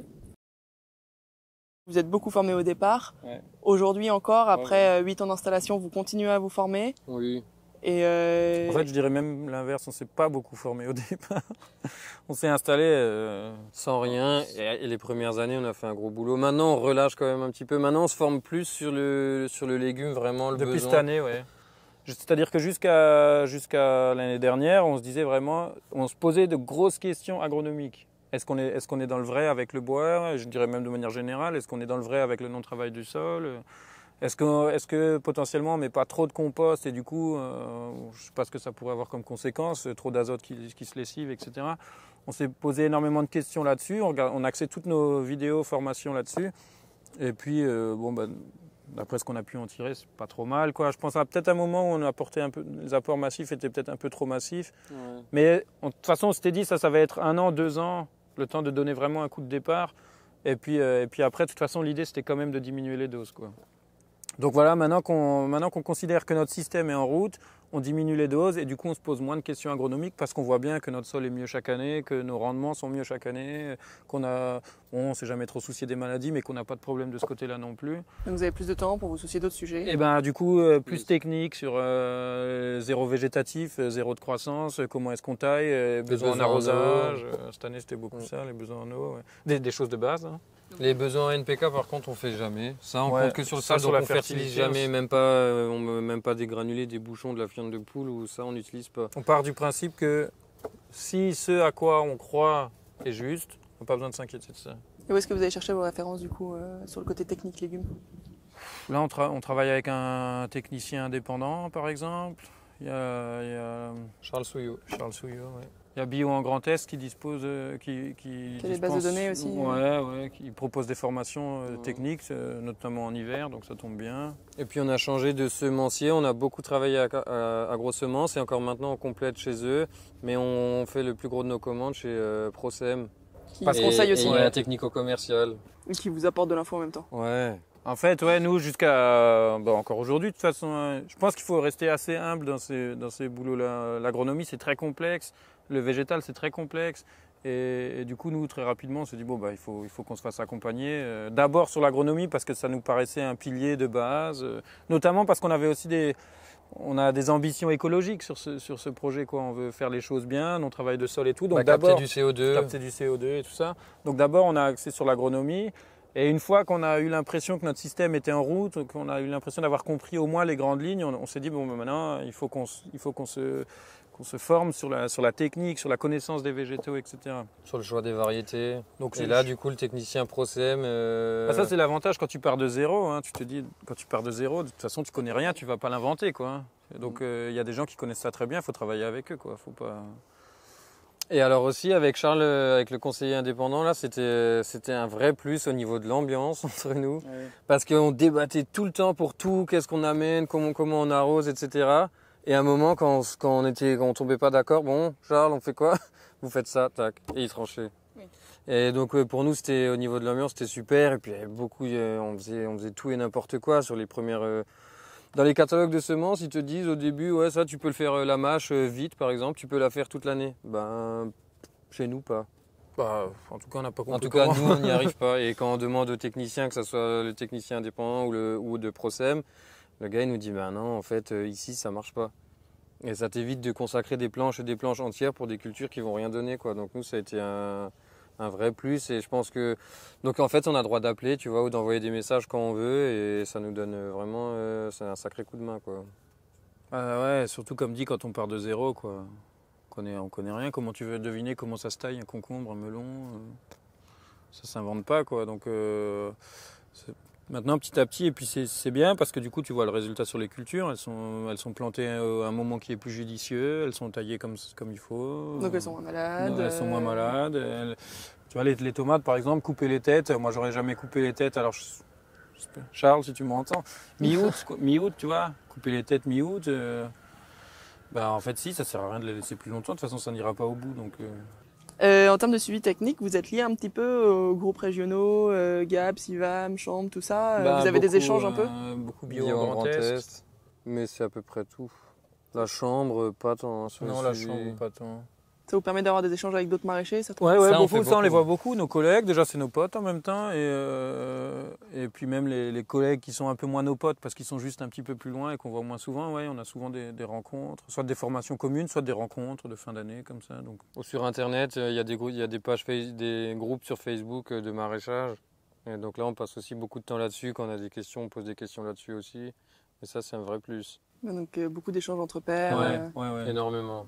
Vous êtes beaucoup formé au départ. Ouais. Aujourd'hui encore, après huit ans d'installation, vous continuez à vous former. Oui. Et euh... En fait, je dirais même l'inverse, on s'est pas beaucoup formé au départ. On s'est installé... euh, Sans rien, et, et les premières années, on a fait un gros boulot. Maintenant, on relâche quand même un petit peu. Maintenant, on se forme plus sur le, sur le légume, vraiment, le Depuis besoin. cette année, ouais. C'est-à-dire que jusqu'à jusqu'à l'année dernière, on se disait vraiment, on se posait de grosses questions agronomiques. Est-ce qu'on est, est-ce qu'on est dans le vrai avec le bois? Je dirais même de manière générale, est-ce qu'on est dans le vrai avec le non-travail du sol? Est-ce que, est-ce que potentiellement on ne met pas trop de compost et du coup, euh, je ne sais pas ce que ça pourrait avoir comme conséquence, trop d'azote qui, qui se lessive, et cetera. On s'est posé énormément de questions là-dessus, on, regarde, on a axé toutes nos vidéos, formations là-dessus. Et puis, euh, bon, bah, d'après ce qu'on a pu en tirer, c'est pas trop mal, quoi. Je pense à peut-être un moment où on a apporté un peu, les apports massifs étaient peut-être un peu trop massifs. Ouais. Mais on- de toute façon, on s'était dit, ça, ça va être un an, deux ans, le temps de donner vraiment un coup de départ. Et puis, euh, et puis après, de toute façon, l'idée, c'était quand même de diminuer les doses, quoi. Donc voilà, maintenant qu'on, maintenant qu'on considère que notre système est en route, on diminue les doses et du coup on se pose moins de questions agronomiques parce qu'on voit bien que notre sol est mieux chaque année, que nos rendements sont mieux chaque année, qu'on a, bon, on ne s'est jamais trop soucié des maladies mais qu'on n'a pas de problème de ce côté-là non plus. Donc vous avez plus de temps pour vous soucier d'autres sujets. Et ben du coup euh, plus Oui. technique sur euh, zéro végétatif, euh, zéro de croissance, euh, comment est-ce qu'on taille, euh, besoin en besoins en arrosage. eau. euh, cette année c'était beaucoup Mm. ça, les besoins en eau, ouais. des, des choses de base. Hein. Les besoins en N P K, par contre, on fait jamais. Ça, on Ouais, compte que sur le ça, sol, sur donc la on fertilise fertilité, jamais, on s- même pas, euh, on met même pas des granulés, des bouchons, de la fiente de poule, ou ça, on n'utilise pas. On part du principe que si ce à quoi on croit est juste, on n'a pas besoin de s'inquiéter de ça. Et où est-ce que vous allez chercher vos références du coup euh, sur le côté technique légumes? Là, on, tra- on travaille avec un technicien indépendant, par exemple. Il y a, il y a Charles Souillot. Charles Souillot, ouais. Il y a Bio en Grand Est qui dispose, euh, qui, qui, qui a des bases de données aussi. Ouais, ouais, qui propose des formations euh, techniques, euh, notamment en hiver, donc ça tombe bien. Et puis on a changé de semencier, on a beaucoup travaillé à, à, à Gros-Semences et encore maintenant on complète chez eux, mais on fait le plus gros de nos commandes chez euh, ProSem. Qui se conseille aussi. Et il y a un technico-commercial. Qui vous apporte de l'info en même temps. Ouais. En fait, ouais, nous, jusqu'à bah, encore aujourd'hui, de toute façon, hein, je pense qu'il faut rester assez humble dans ces, dans ces boulots-là. L'agronomie, c'est très complexe, le végétal, c'est très complexe. Et, et du coup, nous, très rapidement, on s'est dit, bon, bah, il faut, il faut qu'on se fasse accompagner. Euh, D'abord sur l'agronomie, parce que ça nous paraissait un pilier de base, euh, notamment parce qu'on avait aussi des... On a des ambitions écologiques sur ce, sur ce projet, quoi. On veut faire les choses bien, non travail de sol et tout. Donc bah, d'abord, capter du C O deux. Capter du C O deux et tout ça. Donc d'abord, on a axé sur l'agronomie. Et une fois qu'on a eu l'impression que notre système était en route, qu'on a eu l'impression d'avoir compris au moins les grandes lignes, on, on s'est dit, bon, ben maintenant, il faut qu'on il faut qu'on se, qu'on se forme sur la, sur la technique, sur la connaissance des végétaux, et cetera. Sur le choix des variétés. Donc, et là, du coup, le technicien ProSem... Euh... Bah ça, c'est l'avantage quand tu pars de zéro. Hein. Tu te dis, quand tu pars de zéro, de toute façon, tu connais rien, tu vas pas l'inventer, quoi. Hein. Donc, il euh, y a des gens qui connaissent ça très bien, il faut travailler avec eux, quoi. Faut pas... Et alors aussi, avec Charles, avec le conseiller indépendant, là, c'était, c'était un vrai plus au niveau de l'ambiance entre nous. Ouais. Parce qu'on débattait tout le temps pour tout, qu'est-ce qu'on amène, comment, comment on arrose, et cetera. Et à un moment, quand on, quand on était, quand on tombait pas d'accord, bon, Charles, on fait quoi? Vous faites ça, tac. Et il tranchait. Oui. Et donc, pour nous, c'était, au niveau de l'ambiance, c'était super. Et puis, il y avait beaucoup, on faisait, on faisait tout et n'importe quoi sur les premières, dans les catalogues de semences, ils te disent au début, ouais, ça, tu peux le faire euh, la mâche euh, vite, par exemple, tu peux la faire toute l'année. Ben, chez nous, pas. Bah, en tout cas, on n'a pas compris. En tout cas, nous, on n'y arrive pas. Et quand on demande au technicien, que ce soit le technicien indépendant ou, le, ou de ProSem, le gars, il nous dit, ben non, en fait, euh, ici, ça marche pas. Et ça t'évite de consacrer des planches et des planches entières pour des cultures qui vont rien donner, quoi. Donc nous, ça a été un... un vrai plus et je pense que donc en fait on a droit d'appeler tu vois ou d'envoyer des messages quand on veut et ça nous donne vraiment euh, c'est un sacré coup de main quoi. Ah ouais, surtout comme dit quand on part de zéro quoi. On connaît, on connaît rien, comment tu veux deviner comment ça se taille un concombre, un melon, euh, ça s'invente pas quoi. Donc euh, maintenant petit à petit et puis c'est bien parce que du coup tu vois le résultat sur les cultures, elles sont, elles sont plantées à un moment qui est plus judicieux, elles sont taillées comme, comme il faut. Donc elles sont moins malades. Elles sont moins malades. Elles, tu vois les, les tomates par exemple, couper les têtes, moi j'aurais jamais coupé les têtes alors je, je, Charles si tu m'entends, mi-août, mi-août tu vois, couper les têtes mi-août, euh, bah en fait si ça sert à rien de les laisser plus longtemps, de toute façon ça n'ira pas au bout donc. Euh... Euh, en termes de suivi technique, vous êtes lié un petit peu aux groupes régionaux, euh, G A B, Sivam, Chambre, tout ça euh, bah, vous avez beaucoup, des échanges un peu euh, Beaucoup bio, bio en Grand Est. Est, mais c'est à peu près tout. La Chambre, pas tant. Hein, non, la Chambre, pas tant. Ça vous permet d'avoir des échanges avec d'autres maraîchers ça, Ouais, ouais, ça, beaucoup, on, ça on les voit beaucoup, nos collègues, déjà c'est nos potes en même temps, et, euh, et puis même les, les collègues qui sont un peu moins nos potes parce qu'ils sont juste un petit peu plus loin et qu'on voit moins souvent, ouais, on a souvent des, des rencontres, soit des formations communes, soit des rencontres de fin d'année comme ça. Donc. Sur internet, il y a des, il y a des pages, des groupes sur Facebook de maraîchage, et donc là on passe aussi beaucoup de temps là-dessus, quand on a des questions, on pose des questions là-dessus aussi, et ça c'est un vrai plus. Donc euh, beaucoup d'échanges entre pairs. Ouais, euh... ouais, ouais. Énormément.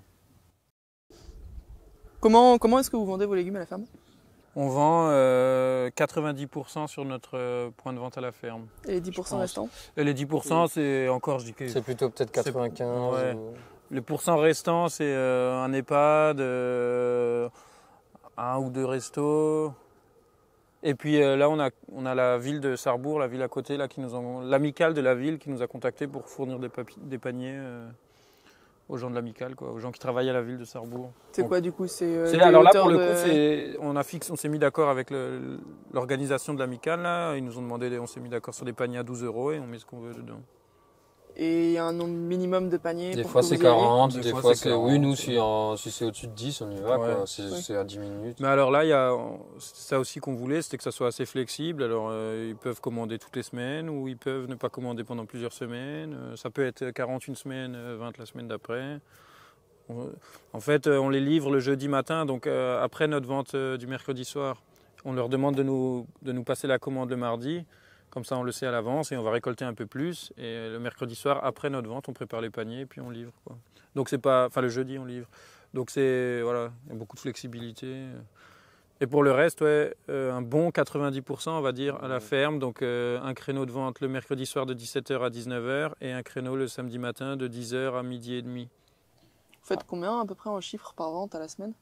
Comment, comment est-ce que vous vendez vos légumes à la ferme? On vend euh, quatre-vingt-dix pour cent sur notre euh, point de vente à la ferme. Et les dix pour cent restants? Et les dix pour cent, oui. C'est encore, je dis que... C'est plutôt peut-être quatre-vingt-quinze. Ouais. Ou... Le pourcent restant, c'est euh, un EHPAD, euh, un ou deux restos. Et puis euh, là, on a, on a la ville de Sarrebourg, la ville à côté, là, qui nous ont, l'amicale de la ville qui nous a contactés pour fournir des, papiers, des paniers. Euh, aux gens de l'amicale, quoi, aux gens qui travaillent à la ville de Sarrebourg. C'est quoi du coup? C'est euh, alors là pour le de... coup, c'est, on a fixe, on s'est mis d'accord avec le, l'organisation de l'amicale là. Ils nous ont demandé, on s'est mis d'accord sur des paniers à douze euros et on met ce qu'on veut dedans. Et il y a un nombre minimum de paniers? Des pour fois que c'est vous quarante, ayez. des, des fois, fois c'est quarante. Oui, nous si, en, si c'est au-dessus de dix, on y va, ouais. quoi. C'est, ouais. c'est à dix minutes. Mais alors là, il y a ça aussi qu'on voulait, c'était que ça soit assez flexible. Alors euh, ils peuvent commander toutes les semaines ou ils peuvent ne pas commander pendant plusieurs semaines. Euh, ça peut être quarante une semaine, vingt la semaine d'après. En fait, on les livre le jeudi matin, donc euh, après notre vente euh, du mercredi soir. On leur demande de nous, de nous passer la commande le mardi, comme ça on le sait à l'avance et on va récolter un peu plus. Et le mercredi soir, après notre vente, on prépare les paniers et puis on livre, quoi. Donc c'est pas, enfin le jeudi on livre. Donc c'est, voilà, il y a beaucoup de flexibilité. Et pour le reste, ouais, euh, un bon quatre-vingt-dix pour cent on va dire à la ferme, donc euh, un créneau de vente le mercredi soir de dix-sept heures à dix-neuf heures et un créneau le samedi matin de dix heures à midi et demi. Vous faites combien à peu près en chiffres par vente à la semaine?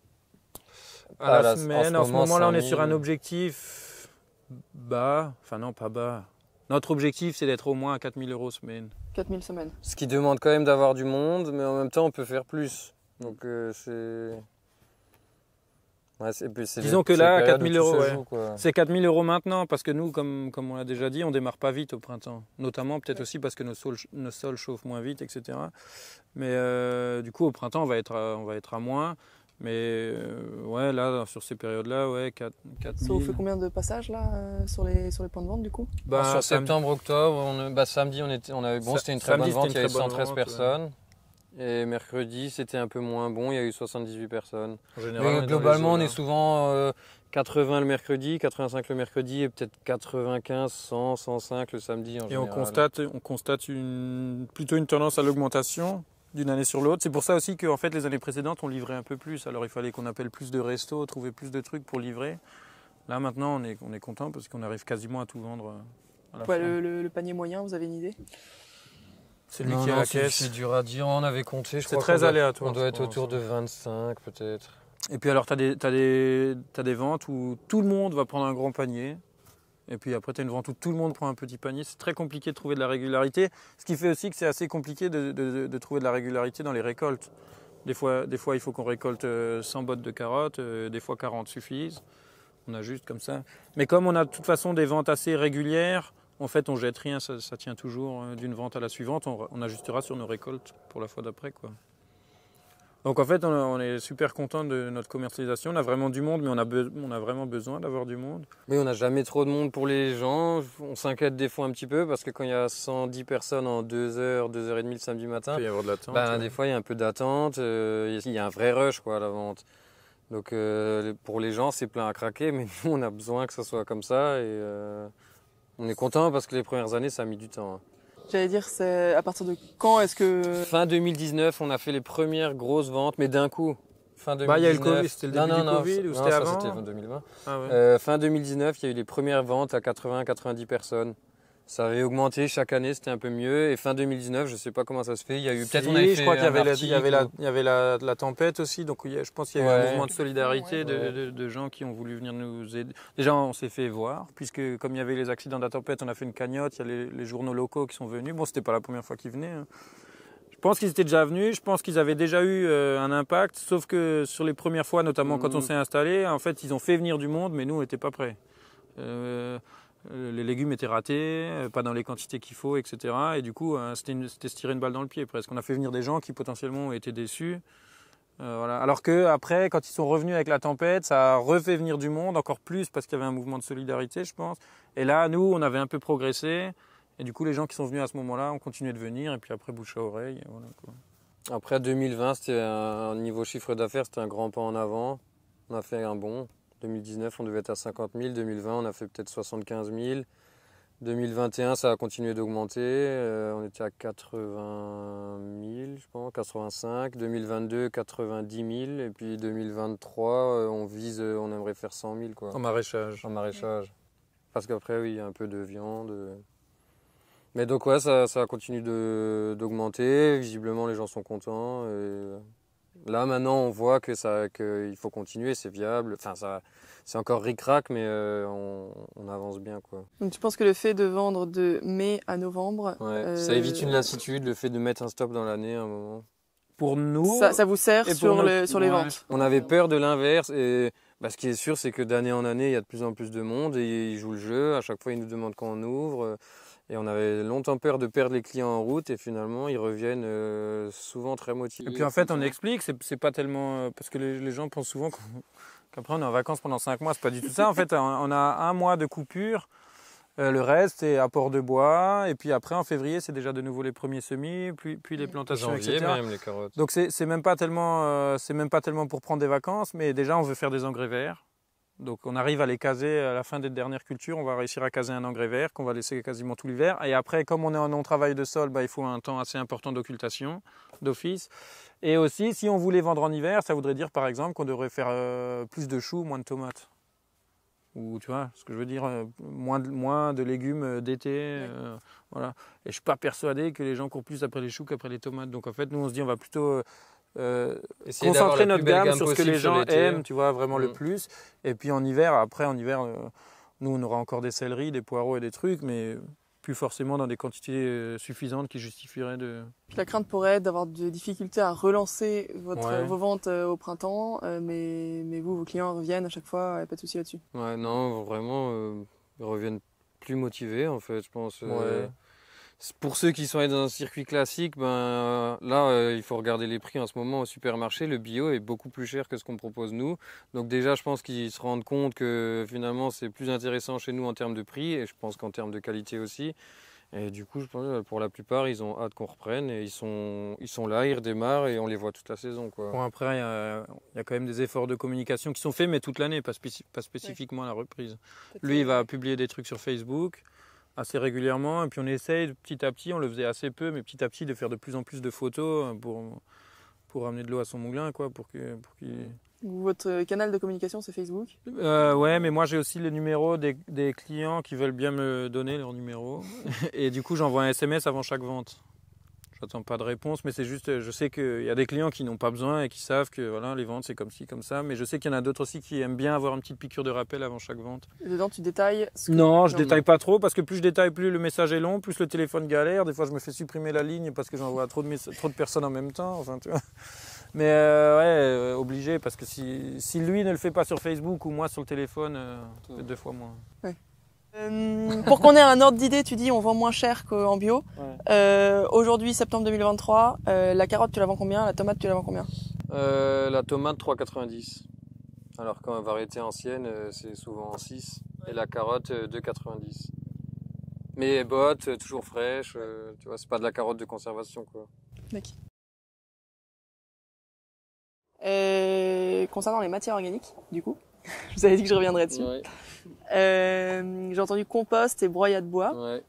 À la, la semaine, en ce moment-là, on est sur un objectif bas, enfin non, pas bas. Notre objectif, c'est d'être au moins à quatre mille euros semaine. quatre mille semaines. Ce qui demande quand même d'avoir du monde, mais en même temps, on peut faire plus. Donc euh, c'est... Ouais, c'est... Disons que là, quatre mille euros, ouais. C'est quatre mille euros maintenant, parce que nous, comme, comme on l'a déjà dit, on démarre pas vite au printemps. Notamment peut-être aussi parce que nos sols, nos sols chauffent moins vite, et cetera. Mais euh, du coup, au printemps, on va être à, on va être à moins. Mais euh, ouais, là, sur ces périodes-là, ouais, quatre mille. Ça vous fait combien de passages là euh, sur, les, sur les points de vente du coup? bah, Sur septembre, octobre, on, bah, samedi, on était, on avait, bon, c'était une très bonne vente, il y avait cent treize personnes. Ouais. Et mercredi, c'était un peu moins bon, il y a eu soixante-dix-huit personnes. En général, mais globalement, on est souvent euh, quatre-vingts le mercredi, quatre-vingt-cinq le mercredi et peut-être quatre-vingt-quinze, cent, cent cinq le samedi en et général. Et on constate, on constate une, plutôt une tendance à l'augmentation d'une année sur l'autre. C'est pour ça aussi que en fait, les années précédentes, on livrait un peu plus. Alors il fallait qu'on appelle plus de restos, trouver plus de trucs pour livrer. Là maintenant, on est, on est content parce qu'on arrive quasiment à tout vendre à la ouais, fin. Le, le, le panier moyen, vous avez une idée? C'est lui non, qui est à la caisse. C'est dur à dire, on avait compté. C'est très aléatoire. On doit être autour de vingt-cinq peut-être. Et puis alors, tu as des, t'as des, t'as des ventes où tout le monde va prendre un grand panier. Et puis après, tu as une vente où tout le monde prend un petit panier. C'est très compliqué de trouver de la régularité. Ce qui fait aussi que c'est assez compliqué de, de, de trouver de la régularité dans les récoltes. Des fois, des fois il faut qu'on récolte cent bottes de carottes, des fois quarante suffisent. On a juste comme ça. Mais comme on a de toute façon des ventes assez régulières, en fait, on jette rien, ça, ça tient toujours d'une vente à la suivante. On, on ajustera sur nos récoltes pour la fois d'après, quoi. Donc en fait, on, on est super content de notre commercialisation. On a vraiment du monde, mais on a, be- on a vraiment besoin d'avoir du monde. Mais on n'a jamais trop de monde pour les gens. On s'inquiète des fois un petit peu parce que quand il y a cent dix personnes en deux heures, deux heures trente le samedi matin, il peut y avoir de l'attente. Ben, ouais. Des fois, il y a un peu d'attente. Euh, il y a un vrai rush quoi, à la vente. Donc euh, pour les gens, c'est plein à craquer, mais nous, on a besoin que ça soit comme ça. Et euh, on est content parce que les premières années, ça a mis du temps. Hein. J'allais dire, c'est à partir de quand est-ce que... Fin deux mille dix-neuf, on a fait les premières grosses ventes, mais d'un coup. Fin deux mille dix-neuf. Bah, il y a eu le Covid, c'était le début non, non, du non, Covid ou non, c'était ça, avant c'était deux mille vingt. Ah ouais. euh, fin deux mille dix-neuf, il y a eu les premières ventes à quatre-vingts à quatre-vingt-dix personnes. Ça avait augmenté chaque année, c'était un peu mieux. Et fin deux mille dix-neuf, je ne sais pas comment ça se fait. Il y a eu peut-être si, on avait je crois qu'il y avait, la, il y avait, la, il y avait la, la tempête aussi. Donc il y a, je pense qu'il y a eu ouais. un mouvement de solidarité ouais, ouais. De, de, de gens qui ont voulu venir nous aider. Déjà, on s'est fait voir, puisque comme il y avait les accidents de la tempête, on a fait une cagnotte. Il y a les, les journaux locaux qui sont venus. Bon, ce n'était pas la première fois qu'ils venaient. Hein. Je pense qu'ils étaient déjà venus. Je pense qu'ils avaient déjà eu euh, un impact. Sauf que sur les premières fois, notamment mmh. quand on s'est installé, en fait, ils ont fait venir du monde, mais nous, on n'était pas prêts. Euh, Les légumes étaient ratés, pas dans les quantités qu'il faut, et cetera. Et du coup, c'était, une, c'était se tirer une balle dans le pied presque. On a fait venir des gens qui potentiellement ont été déçus. Euh, voilà. Alors qu'après, quand ils sont revenus avec la tempête, ça a refait venir du monde, encore plus parce qu'il y avait un mouvement de solidarité, je pense. Et là, nous, on avait un peu progressé. Et du coup, les gens qui sont venus à ce moment-là ont continué de venir. Et puis après, bouche à oreille. Et voilà, quoi. Après, deux mille vingt, c'était un niveau chiffre d'affaires, c'était un grand pas en avant. On a fait un bond. deux mille dix-neuf, on devait être à cinquante mille. deux mille vingt, on a fait peut-être soixante-quinze mille. deux mille vingt et un, ça a continué d'augmenter. Euh, on était à quatre-vingt mille, je pense, quatre-vingt-cinq. deux mille vingt-deux, quatre-vingt-dix mille. Et puis deux mille vingt-trois, euh, on vise, euh, on aimerait faire cent mille. Quoi. En maraîchage. En maraîchage. Parce qu'après, oui, il y a un peu de viande. Mais donc, ouais, ça, ça continue de, d'augmenter. Visiblement, les gens sont contents. Et... Là, maintenant, on voit que ça, qu'il faut continuer, c'est viable. Enfin, ça, c'est encore ric-rac, mais euh, on, on avance bien, quoi. Donc, tu penses que le fait de vendre de mai à novembre... Ouais, euh... ça évite une lassitude, le fait de mettre un stop dans l'année à un moment. Pour nous... Ça, ça vous sert sur, notre... le, sur les ouais. ventes? On avait peur de l'inverse. Et bah, ce qui est sûr, c'est que d'année en année, il y a de plus en plus de monde et ils jouent le jeu. À chaque fois, ils nous demandent quand on ouvre. Et on avait longtemps peur de perdre les clients en route et finalement ils reviennent euh, souvent très motivés. Et puis en fait on explique, c'est, c'est pas tellement... Euh, parce que les, les gens pensent souvent qu'après on est en vacances pendant cinq mois, c'est pas du tout ça. En fait on a un mois de coupure, euh, le reste c'est apport de bois et puis après en février c'est déjà de nouveau les premiers semis, puis, puis les plantations, janvier, et cetera. Même les carottes. Donc c'est, c'est, même pas tellement, euh, c'est même pas tellement pour prendre des vacances, mais déjà on veut faire des engrais verts. Donc on arrive à les caser à la fin des dernières cultures, on va réussir à caser un engrais vert qu'on va laisser quasiment tout l'hiver. Et après, comme on est en non-travail de sol, bah, il faut un temps assez important d'occultation, d'office. Et aussi, si on voulait vendre en hiver, ça voudrait dire par exemple qu'on devrait faire euh, plus de choux, moins de tomates. Ou tu vois, ce que je veux dire, euh, moins, de, moins de légumes d'été. Euh, voilà. Et je ne suis pas persuadé que les gens courent plus après les choux qu'après les tomates. Donc en fait, nous on se dit on va plutôt... Euh, euh, concentrer notre gamme, gamme sur ce que les gens aiment, tu vois, vraiment mmh. le plus. Et puis en hiver, après en hiver, euh, nous on aura encore des céleris, des poireaux et des trucs, mais plus forcément dans des quantités euh, suffisantes qui justifieraient de... Puis la crainte pourrait être d'avoir des difficultés à relancer votre, ouais. vos ventes euh, au printemps, euh, mais, mais vous, vos clients reviennent à chaque fois, il n'y a pas de souci là-dessus. Ouais, non, vraiment, euh, ils reviennent plus motivés en fait, je pense. Euh, ouais. Pour ceux qui sont allés dans un circuit classique, ben, là, euh, il faut regarder les prix en ce moment au supermarché. Le bio est beaucoup plus cher que ce qu'on propose nous. Donc déjà, je pense qu'ils se rendent compte que finalement, c'est plus intéressant chez nous en termes de prix et je pense qu'en termes de qualité aussi. Et du coup, je pense que pour la plupart, ils ont hâte qu'on reprenne et ils sont, ils sont là, ils redémarrent et on les voit toute la saison, quoi. Bon, après, il y a, il y a quand même des efforts de communication qui sont faits, mais toute l'année, pas, spécif- pas spécifiquement ouais. à la reprise. Lui, il va publier des trucs sur Facebook assez régulièrement et puis on essaye petit à petit, on le faisait assez peu, mais petit à petit de faire de plus en plus de photos pour, pour amener de l'eau à son moulin, quoi, pour que, pour qu'il... Votre canal de communication, c'est Facebook ? euh, Ouais, mais moi j'ai aussi les numéros des, des clients qui veulent bien me donner leur numéro. Et du coup, j'envoie un S M S avant chaque vente. J'attends pas de réponse, mais c'est juste, je sais qu'il y a des clients qui n'ont pas besoin et qui savent que voilà, les ventes c'est comme ci, comme ça. Mais je sais qu'il y en a d'autres aussi qui aiment bien avoir une petite piqûre de rappel avant chaque vente. Et dedans, tu détailles ce que... Non, je non, détaille non. pas trop parce que plus je détaille, plus le message est long, plus le téléphone galère. Des fois, je me fais supprimer la ligne parce que j'envoie trop de, mess- trop de personnes en même temps. Enfin, tu vois. Mais euh, ouais, euh, obligé parce que si, si lui ne le fait pas sur Facebook ou moi sur le téléphone, euh, c'est deux fois moins. Ouais. Euh, pour qu'on ait un ordre d'idée, tu dis on vend moins cher qu'en bio. Ouais. Euh, aujourd'hui, septembre deux mille vingt-trois, euh, la carotte, tu la vends combien? La tomate, tu la vends combien? euh, La tomate, trois quatre-vingt-dix. Alors qu'en variété ancienne, euh, c'est souvent six. Ouais. Et la carotte, euh, deux quatre-vingt-dix. Mais botte, toujours fraîche. Euh, tu vois, c'est pas de la carotte de conservation, quoi. D'accord. Euh, concernant les matières organiques, du coup, je vous avais dit que je reviendrais dessus. Ouais. Euh, j'ai entendu compost et broyat de bois. Ouais.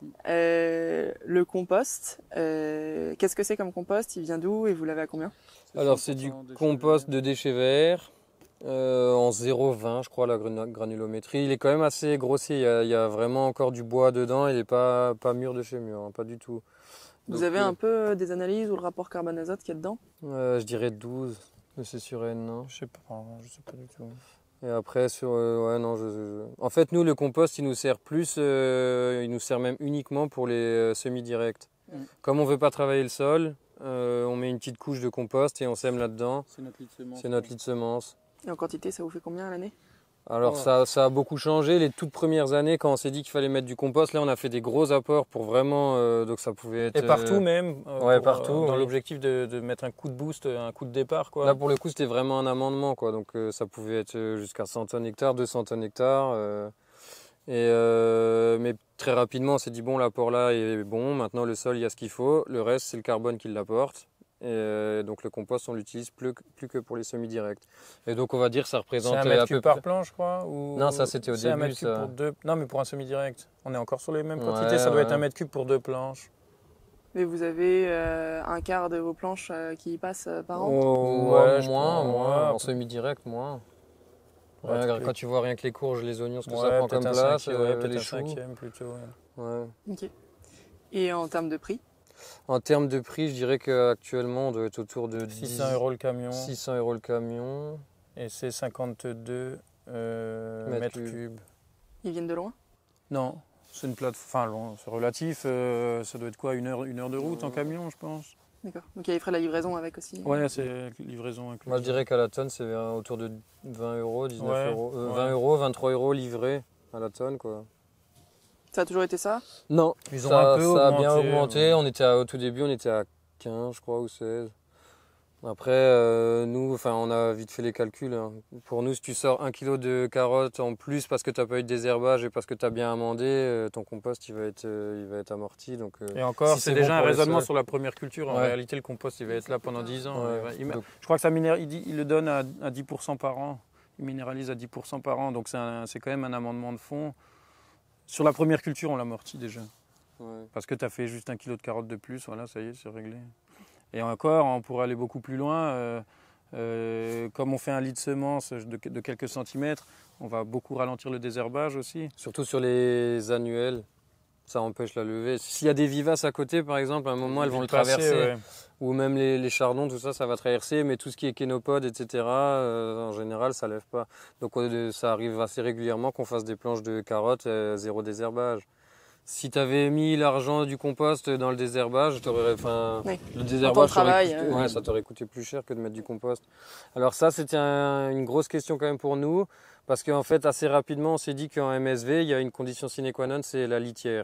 Euh, le compost, euh, qu'est-ce que c'est comme compost? Il vient d'où et vous l'avez à combien? Alors c'est du compost de déchets verts euh, en zéro virgule vingt, je crois, la granulométrie. Il est quand même assez grossier. Il y a, il y a vraiment encore du bois dedans. Il n'est pas pas mûr de chez mûr, hein, pas du tout. Vous Donc, avez euh, un peu des analyses ou le rapport carbone-azote qu'il y a dedans? euh, Je dirais douze. C'est sur N, non? Je sais pas, je sais pas du tout. Et après sur, euh, ouais non, je, je... en fait nous le compost il nous sert plus, euh, il nous sert même uniquement pour les euh, semi-directs. Mmh. Comme on veut pas travailler le sol, euh, on met une petite couche de compost et on sème là-dedans. C'est notre lit de semence. C'est notre lit de semence. Et en quantité, ça vous fait combien à l'année? Alors oh. ça, ça a beaucoup changé les toutes premières années quand on s'est dit qu'il fallait mettre du compost. Là on a fait des gros apports pour vraiment, euh, donc ça pouvait être... Et partout euh... même euh, Ouais, pour, partout. Euh, dans oui. l'objectif de, de mettre un coup de boost, un coup de départ, quoi. Là pour le coup c'était vraiment un amendement, quoi. Donc euh, ça pouvait être jusqu'à cent tonnes hectares, deux cents tonnes hectares. Euh, et, euh, mais très rapidement on s'est dit bon, l'apport là est bon, maintenant le sol il y a ce qu'il faut, le reste c'est le carbone qui l'apporte. Et euh, donc le compost on l'utilise plus, plus que pour les semi-directs. Et donc on va dire que ça représente... C'est un mètre cube par plan je crois ou... Non, ça c'était au début. Un mètre cube ça... pour deux... Non mais pour un semi-direct. On est encore sur les mêmes quantités, ouais, ça doit ouais. être un mètre cube pour deux planches. Mais vous avez euh, un quart de vos planches euh, qui y passent euh, par an? Oh, ouais, ouais, moins, moins, en semi-direct, moins. Ouais, ouais, quand tu vois rien que les courges, les oignons, ce que ouais, ça prend comme place, cinquième, euh, ouais, les un choux. cinquième plutôt. Ouais. Ouais. Ok. Et en termes de prix? En termes de prix, je dirais qu'actuellement, on doit être autour de six cents euros le camion. six cents euros le camion. Et c'est cinquante-deux euh, mètres, mètres cubes. cubes. Ils viennent de loin? Non, c'est une plateforme, enfin, c'est relatif. Euh, ça doit être quoi, une heure, une heure de route ouais. en camion, je pense. D'accord. Donc il y a les frais de la livraison avec aussi? Ouais, c'est livraison inclus. Moi, je dirais qu'à la tonne, c'est autour de vingt euros, dix-neuf ouais, euros. Euh, ouais. vingt euros, vingt-trois euros livrés à la tonne, quoi. Ça a toujours été ça? Non, ils ont ça, un peu ça augmenté, a bien augmenté. Ouais. On était à, au tout début, on était à quinze, je crois, ou seize. Après, euh, nous, enfin, on a vite fait les calculs. Hein. Pour nous, si tu sors un kilo de carottes en plus parce que tu n'as pas eu de désherbage et parce que tu as bien amendé, euh, ton compost il va être, euh, il va être amorti. Donc, euh, et encore, si c'est déjà bon un raisonnement sur la première culture. En ouais. réalité, le compost il va être là pendant dix ans. Ouais. Il, donc, je crois que ça minér... il, dit, il le donne à, à dix pour cent par an. Il minéralise à dix pour cent par an. Donc c'est quand même un amendement de fond. Sur la première culture, on l'amortit déjà. Ouais. Parce que tu as fait juste un kilo de carottes de plus, voilà, ça y est, c'est réglé. Et encore, on pourrait aller beaucoup plus loin. Euh, euh, comme on fait un lit de semences de, de quelques centimètres, on va beaucoup ralentir le désherbage aussi. Surtout sur les annuels. ça empêche la levée. S'il y a des vivaces à côté, par exemple, à un moment, elles vont le passer, traverser. Ouais. Ou même les, les chardons, tout ça, ça va traverser. Mais tout ce qui est kénopode, et cetera, euh, en général, ça lève pas. Donc euh, ça arrive assez régulièrement qu'on fasse des planches de carottes, euh, zéro désherbage. Si tu avais mis l'argent du compost dans le désherbage, enfin, oui. le désherbage, travail, coûté, ouais, ça t'aurait coûté plus cher que de mettre du compost. Alors ça, c'était un, une grosse question quand même pour nous, parce qu'en fait, assez rapidement, on s'est dit qu'en M S V, il y a une condition sine qua non, c'est la litière.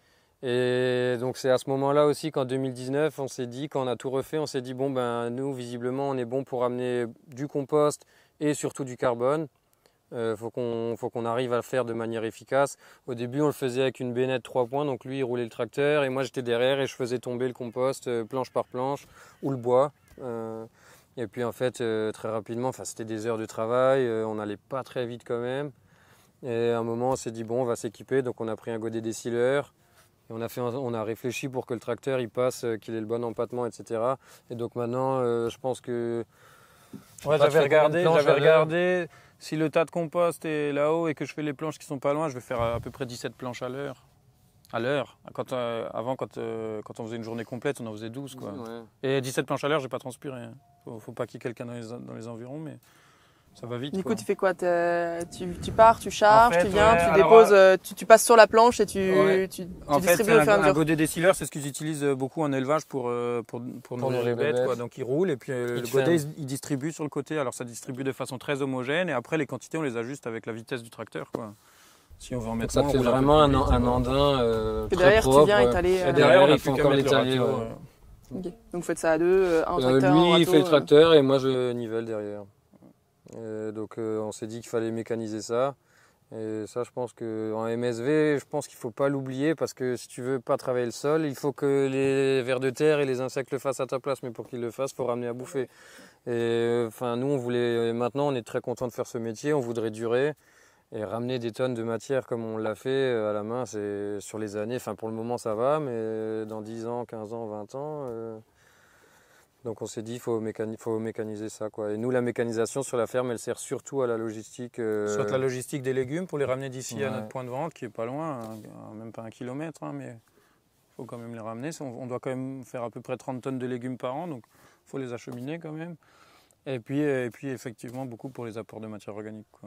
Et donc c'est à ce moment-là aussi qu'en deux mille dix-neuf, on s'est dit, quand on a tout refait, on s'est dit, bon, ben nous, visiblement, on est bon pour amener du compost et surtout du carbone. Il euh, faut qu'on faut qu'on arrive à le faire de manière efficace. Au début, on le faisait avec une bénette trois points, donc lui, il roulait le tracteur et moi, j'étais derrière et je faisais tomber le compost euh, planche par planche ou le bois. Euh, et puis, en fait, euh, très rapidement, c'était des heures de travail, euh, on n'allait pas très vite quand même. Et à un moment, on s'est dit, bon, on va s'équiper, donc on a pris un godet décileur. Et on, a fait un, on a réfléchi pour que le tracteur, il passe, euh, qu'il ait le bon empattement, et cetera. Et donc maintenant, euh, je pense que... Ouais, j'avais regardé, j'avais regardé... Si le tas de compost est là-haut et que je fais les planches qui sont pas loin, je vais faire à peu près dix-sept planches à l'heure. À l'heure. Quand, euh, avant, quand, euh, quand on faisait une journée complète, on en faisait douze. Quoi. Ouais. Et dix-sept planches à l'heure, j'ai pas transpiré. Faut, faut pas qu'il y ait quelqu'un dans les, dans les environs, mais ça va vite. Du quoi. coup, tu fais quoi? tu, tu pars, tu charges, en fait, tu viens, ouais, tu alors, déposes, euh, tu, tu passes sur la planche et tu, ouais. tu, tu en distribues fait, au fur et à mesure. Un godet décileur, c'est ce qu'ils utilisent beaucoup en élevage pour, pour, pour, pour nourrir les bêtes. Quoi. Donc ils roulent et puis euh, le godet, il, il distribue sur le côté. Alors ça distribue de façon très homogène et après les quantités, on les ajuste avec la vitesse du tracteur. Quoi. Si on veut en mettre ça moins, fait on vraiment un, vite, un andin euh, et très derrière, propre. Tu viens étaler, euh... Et derrière, il faut encore l'étaler. Ouais. Okay. Donc vous faites ça à deux, euh, un euh, tracteur, lui, un râteau, il fait le euh... tracteur et moi je nivelle derrière. Euh, donc euh, on s'est dit qu'il fallait mécaniser ça. Et ça, je pense qu'en M S V, je pense qu'il ne faut pas l'oublier parce que si tu veux pas travailler le sol, il faut que les vers de terre et les insectes le fassent à ta place. Mais pour qu'ils le fassent, il faut ramener à bouffer. Et enfin, nous, on voulait, maintenant, on est très content de faire ce métier. On voudrait durer et ramener des tonnes de matière comme on l'a fait à la main. C'est sur les années. Enfin, pour le moment, ça va, mais dans dix ans, quinze ans, vingt ans. Euh... Donc on s'est dit qu'il faut, mécani faut mécaniser ça. Quoi. Et nous, la mécanisation sur la ferme, elle sert surtout à la logistique. Euh... Soit la logistique des légumes pour les ramener d'ici ouais. à notre point de vente, qui est pas loin, hein, même pas un kilomètre, hein, mais il faut quand même les ramener. On, on doit quand même faire à peu près trente tonnes de légumes par an, donc il faut les acheminer quand même. Et puis, et puis effectivement, beaucoup pour les apports de matière organique. Quoi.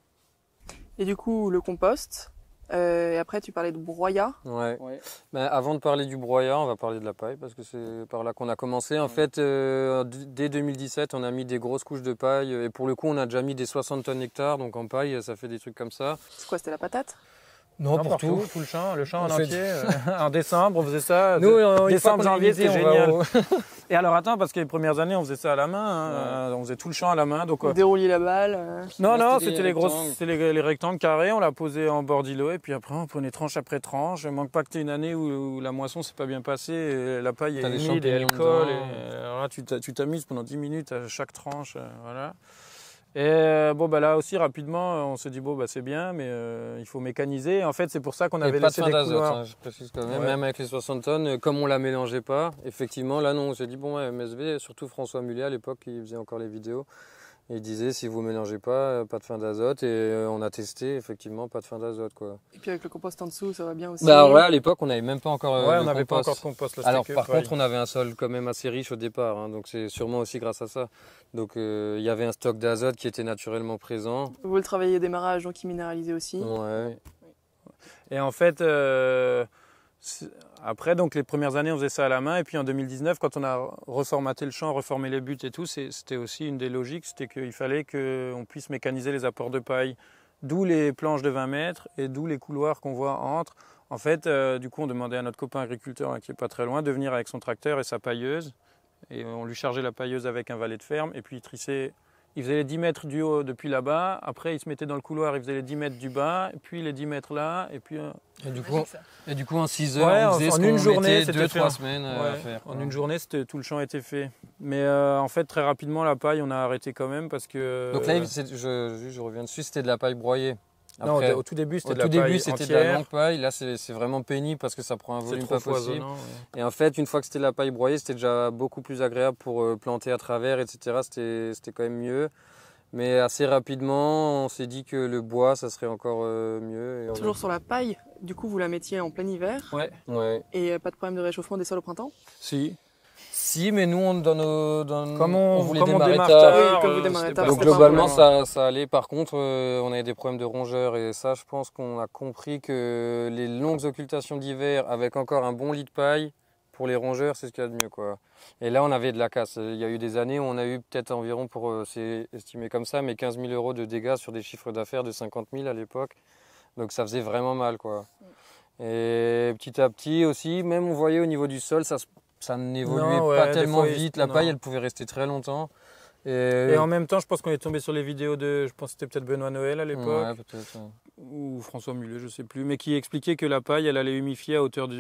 Et du coup, le compost. Euh, et après, tu parlais de broyat. Ouais. ouais. Ben, avant de parler du broyat, on va parler de la paille parce que c'est par là qu'on a commencé. En ouais. fait, euh, dès deux mille dix-sept, on a mis des grosses couches de paille. Et pour le coup, on a déjà mis des soixante tonnes hectares. Donc en paille, ça fait des trucs comme ça. C'est quoi, c'était la patate? Non, non, pour tout. tout, tout le champ, le champ on en entier. Euh, en décembre, on faisait ça. Nous, on, décembre, janvier, c'était génial. Au... Et alors attends, parce que les premières années, on faisait ça à la main. Hein, ouais. On faisait tout le champ à la main. Donc, vous dérouliez la balle. Euh... Non, non, c'était les grosses, c'était les, les rectangles carrés. On l'a posé en bord d'îlot et puis après, on prenait tranche après tranche. Il ne manque pas que tu aies une année où, où la moisson s'est pas bien passée, et la paille est humide et elle colle. Et, alors là, tu t'amuses pendant dix minutes à chaque tranche, euh, voilà. Et euh, bon, bah là aussi, rapidement, on se dit, bon, bah c'est bien, mais euh, il faut mécaniser. En fait, c'est pour ça qu'on avait laissé des couloirs. Hein, je précise quand même, ouais. Même avec les soixante tonnes, comme on la mélangeait pas, effectivement, là, non, on s'est dit, bon, ouais, M S V, surtout François Mullier à l'époque, qui faisait encore les vidéos, il disait, si vous mélangez pas, pas de fin d'azote. Et euh, on a testé, effectivement, pas de fin d'azote, quoi. Et puis avec le compost en dessous, ça va bien aussi. Bah ouais, à l'époque, on n'avait même pas encore euh, ouais, le on n'avait pas encore de compost. Là, alors, que par paille. contre, on avait un sol quand même assez riche au départ, hein, donc c'est sûrement aussi grâce à ça. Donc, il euh, y avait un stock d'azote qui était naturellement présent. Vous le travaillez au démarrage, donc il minéralisait aussi. Ouais. Et en fait, euh, après, donc les premières années, on faisait ça à la main. Et puis en deux mille dix-neuf, quand on a reformaté le champ, reformé les buts et tout, c'était aussi une des logiques, c'était qu'il fallait qu'on puisse mécaniser les apports de paille. D'où les planches de vingt mètres et d'où les couloirs qu'on voit entre. En fait, euh, du coup, on demandait à notre copain agriculteur, hein, qui n'est pas très loin, de venir avec son tracteur et sa pailleuse. Et on lui chargeait la pailleuse avec un valet de ferme. Et puis il trissait, il faisait les dix mètres du haut depuis là-bas. Après, il se mettait dans le couloir, il faisait les dix mètres du bas. Et puis les dix mètres là. Et puis... Euh... Et du coup, et du coup, en six heures, ouais, on faisait en, ce en une journée, c'était deux, trois semaines ouais, à faire. En une journée, tout le champ était fait. Mais euh, en fait, très rapidement, la paille, on a arrêté quand même parce que... Donc là, je, je, je reviens dessus, c'était de la paille broyée. Après, non, au tout début, c'était de la paille paille c'était de la longue paille. Là, c'est vraiment pénible parce que ça prend un volume pas possible. Ouais. Et en fait, une fois que c'était de la paille broyée, c'était déjà beaucoup plus agréable pour euh, planter à travers, et cetera. C'était quand même mieux. Mais assez rapidement, on s'est dit que le bois, ça serait encore euh, mieux. Et Toujours a... sur la paille, du coup, vous la mettiez en plein hiver. Ouais. ouais. Et pas de problème de réchauffement des sols au printemps? Si. Si, mais nous, on, dans nos, dans, comme on, on voulait comme démarrer on tard. Oui, comme vous démarrez tard. Donc globalement, ça, ça allait. Par contre, euh, on avait des problèmes de rongeurs. Et ça, je pense qu'on a compris que les longues occultations d'hiver, avec encore un bon lit de paille, pour les rongeurs, c'est ce qu'il y a de mieux, quoi. Et là, on avait de la casse. Il y a eu des années où on a eu peut-être environ, pour euh, c'est estimé comme ça, mais quinze mille euros de dégâts sur des chiffres d'affaires de cinquante mille à l'époque. Donc ça faisait vraiment mal, quoi. Et petit à petit aussi, même on voyait au niveau du sol, ça, ça n'évoluait ouais, pas tellement fois, vite. La non. paille, elle pouvait rester très longtemps. Et, et en même temps, je pense qu'on est tombé sur les vidéos de, je pense que c'était peut-être Benoît Noël à l'époque, ouais, peut-être, ouais. ou François Mullet, je ne sais plus, mais qui expliquait que la paille, elle allait humifier à hauteur de,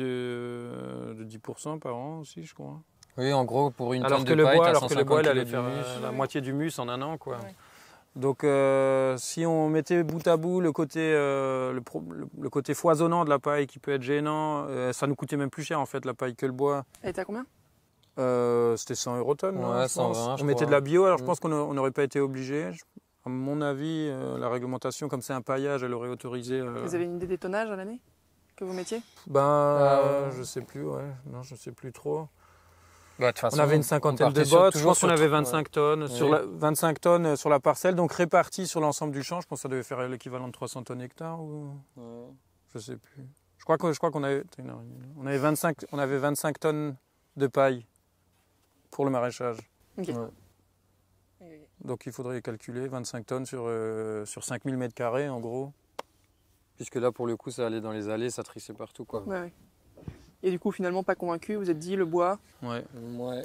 de dix pour cent par an aussi, je crois. Oui, en gros, pour une alors tonne que de le paille, bois, alors que le bois, elle allait faire euh, la moitié du mus en un an, quoi. Ouais. Donc, euh, si on mettait bout à bout le côté, euh, le, pro, le, le côté foisonnant de la paille qui peut être gênant, euh, ça nous coûtait même plus cher en fait la paille que le bois. Elle était à combien? euh, C'était cent euros tonne. Ouais, non, cent vingt, on mettait de la bio, alors je mmh. pense qu'on n'aurait pas été obligé. À mon avis, euh, la réglementation, comme c'est un paillage, elle aurait autorisé. Euh... Vous avez une idée des tonnages à l'année que vous mettiez? Ben, euh, je sais plus, ouais. Non, je sais plus trop. Bah, de façon, on avait une cinquantaine de bottes, je pense qu'on avait vingt-cinq tonnes, ouais. sur la, vingt-cinq tonnes sur la parcelle, donc réparties sur l'ensemble du champ. Je pense que ça devait faire l'équivalent de trois cents tonnes hectares ou ouais. je sais plus. Je crois que je crois qu'on avait on avait vingt-cinq on avait vingt-cinq tonnes de paille pour le maraîchage. Okay. Ouais. Donc il faudrait calculer vingt-cinq tonnes sur euh, sur cinq mille mètres carrés en gros. Puisque là pour le coup ça allait dans les allées, ça trissait partout quoi. Ouais, ouais. Et du coup, finalement, pas convaincu, vous êtes dit le bois? Ouais. ouais.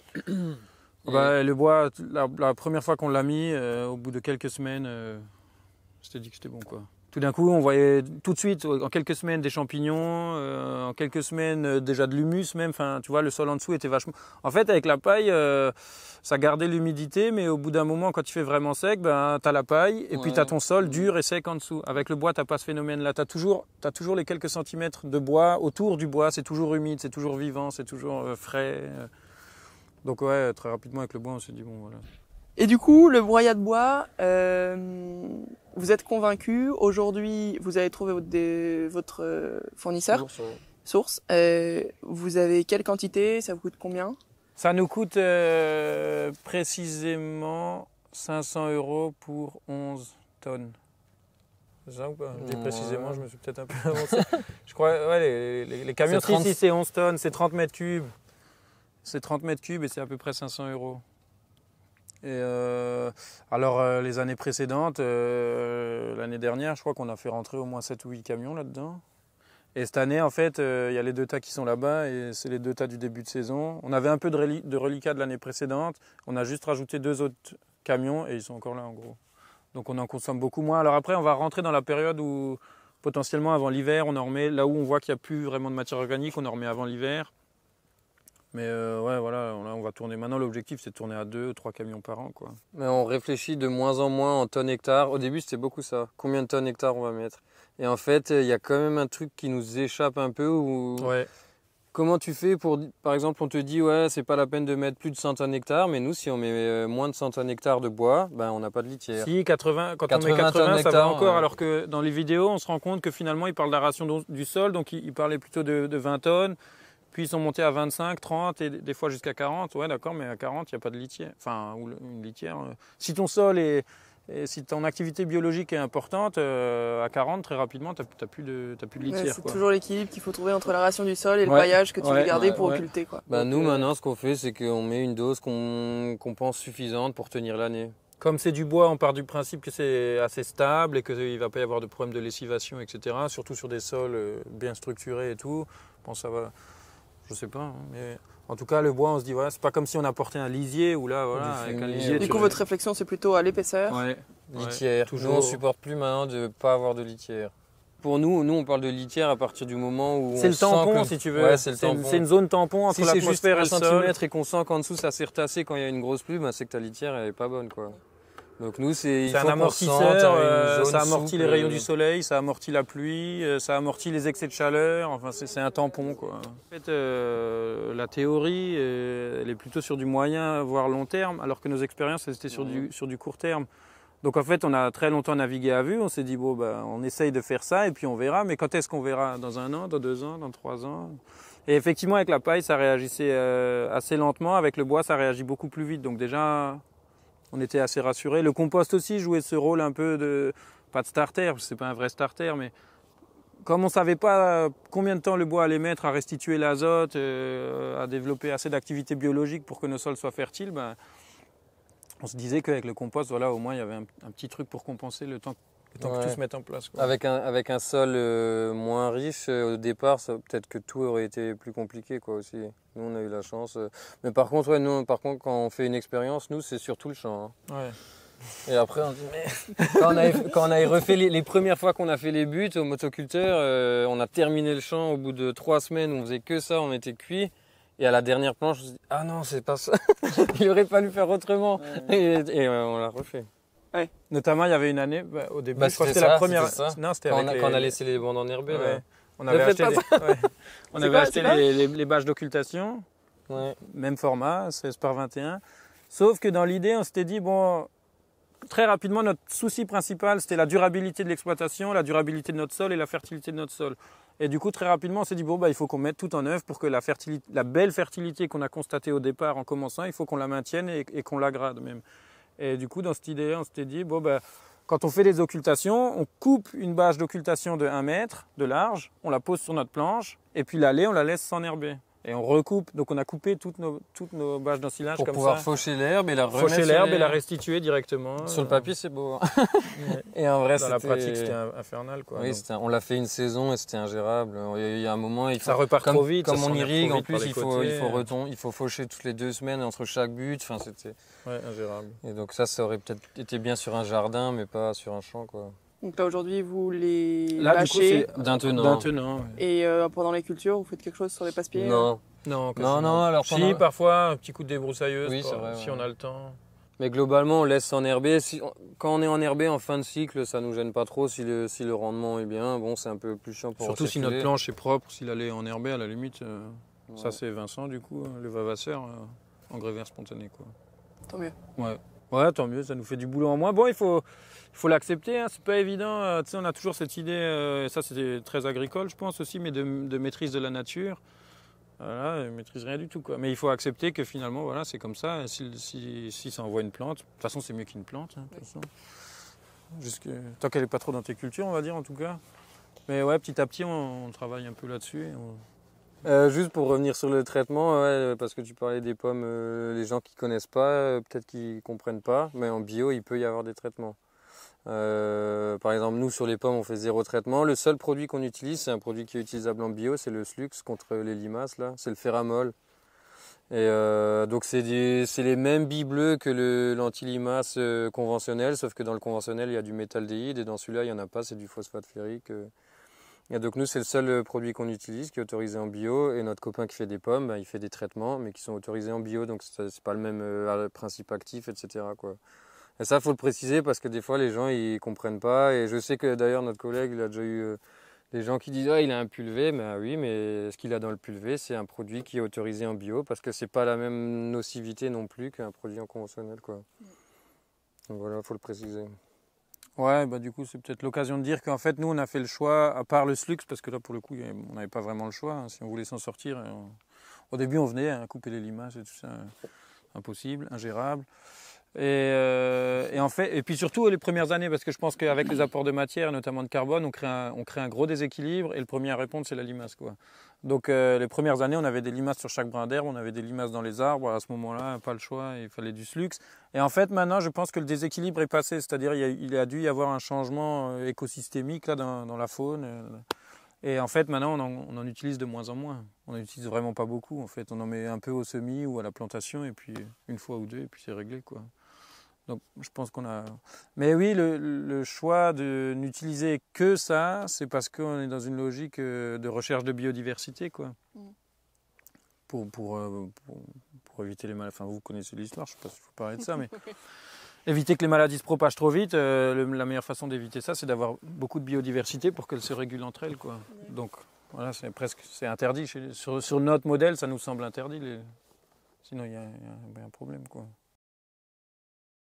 Bah, le bois, la, la première fois qu'on l'a mis, euh, au bout de quelques semaines, euh, c'était dit que c'était bon, quoi. Tout d'un coup, on voyait tout de suite, en quelques semaines, des champignons, euh, en quelques semaines, euh, déjà de l'humus même. Enfin, tu vois, le sol en dessous était vachement... En fait, avec la paille, euh, ça gardait l'humidité, mais au bout d'un moment, quand il fait vraiment sec, ben, tu as la paille et ouais. puis tu as ton sol dur et sec en dessous. Avec le bois, tu n'as pas ce phénomène-là. Tu as toujours, t'as toujours les quelques centimètres de bois autour du bois. C'est toujours humide, c'est toujours vivant, c'est toujours euh, frais. Donc ouais, très rapidement, avec le bois, on s'est dit, bon, voilà. Et du coup, le broyat de bois, euh, vous êtes convaincu. Aujourd'hui, vous avez trouvé votre, des, votre fournisseur, Source. Ouais. source. Euh, vous avez quelle quantité? Ça vous coûte combien? Ça nous coûte euh, précisément cinq cents euros pour onze tonnes. C'est ça ou pas? Je dis précisément, je me suis peut-être un peu avancé. Je crois, ouais, les, les, les camions trente... ici, c'est onze tonnes, c'est trente mètres cubes. C'est trente mètres cubes et c'est à peu près cinq cents euros. Et euh, alors euh, les années précédentes, euh, l'année dernière, je crois qu'on a fait rentrer au moins sept ou huit camions là-dedans. Et cette année, en fait, il euh, y a les deux tas qui sont là-bas et c'est les deux tas du début de saison. On avait un peu de, reli de reliquat de l'année précédente. On a juste rajouté deux autres camions et ils sont encore là en gros. Donc on en consomme beaucoup moins. Alors après, on va rentrer dans la période où potentiellement avant l'hiver, on en remet là où on voit qu'il n'y a plus vraiment de matière organique, on en remet avant l'hiver. Mais euh, ouais, voilà, on, on va tourner. Maintenant, l'objectif, c'est de tourner à deux, trois camions par an, quoi. Mais on réfléchit de moins en moins en tonnes hectares. Au début, c'était beaucoup ça. Combien de tonnes hectares on va mettre? Et en fait, il y a quand même un truc qui nous échappe un peu. Où... Ouais. Comment tu fais pour, par exemple, on te dit, ouais, c'est pas la peine de mettre plus de cent tonnes hectares, mais nous, si on met moins de cent tonnes hectares de bois, ben, on n'a pas de litière. Si, quatre-vingts, quand quatre-vingts on met quatre-vingts, ça va encore, ouais. Alors que dans les vidéos, on se rend compte que finalement, ils parlent de la ration du sol, donc ils parlaient plutôt de, de vingt tonnes. Puis ils sont montés à vingt-cinq, trente et des fois jusqu'à quarante. Ouais, d'accord, mais à quarante, il n'y a pas de litière. Enfin, une litière. Si ton sol est, et si ton activité biologique est importante, euh, à quarante, très rapidement, tu n'as plus de, t'as plus de litière. Ouais, c'est toujours l'équilibre qu'il faut trouver entre la ration du sol et le ouais. paillage que tu ouais, veux garder ouais, pour ouais. occulter. Quoi. Bah, nous, maintenant, ce qu'on fait, c'est qu'on met une dose qu'on qu'on pense suffisante pour tenir l'année. Comme c'est du bois, on part du principe que c'est assez stable et qu'il ne va pas y avoir de problème de lessivation, et cetera. Surtout sur des sols bien structurés et tout. Je pense que ça va... Je sais pas, hein, mais en tout cas le bois, on se dit voilà, c'est pas comme si on apportait un lisier ou là voilà, avec un lisier. Du coup, votre réflexion, c'est plutôt à l'épaisseur. Ouais. Litière. Ouais, toujours. Nous, on supporte plus maintenant de pas avoir de litière. Pour nous, nous on parle de litière à partir du moment où c'est le tampon, que... si tu veux. Ouais, c'est une, une zone tampon entre si l'atmosphère et le sol. Si c'est juste un centimètre et qu'on sent qu'en dessous ça s'est retassé quand il y a une grosse pluie, bah, c'est que ta litière elle est pas bonne quoi. Donc nous, c'est un amortisseur, euh, ça amortit souple, les rayons euh... du soleil, ça amortit la pluie, euh, ça amortit les excès de chaleur, enfin c'est un tampon quoi. En fait, euh, la théorie, euh, elle est plutôt sur du moyen voire long terme, alors que nos expériences elles étaient sur, ouais. du, sur du court terme. Donc en fait, on a très longtemps navigué à vue, on s'est dit, bon, bah, on essaye de faire ça et puis on verra, mais quand est-ce qu'on verra? Dans un an, dans deux ans, dans trois ans? Et effectivement, avec la paille, ça réagissait euh, assez lentement, avec le bois, ça réagit beaucoup plus vite, donc déjà, on était assez rassurés. Le compost aussi jouait ce rôle un peu de, pas de starter, c'est pas un vrai starter, mais comme on ne savait pas combien de temps le bois allait mettre à restituer l'azote, euh, à développer assez d'activité biologique pour que nos sols soient fertiles, ben, on se disait qu'avec le compost, voilà, au moins il y avait un, un petit truc pour compenser le temps, le temps ouais. que tout se mette en place. Quoi. Avec, un, avec un sol euh, moins riche, euh, au départ, ça, peut-être que tout aurait été plus compliqué quoi, aussi. Nous, on a eu la chance. Euh. Mais par contre, ouais, nous, par contre, quand on fait une expérience, nous, c'est surtout le champ. Hein. Ouais. Et après, on dit, mais quand on avait, quand on avait refait les, les premières fois qu'on a fait les buts au motoculteur, euh, on a terminé le champ au bout de trois semaines, on faisait que ça, on était cuit. Et à la dernière planche, on se dit, ah non, c'est pas ça. Il aurait fallu faire autrement. Ouais. Et, et euh, on l'a refait. Ouais. Notamment, il y avait une année, bah, au début, bah, je crois que c'était ça, la première. Ça. Non, c'était quand, avec on a, les... quand on a laissé les bandes enherbées. Ouais. Là. On avait acheté, des... ouais. on avait quoi, acheté les, les, les bâches d'occultation, ouais. Même format, seize par vingt et un. Sauf que dans l'idée, on s'était dit, bon. Très rapidement, notre souci principal, c'était la durabilité de l'exploitation, la durabilité de notre sol et la fertilité de notre sol. Et du coup, très rapidement, on s'est dit, bon, bah, il faut qu'on mette tout en œuvre pour que la, fertilité, la belle fertilité qu'on a constatée au départ en commençant, il faut qu'on la maintienne et, et qu'on l'aggrade même. Et du coup, dans cette idée, on s'était dit, bon, bah, quand on fait des occultations, on coupe une bâche d'occultation de un mètre de large, on la pose sur notre planche, et puis l'allée, on la laisse s'enherber. Et on recoupe, donc on a coupé toutes nos, toutes nos bâches d'ensilage comme ça. Pour pouvoir faucher l'herbe et la remettre Faucher l'herbe les... et la restituer directement. Sur le papier, c'est beau. Hein. Ouais. Et en vrai, dans la pratique, c'était infernal. Quoi, oui, un... on l'a fait une saison et c'était ingérable. Il y a un moment, il faut... ça repart comme, trop vite. Comme on irrigue, en plus, il faut, il, faut retom... il faut faucher toutes les deux semaines entre chaque but. Enfin, c'était ouais, ingérable. Et donc ça, ça aurait peut-être été bien sur un jardin, mais pas sur un champ, quoi. Donc là aujourd'hui vous les là, bâchez d'un tenant. D'un tenant ouais. Et euh, pendant les cultures, vous faites quelque chose sur les passe-pieds? Non. Non, non, non, alors si, parfois, un petit coup de débroussailleuse, oui, quoi, vrai, si ouais. on a le temps. Mais globalement, on laisse s'enherber. Si, quand on est enherbé en fin de cycle, ça nous gêne pas trop. Si le, si le rendement est bien, bon, c'est un peu plus chiant pour surtout circuler. Si notre planche est propre, s'il allait enherber, à la limite, euh, ouais. Ça c'est Vincent, du coup, le vavasseur, euh, engrais vert spontané, quoi. Tant mieux. Ouais. Ouais, tant mieux, ça nous fait du boulot en moins. Bon, il faut, il faut l'accepter, hein, c'est pas évident. Euh, tu sais, on a toujours cette idée, euh, et ça c'est très agricole, je pense aussi, mais de, de maîtrise de la nature. Voilà, ils ne maîtrisent rien du tout, quoi. Mais il faut accepter que finalement, voilà, c'est comme ça. Si, si, si ça envoie une plante, de toute façon, c'est mieux qu'une plante. Hein, de toute façon. Jusque, tant qu'elle n'est pas trop dans tes cultures, on va dire, en tout cas. Mais ouais, petit à petit, on, on travaille un peu là-dessus. On... Euh, juste pour revenir sur le traitement, ouais, parce que tu parlais des pommes, euh, les gens qui ne connaissent pas, euh, peut-être qu'ils ne comprennent pas, mais en bio, il peut y avoir des traitements. Euh, par exemple, nous, sur les pommes, on fait zéro traitement. Le seul produit qu'on utilise, c'est un produit qui est utilisable en bio, c'est le Slux contre les limaces, là. C'est le Ferramol. Et euh, donc, c'est les mêmes billes bleues que l'anti-limace euh, conventionnel, sauf que dans le conventionnel, il y a du métaldéhyde, et dans celui-là, il n'y en a pas, c'est du phosphate ferrique. Euh. Et donc, nous, c'est le seul produit qu'on utilise, qui est autorisé en bio. Et notre copain qui fait des pommes, bah, il fait des traitements, mais qui sont autorisés en bio, donc c'est pas le même euh, principe actif, et cetera, quoi. Et ça, il faut le préciser parce que des fois, les gens, ils comprennent pas. Et je sais que d'ailleurs, notre collègue, il a déjà eu euh, des gens qui disent « Ah, il a un pulvé ». Mais ah, oui, mais ce qu'il a dans le pulvé, c'est un produit qui est autorisé en bio parce que c'est pas la même nocivité non plus qu'un produit en conventionnel, quoi. Donc voilà, il faut le préciser. Ouais, bah du coup, c'est peut-être l'occasion de dire qu'en fait, nous, on a fait le choix, à part le Slux, parce que là, pour le coup, on n'avait pas vraiment le choix. Hein, si on voulait s'en sortir, on... au début, on venait hein, couper les limaces et tout ça. Impossible, ingérable. Et, euh, et, en fait, et puis surtout les premières années, parce que je pense qu'avec les apports de matière, notamment de carbone, on crée un, on crée un gros déséquilibre et le premier à répondre, c'est la limace, quoi. Donc euh, les premières années, on avait des limaces sur chaque brin d'herbe, on avait des limaces dans les arbres. À ce moment-là, pas le choix, il fallait du Slux. Et en fait, maintenant, je pense que le déséquilibre est passé, c'est-à-dire il, il a dû y avoir un changement écosystémique là, dans, dans la faune. Et en fait, maintenant, on en, on en utilise de moins en moins. On n'en utilise vraiment pas beaucoup, en fait. On en met un peu au semis ou à la plantation, et puis une fois ou deux, et puis c'est réglé, quoi. Donc, je pense qu'on a... Mais oui, le, le choix de n'utiliser que ça, c'est parce qu'on est dans une logique de recherche de biodiversité, quoi. Mm. Pour, pour, pour, pour éviter les maladies... Enfin, vous connaissez l'histoire, je ne sais pas s'il faut parler de ça, mais... éviter que les maladies se propagent trop vite, euh, le, la meilleure façon d'éviter ça, c'est d'avoir beaucoup de biodiversité pour qu'elles se régulent entre elles, quoi. Mm. Donc, voilà, c'est presque... c'est interdit. Chez, sur, sur notre modèle, ça nous semble interdit. Les... Sinon, il y, y a un problème, quoi.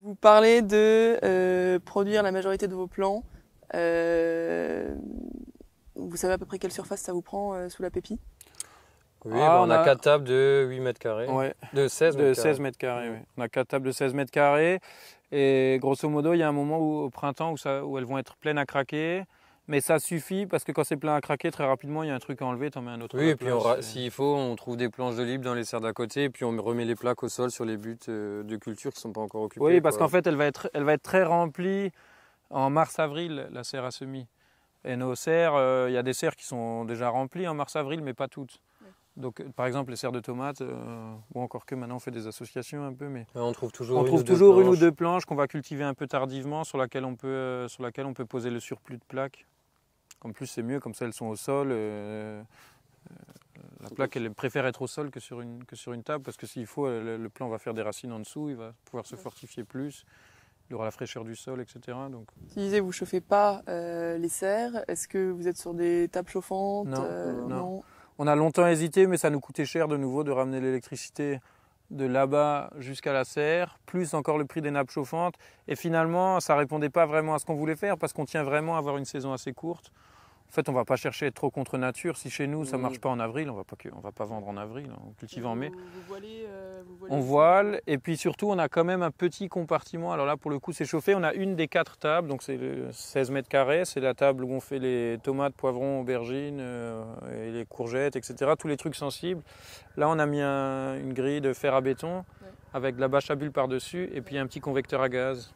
Vous parlez de euh, produire la majorité de vos plants. Euh, vous savez à peu près quelle surface ça vous prend euh, sous la pépie? Oui, ah, bah, on, on a quatre tables de huit mètres carrés. Ouais. De seize mètres de seize mètres carrés. Oui. On a quatre tables de seize mètres carrés. Et grosso modo, il y a un moment où, au printemps où, ça, où elles vont être pleines à craquer. Mais ça suffit parce que quand c'est plein à craquer, très rapidement, il y a un truc à enlever, tu en mets un autre. Oui, et puis s'il faut, on trouve des planches de libre dans les serres d'à côté et puis on remet les plaques au sol sur les buts de culture qui ne sont pas encore occupés. Oui, parce qu'en fait, elle va, être, elle va être très remplie en mars-avril, la serre à semis. Et nos serres, il euh, y a des serres qui sont déjà remplies en mars-avril, mais pas toutes. Oui. Donc, par exemple, les serres de tomates, euh, ou encore que maintenant on fait des associations un peu, mais ouais, on trouve toujours, on une, trouve ou toujours une ou deux planches qu'on va cultiver un peu tardivement, sur laquelle on peut, euh, sur laquelle on peut poser le surplus de plaques. En plus, c'est mieux, comme ça elles sont au sol. Euh, euh, la plaque, elle préfère être au sol que sur une, que sur une table, parce que s'il faut, le, le plant va faire des racines en dessous, il va pouvoir se fortifier plus, il aura la fraîcheur du sol, et cetera. Donc... Tu disais, vous ne chauffez pas euh, les serres. Est-ce que vous êtes sur des tables chauffantes? Non, euh, non. non. On a longtemps hésité, mais ça nous coûtait cher de nouveau de ramener l'électricité de là-bas jusqu'à la serre, plus encore le prix des nappes chauffantes. Et finalement, ça ne répondait pas vraiment à ce qu'on voulait faire, parce qu'on tient vraiment à avoir une saison assez courte. En fait, on ne va pas chercher à être trop contre nature. Si chez nous, ça ne marche pas en avril, on ne va pas vendre en avril, on cultive en mai. Vous, vous voilez, euh, vous voilez on voile, et puis surtout, on a quand même un petit compartiment. Alors là, pour le coup, c'est chauffé. On a une des quatre tables, donc c'est seize mètres carrés. C'est la table où on fait les tomates, poivrons, aubergines, euh, et les courgettes, et cetera. Tous les trucs sensibles. Là, on a mis un, une grille de fer à béton, ouais, avec de la bâche à bulles par-dessus, et puis un petit convecteur à gaz.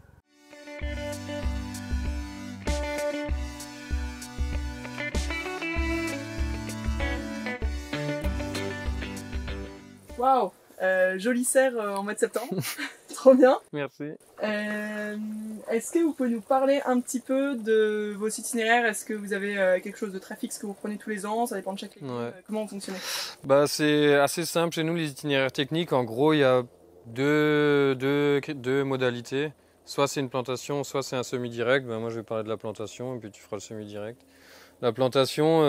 Waouh, euh, jolie serre euh, en mois de septembre, trop bien. Merci. Euh, Est-ce que vous pouvez nous parler un petit peu de vos itinéraires? Est-ce que vous avez euh, quelque chose de très fixe que vous prenez tous les ans? Ça dépend de chaque légume. Ouais. Comment vous fonctionnez? Bah, c'est assez simple chez nous, les itinéraires techniques. En gros, il y a deux, deux, deux modalités. Soit c'est une plantation, soit c'est un semi-direct. Ben, moi, je vais parler de la plantation et puis tu feras le semi-direct. La plantation,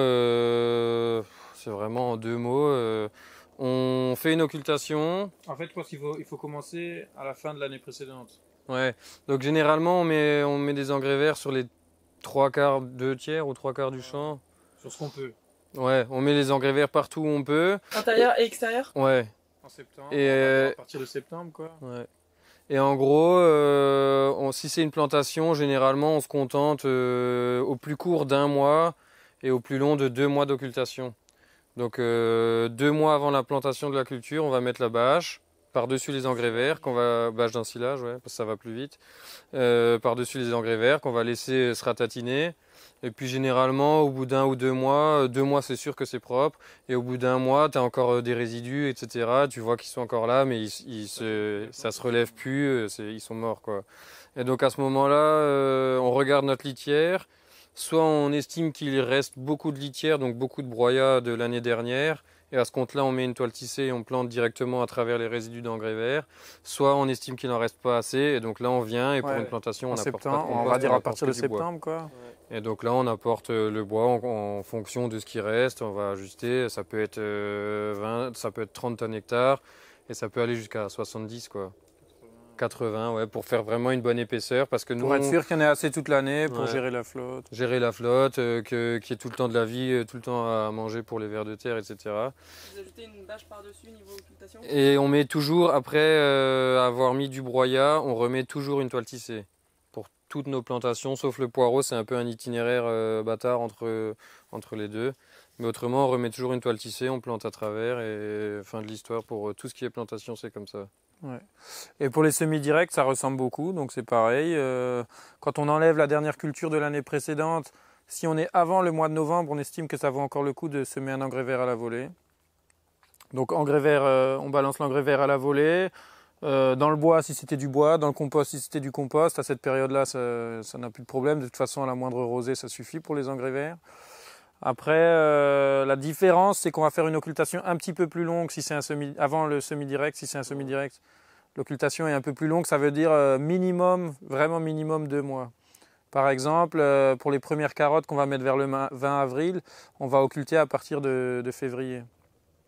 euh, c'est vraiment en deux mots. Euh, On fait une occultation. En fait, je pense qu'il faut, il faut commencer à la fin de l'année précédente. Ouais. Donc généralement, on met, on met des engrais verts sur les trois quarts, deux tiers ou trois quarts du champ. Sur ce qu'on peut. Ouais, on met les engrais verts partout où on peut. Intérieur et extérieur? Ouais. En septembre. Et euh... à partir de septembre, quoi. Ouais. Et en gros, euh, on, si c'est une plantation, généralement, on se contente euh, au plus court d'un mois et au plus long de deux mois d'occultation. Donc euh, deux mois avant la plantation de la culture, on va mettre la bâche par-dessus les engrais verts, qu'on va bâche d'ensilage, ouais, parce que ça va plus vite, euh, par-dessus les engrais verts qu'on va laisser se ratatiner. Et puis généralement, au bout d'un ou deux mois, deux mois c'est sûr que c'est propre, et au bout d'un mois, tu as encore des résidus, et cetera. Tu vois qu'ils sont encore là, mais ils, ils se, ça se relève plus, ils sont morts, quoi. Et donc à ce moment-là, euh, on regarde notre litière. Soit on estime qu'il reste beaucoup de litière, donc beaucoup de broyats de l'année dernière, et à ce compte-là, on met une toile tissée et on plante directement à travers les résidus d'engrais verts. Soit on estime qu'il n'en reste pas assez, et donc là on vient, et pour ouais, une plantation, on apporte pas de compost, on va dire à partir de septembre, quoi. Ouais. Et donc là, on apporte le bois en, en fonction de ce qui reste, on va ajuster, ça peut être vingt, ça peut être trente tonnes hectares, et ça peut aller jusqu'à soixante-dix, quoi. quatre-vingts, ouais, pour faire vraiment une bonne épaisseur. Parce que nous, pour être sûr qu'il y en ait assez toute l'année pour ouais, gérer la flotte. Gérer la flotte, euh, que, qu'il y ait tout le temps de la vie, euh, tout le temps à manger pour les vers de terre, et cetera. Vous ajoutez une bâche par-dessus niveau occultation? Et on met toujours, après euh, avoir mis du broyat, on remet toujours une toile tissée. Pour toutes nos plantations, sauf le poireau, c'est un peu un itinéraire euh, bâtard entre, entre les deux. Mais autrement, on remet toujours une toile tissée, on plante à travers et fin de l'histoire. Pour tout ce qui est plantation, c'est comme ça. Ouais. Et pour les semi-directs, ça ressemble beaucoup, donc c'est pareil. Euh, quand on enlève la dernière culture de l'année précédente, si on est avant le mois de novembre, on estime que ça vaut encore le coup de semer un engrais vert à la volée. Donc engrais vert, euh, on balance l'engrais vert à la volée. Euh, dans le bois, si c'était du bois, dans le compost, si c'était du compost. À cette période-là, ça, ça n'a plus de problème. De toute façon, à la moindre rosée, ça suffit pour les engrais verts. Après, euh, la différence, c'est qu'on va faire une occultation un petit peu plus longue si c'est un semi, avant le semi-direct. Si c'est un semi-direct, l'occultation est un peu plus longue. Ça veut dire euh, minimum, vraiment minimum deux mois. Par exemple, euh, pour les premières carottes qu'on va mettre vers le vingt avril, on va occulter à partir de, de février.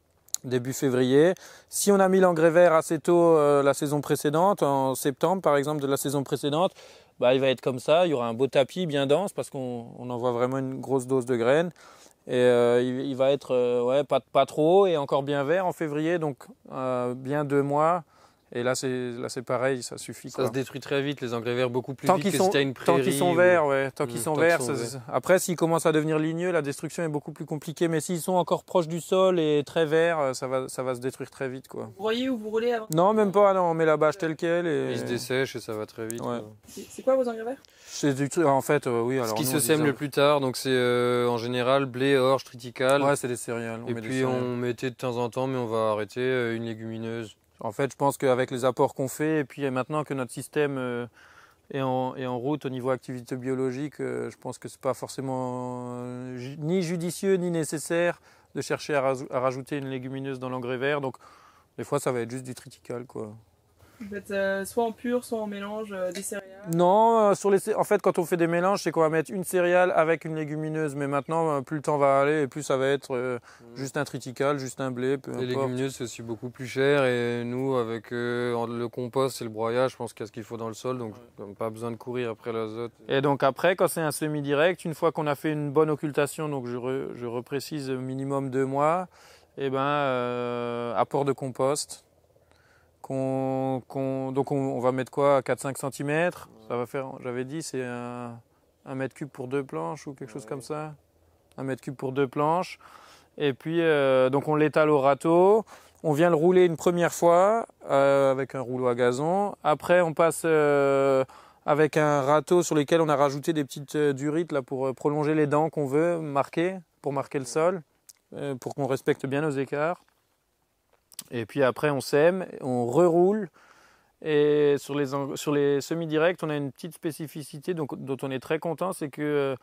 début février. Si on a mis l'engrais vert assez tôt euh, la saison précédente, en septembre par exemple de la saison précédente, bah, il va être comme ça, il y aura un beau tapis bien dense parce qu'on on envoie vraiment une grosse dose de graines. Et euh, il, il va être euh, ouais, pas, pas trop haut et encore bien vert en février, donc euh, bien deux mois. Et là, c'est là, c'est pareil, ça suffit. Ça quoi. se détruit très vite, les engrais verts, beaucoup plus tant vite que sont, si tu as une prairie. Tant qu'ils sont verts, ouais. Tant qu'ils mmh, sont tant verts, qu'ils sont ça, verts. Après, s'ils commencent à devenir ligneux, la destruction est beaucoup plus compliquée. Mais s'ils sont encore proches du sol et très verts, ça va, ça va se détruire très vite, quoi. Vous broyez ou vous roulez avant? Non, même pas. Non, on met la bâche telle quelle. Et... Ils se dessèchent et ça va très vite. Ouais. C'est quoi vos engrais verts? C'est du truc, en fait, euh, oui. Alors Ce qui nous, se on sème disait- le plus tard, donc c'est euh, en général blé, orge, triticale. Ouais, c'est des céréales. On et met des puis céréales. on mettait de temps en temps, mais on va arrêter, euh, une légumineuse. En fait, je pense qu'avec les apports qu'on fait, et puis maintenant que notre système euh, est, en, est en route au niveau activité biologique, euh, je pense que c'est pas forcément euh, ju- ni judicieux ni nécessaire de chercher à, ras- à rajouter une légumineuse dans l'engrais vert. Donc, des fois, ça va être juste du triticale, quoi. Vous faites euh, soit en pur, soit en mélange euh, des céréales? Non, euh, sur les, cé- en fait, quand on fait des mélanges, c'est qu'on va mettre une céréale avec une légumineuse. Mais maintenant, euh, plus le temps va aller, et plus ça va être euh, juste un triticale, juste un blé, peu Les importe. légumineuses, c'est aussi beaucoup plus cher. Et nous, avec euh, le compost et le broyage, je pense qu'il y a ce qu'il faut dans le sol. Donc, on n'a pas besoin de courir après l'azote. Et donc après, quand c'est un semi-direct, une fois qu'on a fait une bonne occultation, donc je, re, je reprécise minimum deux mois, et ben euh, apport de compost. Qu'on, qu'on, donc on, on va mettre quoi, quatre à cinq centimètres. Ça va faire, j'avais dit, c'est un, un mètre cube pour deux planches ou quelque chose comme ça. Un mètre cube pour deux planches. Et puis euh, donc on l'étale au râteau. On vient le rouler une première fois euh, avec un rouleau à gazon. Après on passe euh, avec un râteau sur lequel on a rajouté des petites euh, durites là, pour euh, prolonger les dents qu'on veut marquer, pour marquer le sol, euh, pour qu'on respecte bien nos écarts. Et puis après on sème, on reroule. Et sur les, sur les semi-directs, on a une petite spécificité donc, dont on est très content, c'est que euh,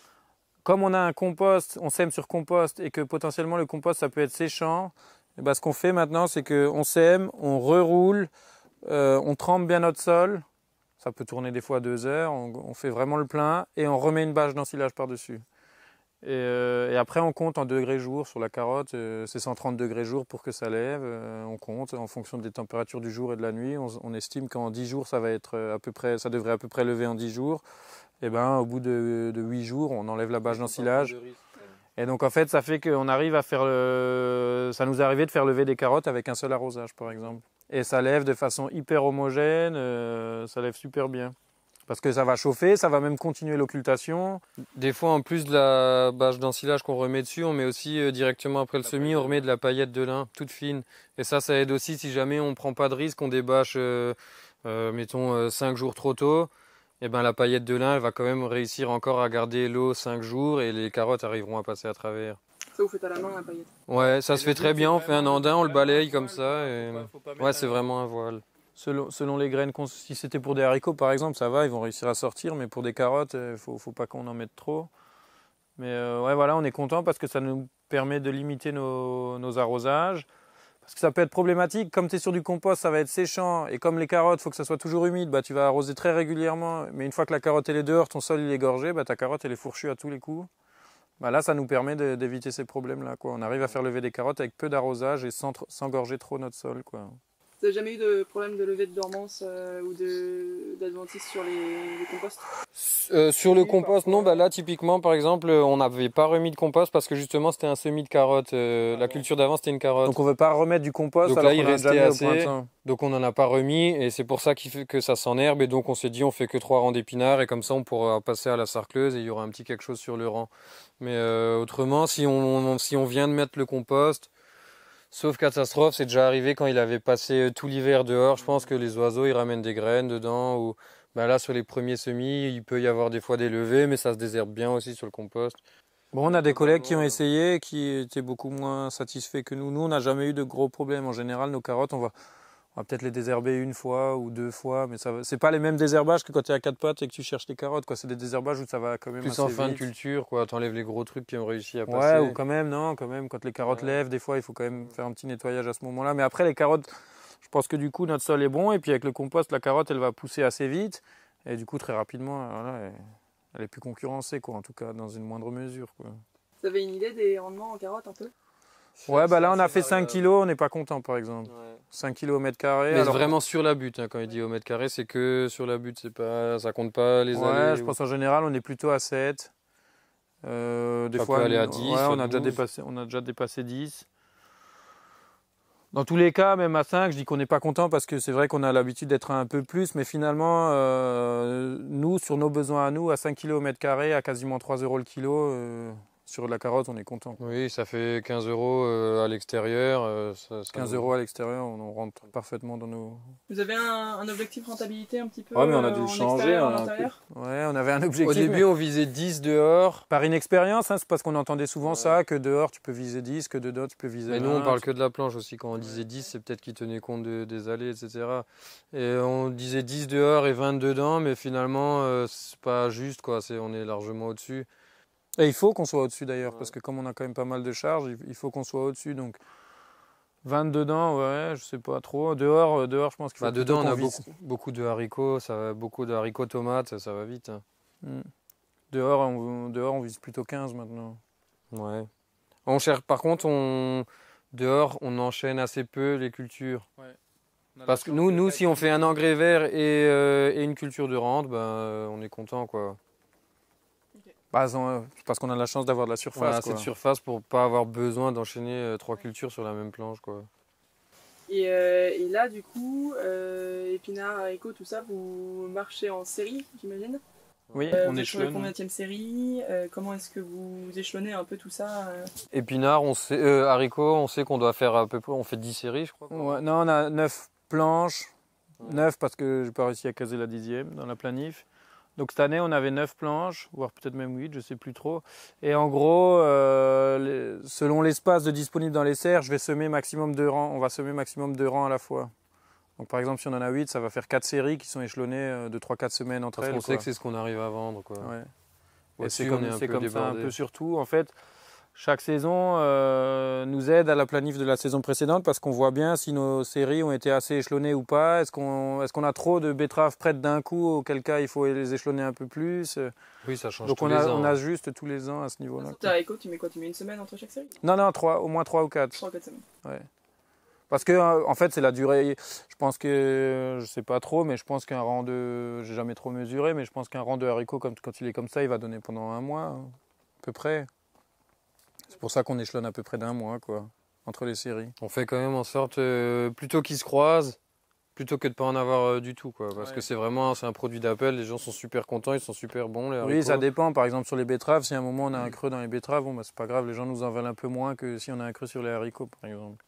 comme on a un compost, on sème sur compost et que potentiellement le compost ça peut être séchant, et ben, ce qu'on fait maintenant c'est qu'on sème, on reroule, euh, on trempe bien notre sol, ça peut tourner des fois deux heures, on, on fait vraiment le plein et on remet une bâche d'ensilage par-dessus. Et, euh, et après on compte en degrés jour sur la carotte, euh, c'est cent trente degrés jour pour que ça lève, euh, on compte en fonction des températures du jour et de la nuit, on, on estime qu'en dix jours ça va être à peu près, ça devrait à peu près lever en dix jours, et ben au bout de, de huit jours on enlève la bâche d'ensilage. Et donc en fait ça fait qu'on arrive à faire le, ça nous est arrivé de faire lever des carottes avec un seul arrosage par exemple. Et ça lève de façon hyper homogène, euh, ça lève super bien. Parce que ça va chauffer, ça va même continuer l'occultation. Des fois, en plus de la bâche d'ensilage qu'on remet dessus, on met aussi euh, directement après le semis, on remet de la paillette de lin toute fine. Et ça, ça aide aussi si jamais on ne prend pas de risque, on débâche, euh, euh, mettons, euh, cinq jours trop tôt. Et ben la paillette de lin, elle va quand même réussir encore à garder l'eau cinq jours et les carottes arriveront à passer à travers. Ça, vous faites à la main la paillette? Ouais, ça se fait très bien, on fait un andin, on le balaye comme ça. Et... Ouais, c'est vraiment un voile. Selon, selon les graines, si c'était pour des haricots par exemple, ça va, ils vont réussir à sortir, mais pour des carottes, il ne faut, faut pas qu'on en mette trop. Mais euh, ouais, voilà, on est content parce que ça nous permet de limiter nos, nos arrosages. Parce que ça peut être problématique, comme tu es sur du compost, ça va être séchant, et comme les carottes, il faut que ça soit toujours humide, bah, tu vas arroser très régulièrement, mais une fois que la carotte elle est dehors, ton sol il est gorgé, bah, ta carotte elle est fourchue à tous les coups. Bah, là, ça nous permet de, d'éviter ces problèmes-là, quoi. On arrive à faire lever des carottes avec peu d'arrosage et sans, sans gorger trop notre sol, quoi. Vous n'avez jamais eu de problème de levée de dormance euh, ou de, d'adventice sur les, les composts? Euh, sur le compost, non, bah là typiquement par exemple, on n'avait pas remis de compost parce que justement c'était un semis de carottes. Euh, la culture d'avant c'était une carotte. Donc on ne veut pas remettre du compost, donc alors là il qu'on a restait jamais au assez, printemps. donc on n'en a pas remis et c'est pour ça qu'il fait que ça s'enherbe et donc on s'est dit on fait que trois rangs d'épinards et comme ça on pourra passer à la sarcleuse et il y aura un petit quelque chose sur le rang. Mais euh, autrement, si on, si on vient de mettre le compost, sauf catastrophe, c'est déjà arrivé quand il avait passé tout l'hiver dehors, je pense que les oiseaux ils ramènent des graines dedans ou ben là sur les premiers semis il peut y avoir des fois des levées mais ça se désherbe bien aussi sur le compost. Bon, on a des collègues qui ont essayé et qui étaient beaucoup moins satisfaits que nous. Nous on n'a jamais eu de gros problèmes. En général nos carottes on va, on va peut-être les désherber une fois ou deux fois, mais ça c'est pas les mêmes désherbages que quand tu es à quatre pattes et que tu cherches tes carottes, quoi. C'est des désherbages où ça va quand même Plus assez en fin de vite. culture, quoi. T'enlèves les gros trucs qui ont réussi à Ouais, passer. ou quand même, non, quand même, quand les carottes Ouais. lèvent, des fois, il faut quand même faire un petit nettoyage à ce moment-là. Mais après, les carottes, je pense que du coup, notre sol est bon. Et puis, avec le compost, la carotte, elle va pousser assez vite. Et du coup, très rapidement, voilà, elle, elle est plus concurrencée, quoi, en tout cas, dans une moindre mesure, quoi. Vous avez une idée des rendements en carottes un peu? Ouais, bah là on a fait cinq kilos, on n'est pas content par exemple. Ouais. cinq kilos au mètre carré. Mais alors... vraiment sur la butte, hein, quand il dit au mètre carré, c'est que sur la butte, c'est pas, ça compte pas les ouais, allées. Ouais, je ou... pense en général on est plutôt à sept. Euh, des ça fois, peut aller à dix, ouais, on, a déjà dépassé, on a déjà dépassé dix. Dans tous les cas, même à cinq, je dis qu'on n'est pas content parce que c'est vrai qu'on a l'habitude d'être un peu plus, mais finalement, euh, nous, sur nos besoins à nous, à cinq kilos au mètre carré, à quasiment trois euros le kilo, euh, sur de la carotte, on est content. Oui, ça fait quinze euros à l'extérieur. Euh, ça, ça quinze euros à l'extérieur, on, on rentre parfaitement dans nos... Vous avez un, un objectif rentabilité un petit peu? Ouais, mais on a dû le changer. On a peu... Ouais, on avait un objectif. Au début, mais... on visait dix dehors. Par inexpérience, hein, c'est parce qu'on entendait souvent ouais. ça, que dehors tu peux viser dix, que dedans tu peux viser mais vingt. nous, on parle que de la planche aussi. Quand on disait dix, c'est peut-être qu'ils tenaient compte de, des allées, et cetera. Et on disait dix dehors et vingt dedans, mais finalement, euh, c'est pas juste, quoi. C'est, on est largement au-dessus. Et il faut qu'on soit au-dessus d'ailleurs, ouais. parce que comme on a quand même pas mal de charges, il faut qu'on soit au-dessus. Donc vingt dedans, ouais, je sais pas trop. Dehors, dehors je pense qu'il faut bah, dedans, on a vise. beaucoup, beaucoup de haricots, ça va, beaucoup de haricots tomates, ça, ça va vite. Hein. Mm. Dehors, on, dehors, on vise plutôt quinze maintenant. Ouais. On cherche, par contre, on, dehors, on enchaîne assez peu les cultures. Ouais. Parce que nous, nous si on fait un engrais vert et, euh, et une culture de rente, ben, euh, on est content, quoi. Bah, parce qu'on a la chance d'avoir de la surface. Voilà, quoi. Cette surface pour pas avoir besoin d'enchaîner euh, trois cultures sur la même planche. Quoi. Et, euh, et là, du coup, euh, épinards, haricots, tout ça, vous marchez en série, j'imagine? Oui, euh, on vous échelonne. Vous combienième série euh, Comment est-ce que vous échelonnez un peu tout ça euh... Épinards, on sait, euh, haricots, on sait qu'on doit faire à peu près, on fait dix séries, je crois. Ouais, non, on a neuf planches. Ouais. neuf parce que j'ai pas réussi à caser la dixième dans la planif. Donc cette année, on avait neuf planches, voire peut-être même huit, je ne sais plus trop. Et en gros, euh, les, selon l'espace de disponible dans les serres, je vais semer maximum deux rangs. On va semer maximum deux rangs à la fois. Donc par exemple, si on en a huit, ça va faire quatre séries qui sont échelonnées de trois quatre semaines entre Parce elles. Parce qu'on sait que c'est ce qu'on arrive à vendre. Quoi. Ouais. Et c'est comme, c'est comme ça un peu surtout. En fait, chaque saison euh, nous aide à la planif de la saison précédente parce qu'on voit bien si nos séries ont été assez échelonnées ou pas. Est-ce qu'on est-ce qu'on a trop de betteraves prêtes d'un coup, auquel cas il faut les échelonner un peu plus. Oui, ça change Donc tous on, les a, ans. on ajuste tous les ans à ce niveau-là. Tu haricots, tu mets quoi? Tu mets une semaine entre chaque série? Non, non, trois, au moins trois ou quatre. Trois ou quatre semaines. Ouais. Parce que en fait c'est la durée. Je pense que je sais pas trop, mais je pense qu'un rang de, j'ai jamais trop mesuré, mais je pense qu'un rang de haricots comme quand il est comme ça, il va donner pendant un mois à peu près. C'est pour ça qu'on échelonne à peu près d'un mois, quoi, entre les séries. On fait quand même en sorte, euh, plutôt qu'ils se croisent, plutôt que de ne pas en avoir euh, du tout, quoi. Parce ouais. que c'est vraiment, c'est un produit d'appel, les gens sont super contents, ils sont super bons, les haricots. Oui, ça dépend. Par exemple, sur les betteraves, si à un moment on a un creux dans les betteraves, bon, bah, c'est pas grave, les gens nous en veulent un peu moins que si on a un creux sur les haricots, par exemple.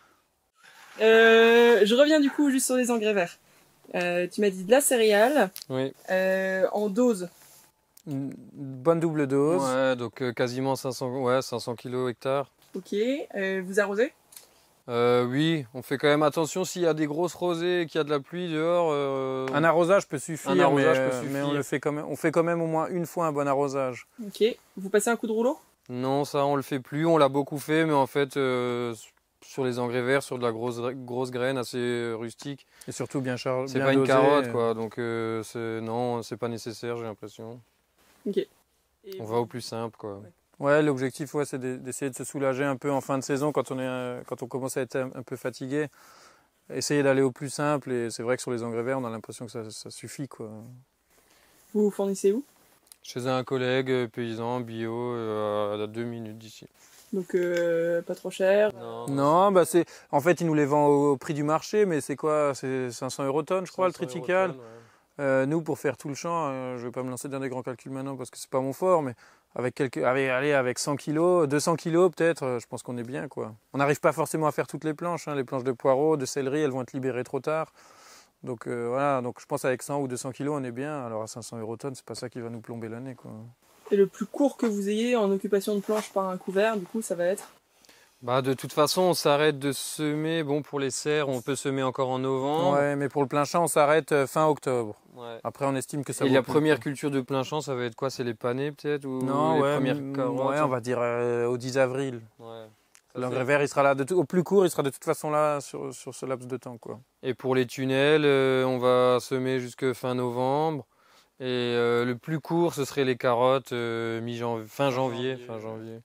Euh, je reviens du coup juste sur les engrais verts. Euh, tu m'as dit de la céréale, oui. euh, en dose. Une bonne double dose. Ouais, donc euh, quasiment cinq cents, ouais, cinq cents kilos hectare. Ok, euh, vous arrosez? euh, Oui, on fait quand même attention s'il y a des grosses rosées et qu'il y a de la pluie dehors. Euh... Un arrosage peut suffire, un arrosage mais, peut suffire. mais on, le fait quand même, on fait quand même au moins une fois un bon arrosage. Ok, vous passez un coup de rouleau? Non, ça on le fait plus, on l'a beaucoup fait, mais en fait euh, sur les engrais verts, sur de la grosse, grosse graine assez rustique. Et surtout bien chargé. C'est pas une carotte, quoi, donc euh, c'est, non, c'est pas nécessaire, j'ai l'impression. Ok. Et on va au plus simple, quoi. Ouais, ouais l'objectif, ouais, c'est d'essayer de se soulager un peu en fin de saison quand on, est, quand on commence à être un peu fatigué. Essayer d'aller au plus simple, et c'est vrai que sur les engrais verts, on a l'impression que ça, ça suffit, quoi. Vous vous fournissez où? Chez un collègue paysan, bio, euh, à deux minutes d'ici. Donc euh, pas trop cher? Non, non bah c'est, en fait, il nous les vend au, au prix du marché, mais c'est quoi? C'est cinq cents euros tonne, je crois, le triticale. Euh, nous, pour faire tout le champ, euh, je ne vais pas me lancer dans des grands calculs maintenant parce que c'est pas mon fort, mais avec quelques, avec, allez, avec cent kilos, deux cents kilos peut-être, euh, je pense qu'on est bien, quoi. On n'arrive pas forcément à faire toutes les planches, hein. Les planches de poireaux, de céleri, elles vont être libérées trop tard. Donc euh, voilà, donc je pense avec cent ou deux cents kilos, on est bien. Alors à cinq cents euros tonne, c'est pas ça qui va nous plomber l'année, quoi. Et le plus court que vous ayez en occupation de planche par un couvert, du coup, ça va être? Bah, de toute façon, on s'arrête de semer. Bon, pour les serres, on peut semer encore en novembre. Ouais, mais pour le plein champ, on s'arrête fin octobre. Ouais. Après, on estime que ça Et vaut la plus, première quoi. culture de plein champ, ça va être quoi? C'est les panais, peut-être, ou non, les ouais, premières carottes? Ouais, on va dire euh, au dix avril. Ouais. L'engrais vert, il sera là, de tout, au plus court, il sera de toute façon là sur, sur ce laps de temps, quoi. Et pour les tunnels, euh, on va semer jusque fin novembre. Et euh, le plus court, ce serait les carottes, euh, mi-janvier, fin janvier, fin janvier.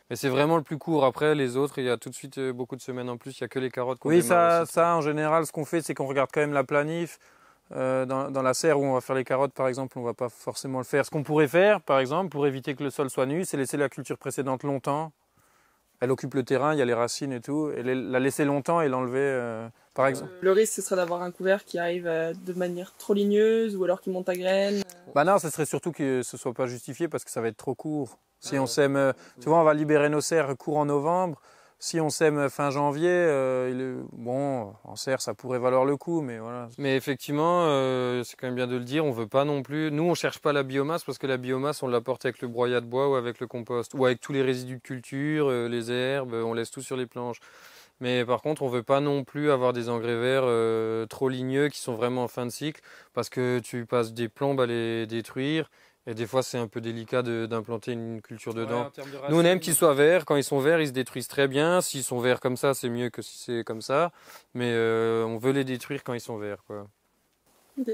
Mais c'est vraiment le plus court. Après, les autres, il y a tout de suite euh, beaucoup de semaines en plus. Il n'y a que les carottes qu'on Oui, démarre ça, aussi. ça, en général, ce qu'on fait, c'est qu'on regarde quand même la planif. Euh, dans, dans la serre où on va faire les carottes, par exemple, on ne va pas forcément le faire. Ce qu'on pourrait faire, par exemple, pour éviter que le sol soit nu, c'est laisser la culture précédente longtemps. Elle occupe le terrain, il y a les racines et tout. Et la laisser longtemps et l'enlever, euh, par exemple. Le risque, ce serait d'avoir un couvert qui arrive euh, de manière trop ligneuse ou alors qui monte à graines. Bah non, ce serait surtout que ce ne soit pas justifié parce que ça va être trop court. Si Ah on ouais. sème, euh, tu vois, on va libérer nos serres courant novembre. Si on sème fin janvier, euh, il est... bon, en serre, ça pourrait valoir le coup, mais voilà. Mais effectivement, euh, c'est quand même bien de le dire, on veut pas non plus. Nous, on cherche pas la biomasse parce que la biomasse, on l'apporte avec le broyat de bois ou avec le compost ou avec tous les résidus de culture, euh, les herbes, on laisse tout sur les planches. Mais par contre, on veut pas non plus avoir des engrais verts euh, trop ligneux qui sont vraiment en fin de cycle parce que tu passes des plombes à les détruire. Et des fois, c'est un peu délicat de- d'implanter une culture dedans. Ouais, de Nous, on aime qu'ils soient verts. Quand ils sont verts, ils se détruisent très bien. S'ils sont verts comme ça, c'est mieux que si c'est comme ça. Mais euh, on veut les détruire quand ils sont verts, quoi. Ok.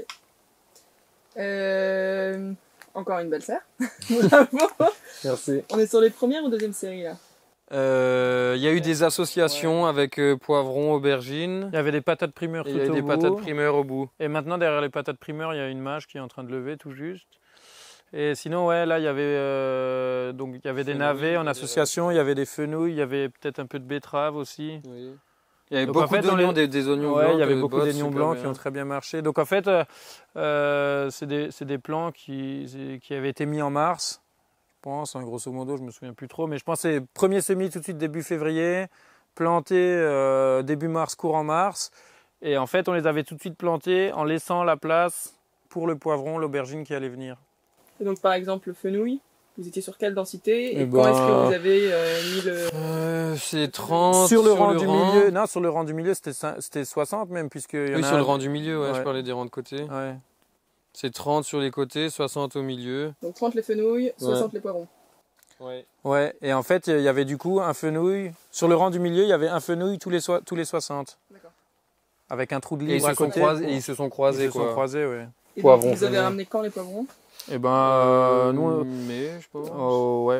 Euh, Encore une belle serre. Bravo. Merci. On est sur les premières ou deuxième séries là? Euh, Il y a eu des associations avec euh, poivrons, aubergines. Il y avait des patates primeurs Et tout il y a au des bout. patates primeurs au bout. Et maintenant, derrière les patates primeurs, il y a une mâche qui est en train de lever tout juste. Et sinon, ouais, là, il y avait, euh, donc, il y avait des Fenouil, navets en des association, il y avait des fenouilles, il y avait peut-être un peu de betterave aussi. Oui. Il y avait Donc, en beaucoup fait, dans d'oignons, les- des, des oignons Ouais, blancs. il y avait de beaucoup bottes, d'oignons super blancs bien. qui ont très bien marché. Donc en fait, euh, euh, c'est des, c'est des plants qui, qui avaient été mis en mars, je pense, hein, grosso modo, je me souviens plus trop, mais je pense que c'est premier semis tout de suite début février, planté euh, début mars, courant mars. Et en fait, on les avait tout de suite plantés en laissant la place pour le poivron, l'aubergine qui allait venir. Et donc par exemple le fenouil, vous étiez sur quelle densité et Eh quand ben, est-ce que vous avez euh, mis le... Euh, c'est trente Sur le rang du rang. milieu, non, sur le rang du milieu, c'était cin- c'était soixante même, puisque il y en Oui, a sur un- le rang du milieu, ouais, Ouais. je parlais des rangs de côté. Ouais. C'est trente sur les côtés, soixante au milieu. Donc trente les fenouils, soixante les poivrons. Ouais. Ouais, et en fait, il y avait du coup un fenouil. Sur le rang du milieu, il y avait un fenouil tous les, soi- tous les soixante. D'accord. Avec un trou de Et ils libre se à sont côté. croisés, et ils se sont croisés, Ils se sont quoi. croisés, ouais. Et donc, Poivrons, vous avez fenouil. ramené quand les poivrons? Et ben, euh, nous, mais je pense. oh, ouais.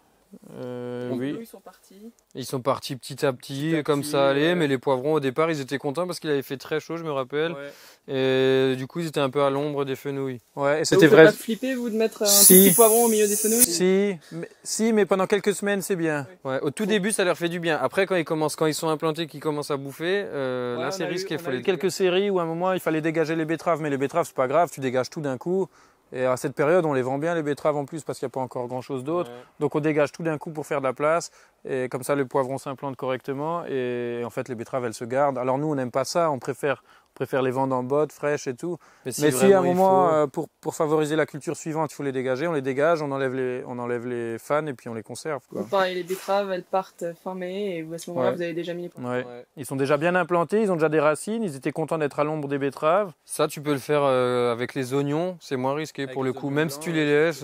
Euh, Les oui. fenouils sont partis. Ils sont partis petit à petit, Petit à comme petit, ça allait, ouais. mais les poivrons au départ ils étaient contents parce qu'il avait fait très chaud, je me rappelle. Ouais. Et du coup ils étaient un peu à l'ombre des fenouils. Ouais, et Ça vous c'était fait vrai. pas flipper vous de mettre un Si. petit poivron au milieu des fenouils? Si, mais, si, mais pendant quelques semaines, c'est bien. Ouais, au tout début ça leur fait du bien. Après quand ils commencent, quand ils sont implantés, qu'ils commencent à bouffer, euh, Ouais, là on c'est a eu- risqué. on Faut a les eu Quelques séries où à un moment, il fallait dégager les betteraves, mais les betteraves, c'est pas grave, tu dégages tout d'un coup. Et à cette période, on les vend bien, les betteraves en plus, parce qu'il n'y a pas encore grand-chose d'autre. Ouais. Donc on dégage tout d'un coup pour faire de la place, et comme ça le poivron s'implante correctement, et en fait les betteraves elles se gardent. Alors nous on n'aime pas ça, on préfère, on préfère les vendre en bottes, fraîches et tout. Mais si, Mais si à un vraiment, il moment, faut- euh, pour, pour favoriser la culture suivante, il faut les dégager, on les dégage, on enlève les, on enlève les fans et puis on les conserve. Quoi. Donc pareil, les betteraves elles partent fin mai et à ce moment-là Ouais. vous avez déjà mis les poivrons. Ouais. Ouais. Ils sont déjà bien implantés, ils ont déjà des racines, ils étaient contents d'être à l'ombre des betteraves. Ça tu peux le faire euh, avec les oignons, c'est moins risqué Avec pour les le coup. oignons Même blancs, si tu les ouais, laisses,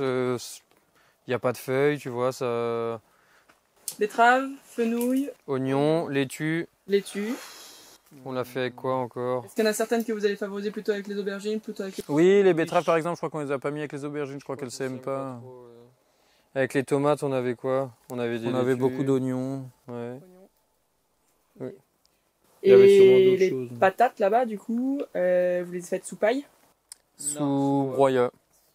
il n'y a pas de feuilles, tu vois, ça. Betteraves, fenouil, Oignons, laitue. laitue. On l'a fait avec quoi encore? Est-ce qu'il y en a certaines que vous allez favoriser plutôt avec les aubergines, plutôt avec les... Oui, les betteraves par exemple, je crois qu'on les a pas mis avec les aubergines, je crois qu'elles s'aiment pas. Avec les tomates, on avait quoi? On avait des On avait laitues. beaucoup d'oignons. Ouais. Oui. Il y avait sûrement Et d'autres les choses. patates là-bas du coup, euh, vous les faites sous paille, Sous broyat.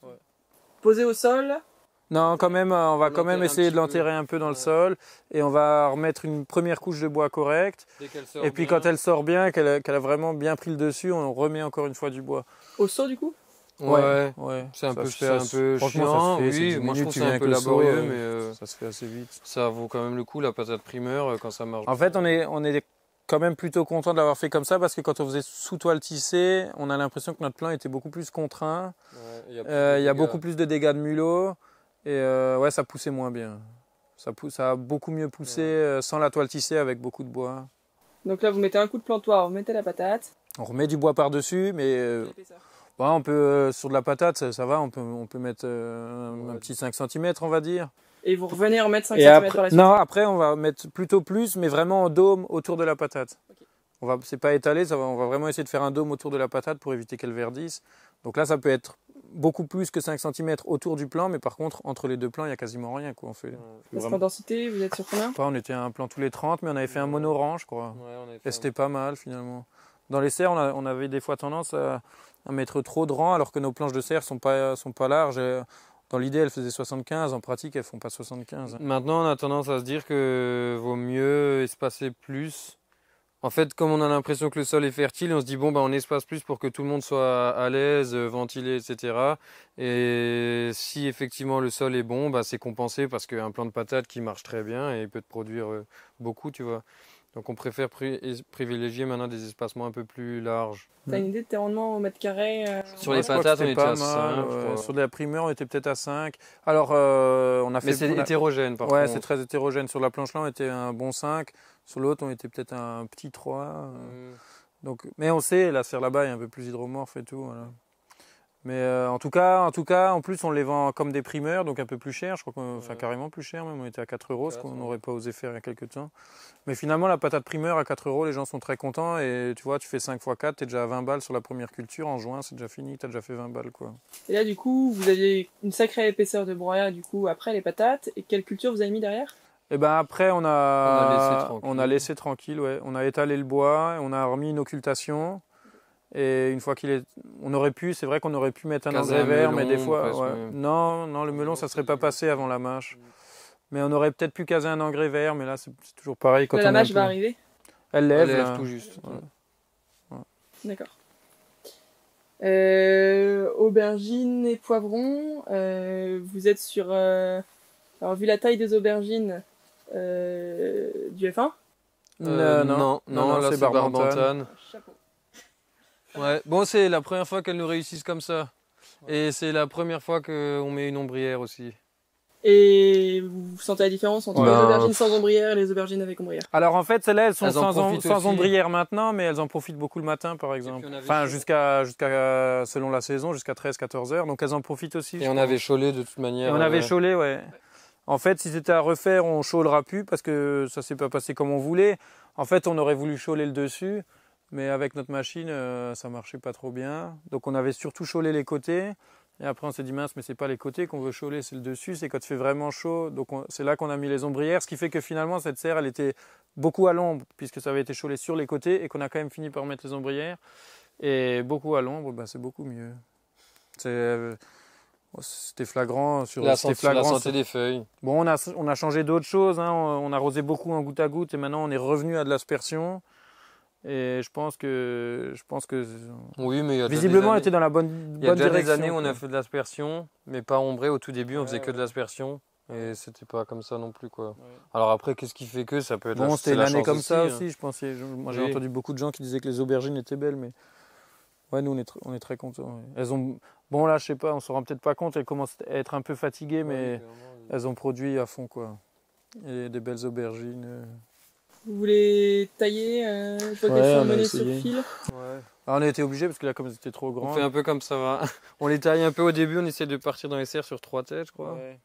posées au sol. Non, quand même, euh, on va On quand même l'enterre un essayer petit de l'enterrer un peu dans le Ouais. sol et on va remettre une première couche de bois correcte. Et puis quand elle sort bien, qu'elle a, qu'elle a vraiment bien pris le dessus, on remet encore une fois du bois. Au seau du coup? Ouais. ouais. C'est un Ça peu, se c'est fait un assez- peu franchement, chiant. ça se fait, c'est Oui, dix moi je minutes, trouve tu ça viens un peu avec le seau, laborieux, euh, mais euh, Ça se fait assez vite. ça vaut quand même le coup la patate primeur euh, quand ça marche. En fait, on est, on est quand même plutôt content de l'avoir fait comme ça parce que quand on faisait sous toile tissée, on a l'impression que notre plan était beaucoup plus contraint. Ouais, il y a, plus Euh, de Il y a dégâts. beaucoup plus de dégâts de mulot et euh, ouais, ça poussait moins bien. Ça, pousse, ça a beaucoup mieux poussé Ouais. euh, sans la toile tissée avec beaucoup de bois. Donc là vous mettez un coup de plantoir, vous mettez la patate. On remet du bois par-dessus, mais euh, ouais, on peut, euh, sur de la patate, ça, ça va, on peut, on peut mettre euh, un, Ouais. un petit cinq centimètres, on va dire. Et vous revenez en mettre cinq Et centimètres après, par la suite. non, après, on va mettre plutôt plus, mais vraiment en dôme autour de la patate. Ok. On va, c'est pas étalé, ça va, on va vraiment essayer de faire un dôme autour de la patate pour éviter qu'elle verdisse. Donc là, ça peut être beaucoup plus que cinq centimètres autour du plan, mais par contre, entre les deux plans, il n'y a quasiment rien, quoi. On fait, Ouais. Parce vraiment... qu'en densité, vous êtes sur combien? Pas, on était à un plan tous les trente, mais on avait fait un mono-rang, je crois. Ouais, on avait fait Et c'était pas mal, finalement. Dans les serres, on, a, on avait des fois tendance à, à mettre trop de rangs, alors que nos planches de serre sont pas, sont pas larges. Et dans l'idée, elles faisaient soixante-quinze. En pratique, elles font pas soixante-quinze. Maintenant, on a tendance à se dire que vaut mieux espacer plus. En fait, comme on a l'impression que le sol est fertile, on se dit bon, bah, on espace plus pour que tout le monde soit à l'aise, ventilé, et cetera. Et si effectivement le sol est bon, bah, c'est compensé parce qu'un plant de patate qui marche très bien et il peut te produire beaucoup, tu vois. Donc on préfère pri privilégier maintenant des espacements un peu plus larges. T'as une idée de tes rendements au mètre carré euh... Sur les patates, on était à cinq. Ouais. Sur de la primeur, on était peut-être à cinq. Alors, euh, on a fait. Mais c'est hétérogène, par ouais, contre. Ouais, c'est très hétérogène. Sur la planche là, on était un bon cinq. Sur l'autre, on était peut-être un petit trois. Mmh. Donc, mais on sait, la serre là-bas est un peu plus hydromorphe et tout. Voilà. Mais euh, en tout cas, en tout cas, en plus, on les vend comme des primeurs, donc un peu plus cher. Je crois qu'on, enfin, ouais. carrément plus cher même. On était à quatre euros, ce qu'on n'aurait pas osé faire il y a quelques temps. Mais finalement, la patate primeur à quatre euros, les gens sont très contents. Et tu vois, tu fais cinq fois quatre, tu es déjà à vingt balles sur la première culture. En juin, c'est déjà fini, tu as déjà fait vingt balles, quoi. Et là, du coup, vous aviez une sacrée épaisseur de broyat, du coup, après les patates. Et quelle culture vous avez mis derrière? Et ben après, on a, on a laissé tranquille. On a laissé tranquille, ouais. On a étalé le bois, on a remis une occultation. Et une fois qu'il est, on aurait pu, c'est vrai qu'on aurait pu mettre un engrais vert, mais des fois, ouais. non, non, le melon, ça serait pas passé avant la mâche. Mais on aurait peut-être pu caser un engrais vert, mais là, c'est toujours pareil. Quand là, on la mâche peu... va arriver. Elle lève, Elle lève là. tout juste. Ouais. Ouais. D'accord. Euh, aubergines et poivrons. Euh, vous êtes sur, euh... alors vu la taille des aubergines, euh... du F un. Euh, non, non, non, non, là c'est Barbantane. Chapeau. Ouais, bon, c'est la première fois qu'elles nous réussissent comme ça. Et c'est la première fois qu'on met une ombrière aussi. Et vous sentez la différence entre ouais. les aubergines sans ombrière et les aubergines avec ombrière? Alors en fait, celles-là, elles sont elles sans, om sans ombrière maintenant, mais elles en profitent beaucoup le matin, par exemple. Enfin, jusqu'à, jusqu'à, selon la saison, jusqu'à treize quatorze heures. Donc elles en profitent aussi. Et on avait chaulé de toute manière. Et on avait chaulé, ouais. En fait, si c'était à refaire, on chaulera plus parce que ça s'est pas passé comme on voulait. En fait, on aurait voulu chauler le dessus, mais avec notre machine, euh, ça marchait pas trop bien. Donc on avait surtout chaulé les côtés. Et après, on s'est dit mince, mais c'est pas les côtés qu'on veut chauler, c'est le dessus. C'est quand il fait vraiment chaud. Donc c'est là qu'on a mis les ombrières, ce qui fait que finalement cette serre, elle était beaucoup à l'ombre puisque ça avait été chaulé sur les côtés et qu'on a quand même fini par mettre les ombrières. Et beaucoup à l'ombre, ben, c'est beaucoup mieux. C'est euh, C'était flagrant sur la, santé, flagrant la santé sur... des feuilles. Bon, on a, on a changé d'autres choses. Hein. On a arrosé beaucoup en goutte à goutte et maintenant on est revenu à de l'aspersion. Et je pense que, je pense que oui, mais il y a visiblement, on années... était dans la bonne, bonne il y a déjà direction. des années où on a fait de l'aspersion, mais pas ombré. Au tout début, on faisait ouais, que ouais. de l'aspersion. Et c'était pas comme ça non plus, quoi. Ouais. Alors après, qu'est-ce qui fait que ça peut être... Bon, c'était une année comme aussi, ça hein. aussi, je pensais. Moi, j'ai oui. entendu beaucoup de gens qui disaient que les aubergines étaient belles, mais... Ouais, nous, on est, on est très contents. Elles ont... Bon, là, je sais pas, on se rend peut-être pas compte, elles commencent à être un peu fatiguées, mais oui, oui. elles ont produit à fond, quoi. Et des belles aubergines. Euh... Vous voulez tailler euh, Je vois ouais, qu'elles sont menées sur fil. Ouais. Alors, on a été obligé parce que là, comme c'était trop grand. On fait un peu comme ça va. On les taille un peu au début, on essaie de partir dans les serres sur trois têtes, je crois. Ouais.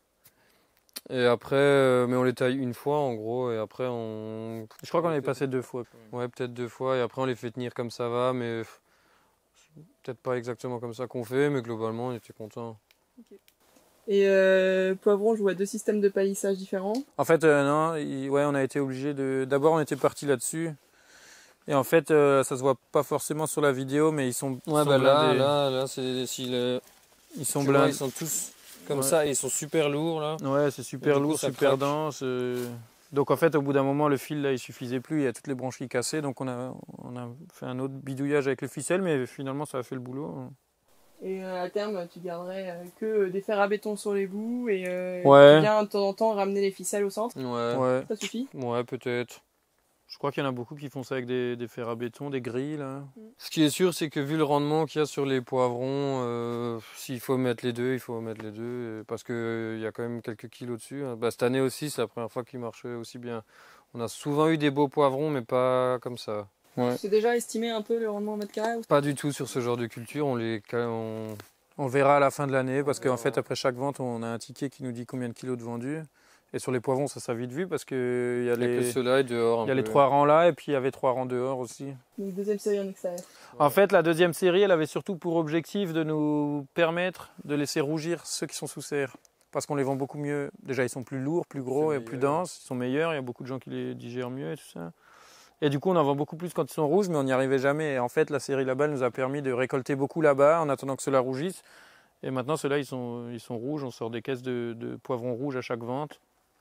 Et après, euh, mais on les taille une fois en gros, et après on. Je crois qu'on avait passé deux fois. Ouais, peut-être deux fois, et après on les fait tenir comme ça va, mais peut-être pas exactement comme ça qu'on fait, mais globalement on était contents. Okay. Et euh, poivron, je vois deux systèmes de palissage différents. En fait, euh, non, il, ouais, on a été obligé de. D'abord, on était parti là-dessus. Et en fait, euh, ça se voit pas forcément sur la vidéo, mais ils sont. Ouais, sont bah là, là, là, c'est si le... Ils sont blindés. Ils sont tous comme ouais. ça, et ils sont super lourds là. Ouais, c'est super lourd, coup, super dense. Euh... Donc en fait, au bout d'un moment, le fil là, il suffisait plus. Il y a toutes les branches qui cassaient, donc on a, on a fait un autre bidouillage avec les ficelles, mais finalement, ça a fait le boulot. Et euh, à terme, tu garderais euh, que des fers à béton sur les bouts et euh, ouais. tu viens de temps en temps ramener les ficelles au centre. Ouais. ouais. Ça suffit. Ouais, peut-être. Je crois qu'il y en a beaucoup qui font ça avec des, des fers à béton, des grilles. Là. Ce qui est sûr, c'est que vu le rendement qu'il y a sur les poivrons, euh, s'il faut mettre les deux, il faut mettre les deux, parce qu'il euh, y a quand même quelques kilos dessus. Hein. Bah, cette année aussi, c'est la première fois qu'ils marchaient aussi bien. On a souvent eu des beaux poivrons, mais pas comme ça. Ouais. C'est déjà estimé un peu le rendement au mètre carré ou... Pas du tout sur ce genre de culture. On les... On... On verra à la fin de l'année, parce qu'en fait, après chaque vente, on a un ticket qui nous dit combien de kilos de vendus. Et sur les poivrons, ça s'est vite vu parce qu'il y a, les, ceux-là dehors, y a les trois rangs là et puis il y avait trois rangs dehors aussi. Donc deuxième série en extérieur. En fait, la deuxième série, elle avait surtout pour objectif de nous permettre de laisser rougir ceux qui sont sous serre. Parce qu'on les vend beaucoup mieux. Déjà, ils sont plus lourds, plus gros et plus denses. Ils sont meilleurs. Il y a beaucoup de gens qui les digèrent mieux et tout ça. Et du coup, on en vend beaucoup plus quand ils sont rouges, mais on n'y arrivait jamais. Et en fait, la série là-bas nous a permis de récolter beaucoup là-bas en attendant que ceux-là rougissent. Et maintenant, ceux-là, ils sont, ils sont rouges. On sort des caisses de, de poivrons rouges à chaque vente.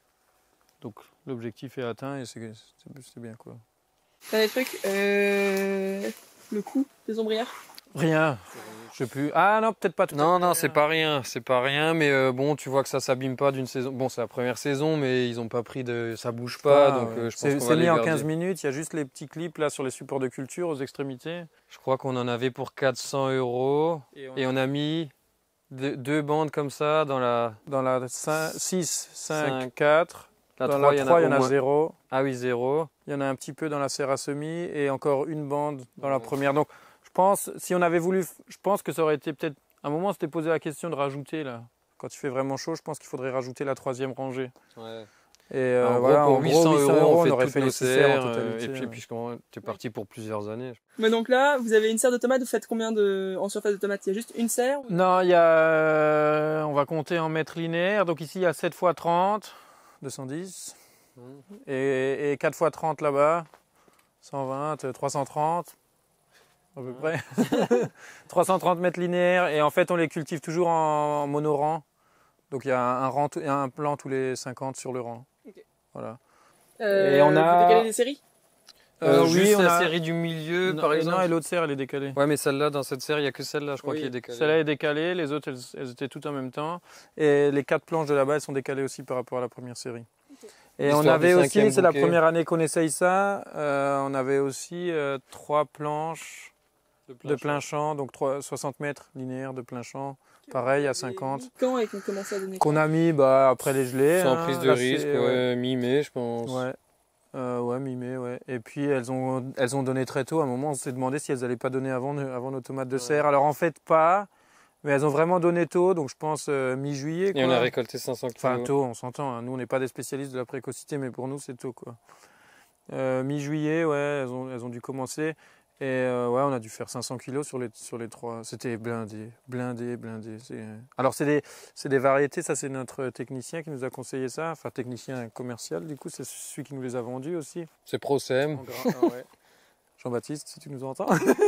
Donc l'objectif est atteint et c'est bien quoi. Dernier truc, euh, le coût des ombrières. Rien, je sais plus. Ah non, peut-être pas tout. Non, non, c'est pas rien, c'est pas rien, mais euh, bon, tu vois que ça s'abîme pas d'une saison. Bon, c'est la première saison, mais ils ont pas pris de, ça bouge pas, ah, donc ouais. euh, je pense qu'on va C'est mis les en garder. quinze minutes. Il y a juste les petits clips là sur les supports de culture aux extrémités. Je crois qu'on en avait pour quatre cents euros et on, et on a mis deux, deux bandes comme ça dans la dans la six, cinq, quatre. La dans trois, la trois, il y en a, moins... zéro. Ah oui, zéro. Il y en a un petit peu dans la serre à semis et encore une bande dans ouais. la première. Donc, je pense, si on avait voulu, je pense que ça aurait été peut-être. À un moment, on s'était posé la question de rajouter là. Quand il fait vraiment chaud, je pense qu'il faudrait rajouter la troisième rangée. Ouais. Et euh, en voilà, gros, pour en huit cents gros, euros, on, on fait aurait toutes fait nos les serres. en totalité, et puis, ouais. puisqu'on est parti pour plusieurs années. Mais donc là, vous avez une serre de tomates. Vous faites combien de en surface de tomates? Il y a juste une serre? Non, il y a. On va compter en mètres linéaires. Donc ici, il y a sept fois trente. deux cent dix mmh. et, et quatre fois trente là-bas, cent vingt, trois cent trente à peu mmh. près, trois cent trente mètres linéaires et en fait on les cultive toujours en, en monorang, donc il y a un, rang, il y a un plan tous les cinquante sur le rang. Okay. Voilà. Euh, et on a... Vous décalez les séries euh, euh, Juste oui, on la a... série du milieu non, par exemple. Non, et l'autre serre elle est décalée. Ouais, mais celle-là, dans cette serre, il n'y a que celle-là, je crois, oui, qui est décalée. Celle-là est décalée, les autres elles, elles étaient toutes en même temps. Et les quatre planches de là-bas elles sont décalées aussi par rapport à la première série. Okay. Et on avait aussi, c'est la première année qu'on essaye ça, euh, on avait aussi euh, trois planches de plein, de plein champ. champ, donc trois, soixante mètres linéaires de plein champ. Okay. Pareil à cinquante. Quand et qu'on commençait à donner Qu'on a mis bah, après les gelées. Sans hein, prise de là, risque, ouais, ouais. mi-mai je pense. Ouais. Euh, ouais, mi-mai, ouais. Et puis elles ont, elles ont donné très tôt. À un moment, on s'est demandé si elles n'allaient pas donner avant, avant nos tomates de serre. Ouais. Alors en fait, pas. Mais elles ont vraiment donné tôt, donc je pense euh, mi-juillet. Et on a récolté cinq cents kilos. Enfin, tôt, on s'entend. Hein. Nous, on n'est pas des spécialistes de la précocité, mais pour nous, c'est tôt, quoi. Euh, mi-juillet, ouais, elles ont, elles ont dû commencer. Et euh, ouais, on a dû faire cinq cents kilos sur les, sur les trois. C'était blindé, blindé, blindé. Alors, c'est des, des variétés, ça, c'est notre technicien qui nous a conseillé ça. Enfin, technicien commercial, du coup, c'est celui qui nous les a vendus aussi. C'est Procem. Ah, ouais. Jean-Baptiste, si tu nous entends.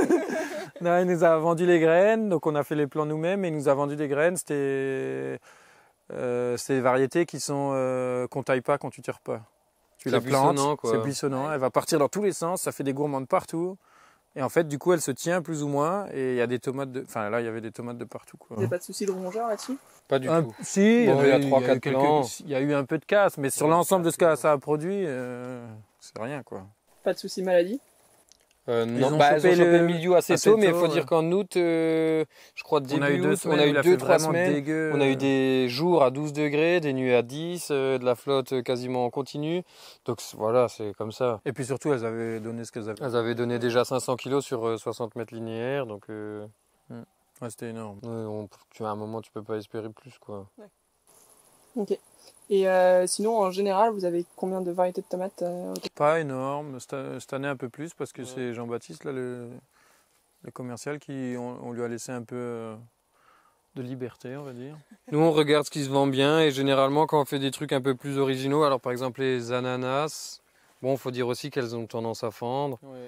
Non, il nous a vendu les graines, donc on a fait les plants nous-mêmes et il nous a vendu des graines. C'était euh, des variétés qui sont euh, qu'on taille pas quand tu tires pas. Tu la plantes, c'est buissonnant, elle va partir dans tous les sens, ça fait des gourmands de partout. Et en fait, du coup, elle se tient plus ou moins et il y a des tomates de... Enfin, là, il y avait des tomates de partout, quoi. Vous n'avez pas de soucis de rongeurs là-dessus? Pas du un... tout. Si, bon, il y a trois quatre plants. Il y a eu un peu de casse, mais sur l'ensemble de ce que ça a produit, euh, c'est rien, quoi. Pas de soucis maladie? Euh, non, ils ont, bah, chopé, ils ont chopé le milieu assez, assez tôt, tôt, mais il faut ouais. dire qu'en août, euh, je crois début on a eu août, semaines, on a eu deux trois semaines, dégueu. On a eu des jours à douze degrés, des nuits à dix, euh, de la flotte quasiment en continu. Donc voilà, c'est comme ça. Et puis surtout, elles avaient donné ce qu'elles avaient. Elles avaient donné déjà cinq cents kilos sur euh, soixante mètres linéaires, donc. Euh... Mmh. Ouais, c'était énorme. Ouais, on, tu, à un moment, tu peux pas espérer plus, quoi. Ouais. Ok. Et euh, sinon, en général, vous avez combien de variétés de tomates euh, Pas énorme. Cette année, un peu plus, parce que ouais. c'est Jean-Baptiste, là, le, le commercial, qui on, on lui a laissé un peu euh, de liberté, on va dire. Nous, on regarde ce qui se vend bien, et généralement, quand on fait des trucs un peu plus originaux, alors par exemple les ananas, bon, il faut dire aussi qu'elles ont tendance à fendre. Ouais.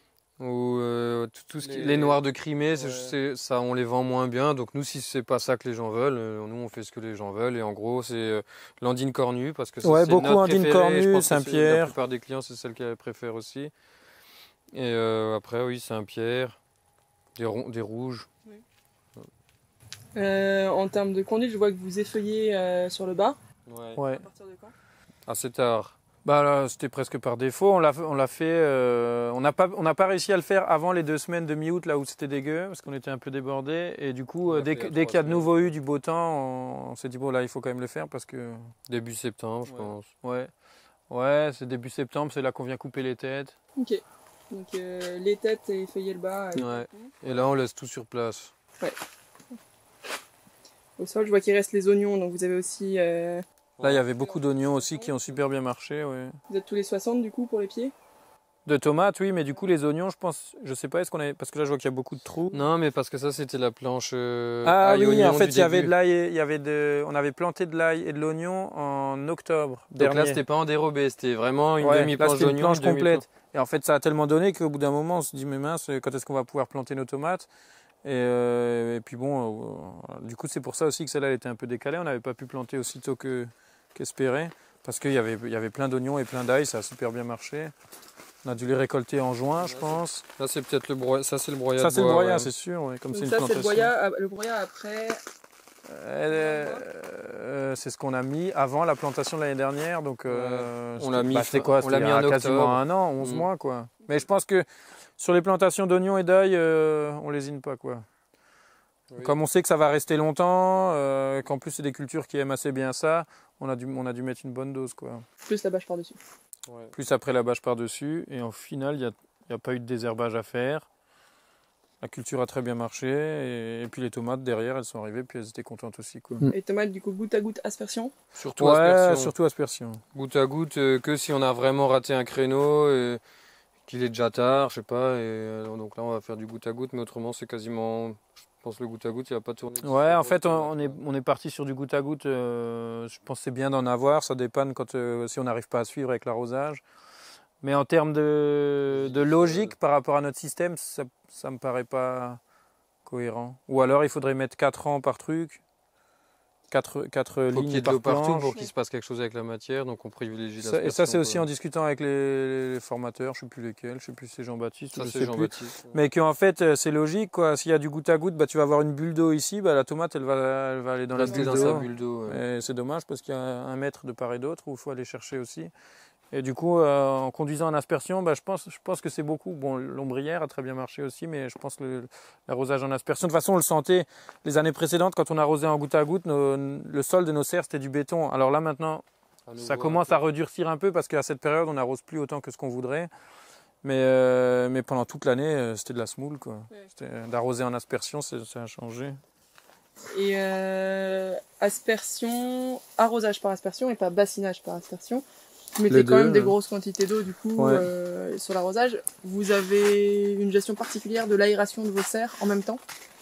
Ou euh, tout, tout ce qui, les... les noirs de Crimée, ouais. ça, on les vend moins bien. Donc nous, si c'est pas ça que les gens veulent, euh, nous on fait ce que les gens veulent. Et en gros, c'est euh, l'Andine cornue parce que ça, ouais, c'est beaucoup notre Andine cornue, Saint-Pierre. La plupart des clients, c'est celle qu'elles préfèrent aussi. Et euh, après, oui, Saint-Pierre, des, des rouges. Oui. Euh, en termes de conduite, je vois que vous effeuillez euh, sur le bas. Ouais. ouais. À partir de quand? Assez tard. Bah là, c'était presque par défaut. On l'a, on l'a fait. Euh, on n'a pas, on n'a pas réussi à le faire avant les deux semaines de mi-août, là où c'était dégueu, parce qu'on était un peu débordés. Et du coup, dès, dès qu'il y a de nouveau eu du beau temps, on, on s'est dit bon là, il faut quand même le faire parce que. Début septembre, je ouais. pense. Ouais, ouais, c'est début septembre, c'est là qu'on vient couper les têtes. Ok. Donc euh, les têtes et effeuiller le bas. Ouais. Et là, on laisse tout sur place. Ouais. Au sol, je vois qu'il reste les oignons, donc vous avez aussi. Euh... Là, il y avait beaucoup d'oignons aussi qui ont super bien marché. Ouais. Vous êtes tous les soixante du coup pour les pieds? De tomates, oui, mais du coup, les oignons, je pense, je sais pas, est-ce qu'on avait. Parce que là, je vois qu'il y a beaucoup de trous. Non, mais parce que ça, c'était la planche. Euh, ah oui, oignon en fait, du il y avait début. de l'ail, il y avait de. On avait planté de l'ail et de l'oignon en octobre. Donc dernier. là, c'était pas en dérobé, c'était vraiment une ouais, demi-planche d'oignon. Une planche complète. Et en fait, ça a tellement donné qu'au bout d'un moment, on se dit, mais mince, quand est-ce qu'on va pouvoir planter nos tomates? Et, euh, et puis bon, euh, du coup, c'est pour ça aussi que celle-là elle était un peu décalée. On n'avait pas pu planter aussitôt que, qu'espéré. Parce qu'il y avait, il y avait plein d'oignons et plein d'ail, ça a super bien marché. On a dû les récolter en juin, je pense. Là, c'est peut-être le broyat. Ça, c'est le broyat. Ça, c'est le broyat, ouais. c'est sûr. Ouais, comme Donc c'est ça, une c'est le broyat, le broyat après. Euh, euh, c'est ce qu'on a mis avant la plantation de l'année dernière. Donc, euh, on l'a mis, bah, c'était quoi? on l'a mis en quasiment un an, onze mmh. mois, quoi. Mais je pense que sur les plantations d'oignons et d'ail, euh, on lésine pas, quoi. Oui. Comme on sait que ça va rester longtemps, euh, qu'en plus c'est des cultures qui aiment assez bien ça, on a dû, on a dû mettre une bonne dose, quoi. Plus la bâche par-dessus. Ouais. Plus après la bâche par-dessus, et au final, il n'y a, y a pas eu de désherbage à faire. La culture a très bien marché, et, et puis les tomates derrière, elles sont arrivées, puis elles étaient contentes aussi, quoi. Et les tomates, du coup, goutte à goutte, aspersion? Surtout ouais, aspersion. surtout aspersion. Goutte à goutte, euh, que si on a vraiment raté un créneau, et qu'il est déjà tard, je sais pas, et euh, donc là on va faire du goutte à goutte, mais autrement c'est quasiment, je pense que le goutte à goutte il va pas tourner. Ouais, en fait on, on est on est parti sur du goutte à goutte. Euh, je pense que c'est bien d'en avoir, ça dépanne quand euh, si on n'arrive pas à suivre avec l'arrosage. Mais en termes de, de logique par rapport à notre système, ça ça me paraît pas cohérent. Ou alors il faudrait mettre quatre rangs par truc. quatre, quatre lignes qu'il y ait de par planche. Partout pour qu'il se passe quelque chose avec la matière, donc on privilégie ça, et ça c'est aussi en discutant avec les, les formateurs, je ne sais plus lesquels, je ne sais plus si c'est Jean-Baptiste ou je sais plus. Mais qu'en fait c'est logique, quoi. S'il y a du goutte à goutte, bah, tu vas avoir une bulle d'eau ici, bah, la tomate elle va, elle va aller dans la bulle d'eau. Ouais. C'est dommage parce qu'il y a un mètre de part et d'autre où il faut aller chercher aussi. Et du coup, euh, en conduisant en aspersion, bah, je, pense, je pense que c'est beaucoup. Bon, l'ombrière a très bien marché aussi, mais je pense que l'arrosage en aspersion, de toute façon, on le sentait les années précédentes, quand on arrosait en goutte à goutte, nos, le sol de nos serres, c'était du béton. Alors là, maintenant, ça commence à redurcir un peu parce qu'à cette période, on n'arrose plus autant que ce qu'on voudrait. Mais, euh, mais pendant toute l'année, c'était de la semoule, quoi. Ouais. D'arroser en aspersion, ça a changé. Et euh, aspersion, arrosage par aspersion et pas bassinage par aspersion. Vous mettez quand même des grosses quantités d'eau du coup ouais. euh, sur l'arrosage. Vous avez une gestion particulière de l'aération de vos serres en même temps?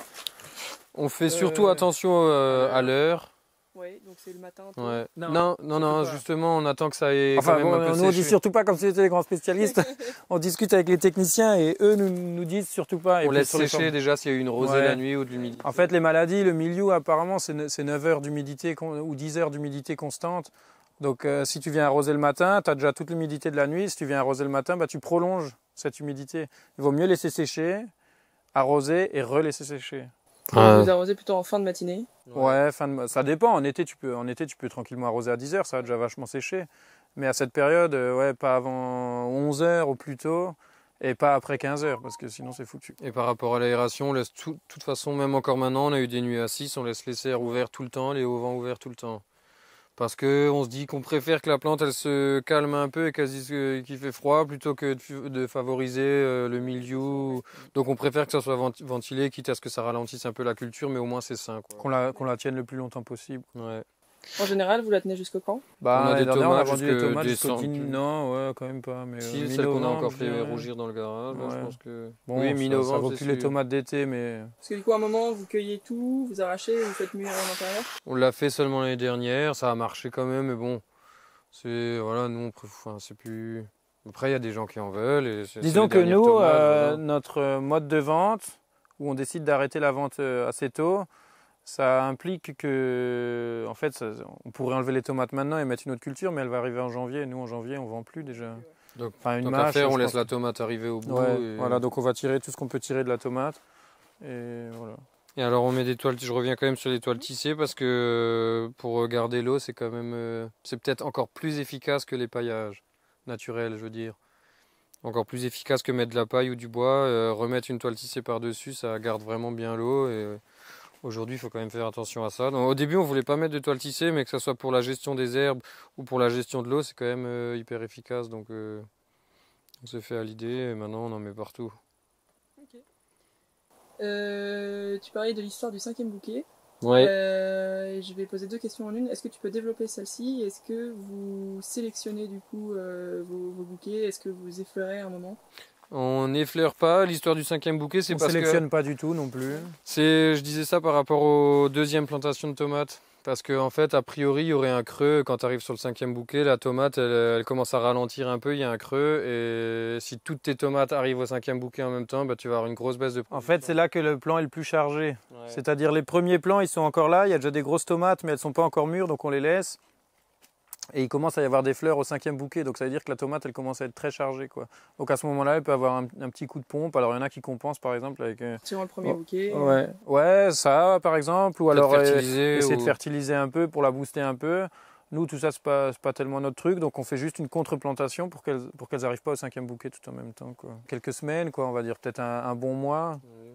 On fait euh... surtout attention euh, à l'heure. Oui, donc c'est le matin. Ouais. Non, non, non, non justement, on attend que ça ait enfin, quand même bon, un peu nous, on dit surtout pas comme si c'était des grands spécialistes. On discute avec les techniciens et eux nous, nous disent surtout pas. Et on laisse sécher déjà s'il y a eu une rosée ouais. la nuit ou de l'humidité. En fait, les maladies, le milieu apparemment, c'est neuf heures d'humidité ou dix heures d'humidité constante. Donc euh, si tu viens arroser le matin, tu as déjà toute l'humidité de la nuit. Si tu viens arroser le matin, bah, tu prolonges cette humidité. Il vaut mieux laisser sécher, arroser et relaisser sécher. Ouais. Vous arrosez plutôt en fin de matinée? Ouais, fin de... ça dépend. En été, tu peux, en été, tu peux tranquillement arroser à dix heures, ça va déjà vachement sécher. Mais à cette période, euh, ouais, pas avant onze heures au plus tôt. Et pas après quinze heures, parce que sinon c'est foutu. Et par rapport à l'aération, on laisse tout, de toute façon, même encore maintenant, on a eu des nuits à six, on laisse les serres ouvertes tout le temps, les auvents ouverts tout le temps. Parce qu'on se dit qu'on préfère que la plante elle se calme un peu et qu'elle se dise qu'il fait froid plutôt que de, de favoriser le milieu. Donc on préfère que ça soit ventilé, quitte à ce que ça ralentisse un peu la culture, mais au moins c'est sain. Qu'on la, qu'on la tienne le plus longtemps possible. Ouais. En général, vous la tenez jusqu'au quand? Bah, on a des tomates, on a vendu des tomates jusqu'au dix. Non, ouais, quand même pas. Mais si, euh, celle qu'on a encore fait ouais. rougir dans le garage, ouais. Là, je pense que. Bon, oui, mi-novembre. Ça vaut plus les tomates d'été, mais. Parce que du coup, à un moment, vous cueillez tout, vous arrachez, vous faites mûrir à l'intérieur? On l'a fait seulement l'année dernière, ça a marché quand même, mais bon. C'est. Voilà, nous, on préfère. Enfin, c'est plus. Après, il y a des gens qui en veulent. Et disons que nous, tomates, euh, voilà. notre mode de vente, où on décide d'arrêter la vente assez tôt, ça implique que, en fait, ça, on pourrait enlever les tomates maintenant et mettre une autre culture, mais elle va arriver en janvier. Et nous, en janvier, on ne vend plus déjà. Donc, enfin, une mâche, faire, on laisse la tomate arriver au bout. Ouais, et... Voilà, donc on va tirer tout ce qu'on peut tirer de la tomate. Et voilà. Et alors, on met des toiles. Je reviens quand même sur les toiles tissées parce que pour garder l'eau, c'est quand même, c'est peut-être encore plus efficace que les paillages naturels, je veux dire. Encore plus efficace que mettre de la paille ou du bois. Euh, remettre une toile tissée par-dessus, ça garde vraiment bien l'eau. Et aujourd'hui, il faut quand même faire attention à ça. Donc, au début, on ne voulait pas mettre de toile tissée, mais que ce soit pour la gestion des herbes ou pour la gestion de l'eau, c'est quand même euh, hyper efficace. Donc, euh, on s'est fait à l'idée et maintenant, on en met partout. Okay. Euh, tu parlais de l'histoire du cinquième bouquet. Ouais. Euh, je vais poser deux questions en une. Est-ce que tu peux développer celle-ci? Est-ce que vous sélectionnez du coup euh, vos, vos bouquets? Est-ce que vous effleurez à un moment? On n'effleure pas. L'histoire du cinquième bouquet, c'est On parce sélectionne que pas du tout non plus. c'est, je disais ça par rapport aux deuxième plantation de tomates. Parce qu'en en fait, a priori, il y aurait un creux quand tu arrives sur le cinquième bouquet. La tomate, elle, elle commence à ralentir un peu, il y a un creux. Et si toutes tes tomates arrivent au cinquième bouquet en même temps, bah, tu vas avoir une grosse baisse de production. En fait, c'est là que le plant est le plus chargé. Ouais. C'est-à-dire les premiers plants, ils sont encore là, il y a déjà des grosses tomates, mais elles ne sont pas encore mûres, donc on les laisse. Et il commence à y avoir des fleurs au cinquième bouquet, donc ça veut dire que la tomate, elle commence à être très chargée, quoi. Donc à ce moment-là, elle peut avoir un, un petit coup de pompe. Alors il y en a qui compensent, par exemple, avec... Euh... Tirant le premier oh, bouquet. Ouais. ouais, ça, par exemple. Ou alors fertiliser, euh, essayer ou... de fertiliser un peu pour la booster un peu. Nous, tout ça, c'est pas, c'est pas tellement notre truc, donc on fait juste une contre-plantation pour qu'elles pour qu'elles n'arrivent pas au cinquième bouquet tout en même temps, quoi. Quelques semaines, quoi, on va dire peut-être un, un bon mois. Ouais.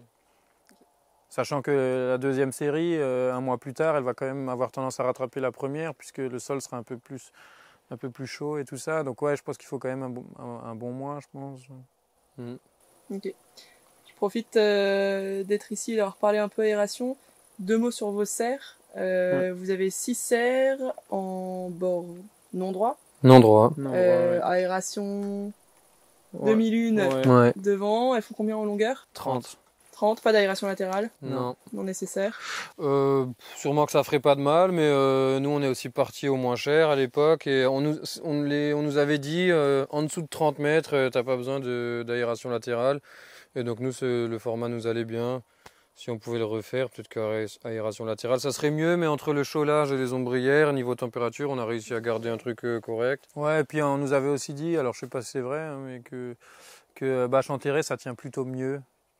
Sachant que la deuxième série, euh, un mois plus tard, elle va quand même avoir tendance à rattraper la première, puisque le sol sera un peu plus... un peu plus chaud et tout ça. Donc ouais, je pense qu'il faut quand même un bon, un, un bon mois, je pense. Mm. Ok. Je profite euh, d'être ici et d'avoir parlé un peu aération. Deux mots sur vos serres. Euh, Mm. Vous avez six serres en bord non droit. Non droit. Non, Euh, ouais. Aération Ouais. deux mille un Ouais. Ouais. devant. Elles font combien en longueur? trente. trente, pas d'aération latérale? Non. Non nécessaire. Euh, sûrement que ça ferait pas de mal, mais euh, nous on est aussi parti au moins cher à l'époque et on nous, on les, on nous avait dit euh, en dessous de trente mètres, euh, t'as pas besoin de, d'aération latérale. Et donc nous ce- le format nous allait bien. Si on pouvait le refaire, peut-être qu'aération latérale, ça serait mieux, mais entre le chaulage et les ombrières, niveau température, on a réussi à garder un truc euh, correct. Ouais, et puis on nous avait aussi dit, alors je sais pas si c'est vrai, hein, mais que, que bâche enterrée, ça tient plutôt mieux.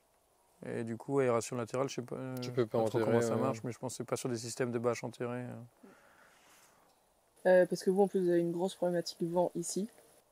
Et du coup, aération latérale, je sais pas, Tu peux pas pas trop enterrer, comment ça ouais. marche, mais je pense que c'est pas sur des systèmes de bâche enterrée. Euh, parce que vous, en plus, vous avez une grosse problématique de vent ici.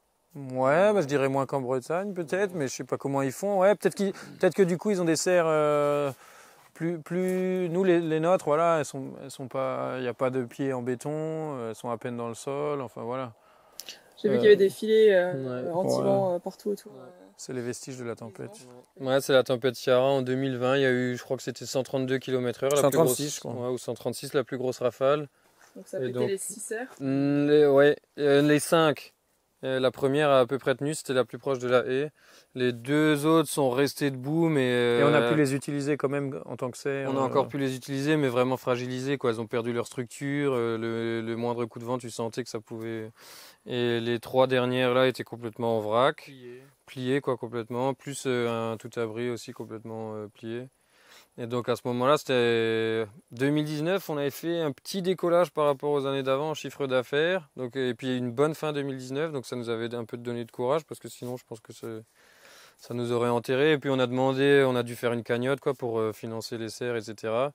Ouais, bah, je dirais moins qu'en Bretagne peut-être, mais je sais pas comment ils font. Ouais, peut-être qu'ils, peut-être que du coup ils ont des serres euh, plus, plus. Nous les, les nôtres, voilà, elles sont, elles sont pas. Il n'y a pas de pieds en béton, elles sont à peine dans le sol. Enfin voilà. J'ai vu Euh, qu'il y avait des filets euh, ouais. anti-vent Ouais. euh, partout autour. Ouais. C'est les vestiges de la tempête. Ouais, c'est la tempête Ciara en deux mille vingt. Il y a eu, je crois que c'était cent trente-deux kilomètres heure, la cent plus trente-six, grosse, je crois. ouais, ou cent trente-six, la plus grosse rafale. Donc ça Et pétait donc- les six serres. Mm, Les, ouais, euh, les cinq. Euh, la première a à peu près tenu, c'était la plus proche de la haie. Les deux autres sont restés debout, mais Et on a euh, pu les utiliser quand même en tant que serre. on a euh, encore pu les utiliser, mais vraiment fragilisées, quoi. Elles ont perdu leur structure. euh, le, le moindre coup de vent, tu sentais que ça pouvait. Et les trois dernières là étaient complètement en vrac, pliées quoi complètement, plus euh, un tout abri aussi complètement euh, plié. Et donc à ce moment-là, c'était deux mille dix-neuf, on avait fait un petit décollage par rapport aux années d'avant en chiffre d'affaires. Donc et puis une bonne fin deux mille dix-neuf, donc ça nous avait un peu donné de courage parce que sinon je pense que c'est- ça nous aurait enterré. Et puis on a demandé, on a dû faire une cagnotte quoi pour euh, financer les serres, et cetera.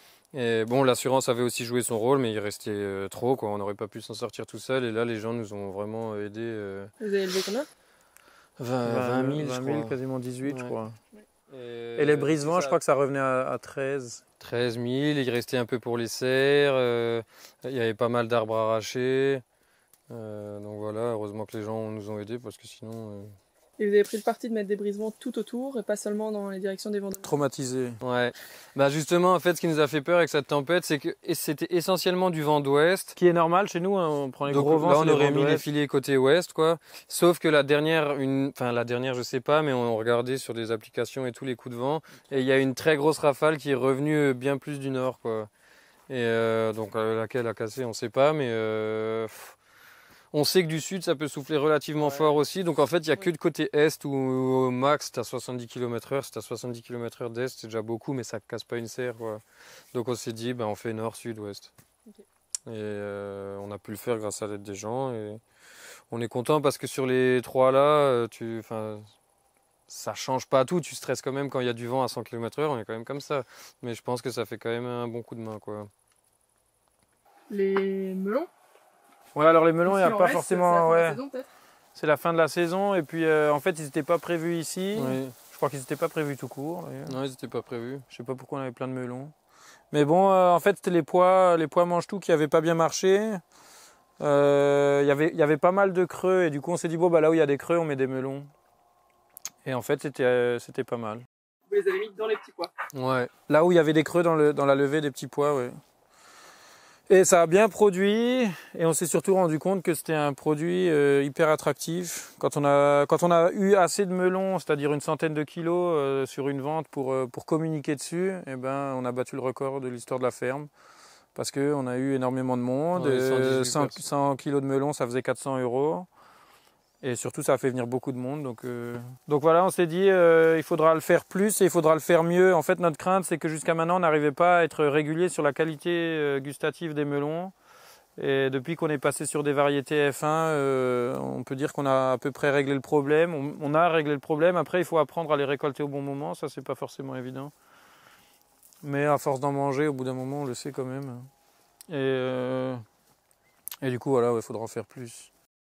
Et bon, l'assurance avait aussi joué son rôle, mais il restait euh, trop quoi. On n'aurait pas pu s'en sortir tout seul. Et là, les gens nous ont vraiment aidés. Euh, Vous avez élevé combien? vingt, vingt mille, je vingt mille, crois. quasiment dix-huit, je Ouais. crois. Et, Et les euh, brise-vents, ça- je crois que ça revenait à, à treize. treize mille, il restait un peu pour les serres, euh, il y avait pas mal d'arbres arrachés. Euh, donc voilà, heureusement que les gens nous ont aidés parce que sinon. euh, Et vous avez pris le parti de mettre des brisements tout autour et pas seulement dans les directions des vents de mer. Traumatisé. Ouais. Bah justement, en fait, ce qui nous a fait peur avec cette tempête, c'est que et c'était essentiellement du vent d'ouest. Ce qui est normal chez nous, hein, on prend les Donc gros vents. là, c'est on les aurait vents mis les d'ouest. filets côté ouest, quoi. Sauf que la dernière, une, enfin la dernière, je sais pas, mais on regardait sur des applications et tous les coups de vent, et il y a une très grosse rafale qui est revenue bien plus du nord, quoi. Et euh, donc euh, laquelle a cassé, on sait pas, mais euh, pff, on sait que du sud, ça peut souffler relativement Ouais. fort aussi. Donc en fait, il y a que de côté est où au max, t'as soixante-dix kilomètres heure. Si t'as soixante-dix kilomètres heure d'est, c'est déjà beaucoup, mais ça casse pas une serre, quoi. Donc on s'est dit, ben, on fait nord, sud, ouest. Ok. Et euh, on a pu le faire grâce à l'aide des gens. Et on est content parce que sur les trois là, euh, tu, enfin, ça change pas tout. Tu stresses quand même quand il y a du vent à cent kilomètres heure. On est quand même comme ça. Mais je pense que ça fait quand même un bon coup de main, quoi. Les melons. Ouais, alors les melons, il n'y a S'il en pas reste, forcément. c'est la fin de la Ouais. saison, peut-être. C'est la fin de la saison, et puis euh, en fait, ils n'étaient pas prévus ici. Oui. Je crois qu'ils n'étaient pas prévus tout court. d'ailleurs. Non, c'était pas prévu. Je sais pas pourquoi on avait plein de melons. Mais bon, euh, en fait, c'était les pois, les pois mange-tout qui n'avaient pas bien marché. Euh, Il y avait- il y avait pas mal de creux, et du coup, on s'est dit, bon, bah, là où il y a des creux, on met des melons. Et en fait, c'était euh, c'était pas mal. vous les avez mis dans les petits pois. Ouais. Là où il y avait des creux dans, le, dans la levée des petits pois, ouais. Et ça a bien produit, et on s'est surtout rendu compte que c'était un produit euh, hyper attractif. Quand on, a, quand on a eu assez de melons, c'est-à-dire une centaine de kilos euh, sur une vente pour, euh, pour communiquer dessus, eh ben, on a battu le record de l'histoire de la ferme. Parce qu'on a eu énormément de monde, Ouais, euh, cent, cent kilos de melons, ça faisait quatre cents euros. Et surtout, ça a fait venir beaucoup de monde. Donc, euh... donc voilà, on s'est dit, euh, il faudra le faire plus et il faudra le faire mieux. En fait, notre crainte, c'est que jusqu'à maintenant, on n'arrivait pas à être régulier sur la qualité euh, gustative des melons. Et depuis qu'on est passé sur des variétés F un, euh, on peut dire qu'on a à peu près réglé le problème. On, on a réglé le problème. Après, il faut apprendre à les récolter au bon moment. Ça, c'est pas forcément évident. Mais à force d'en manger, au bout d'un moment, on le sait quand même. Et, euh... et du coup, voilà, il ouais, faudra en faire plus.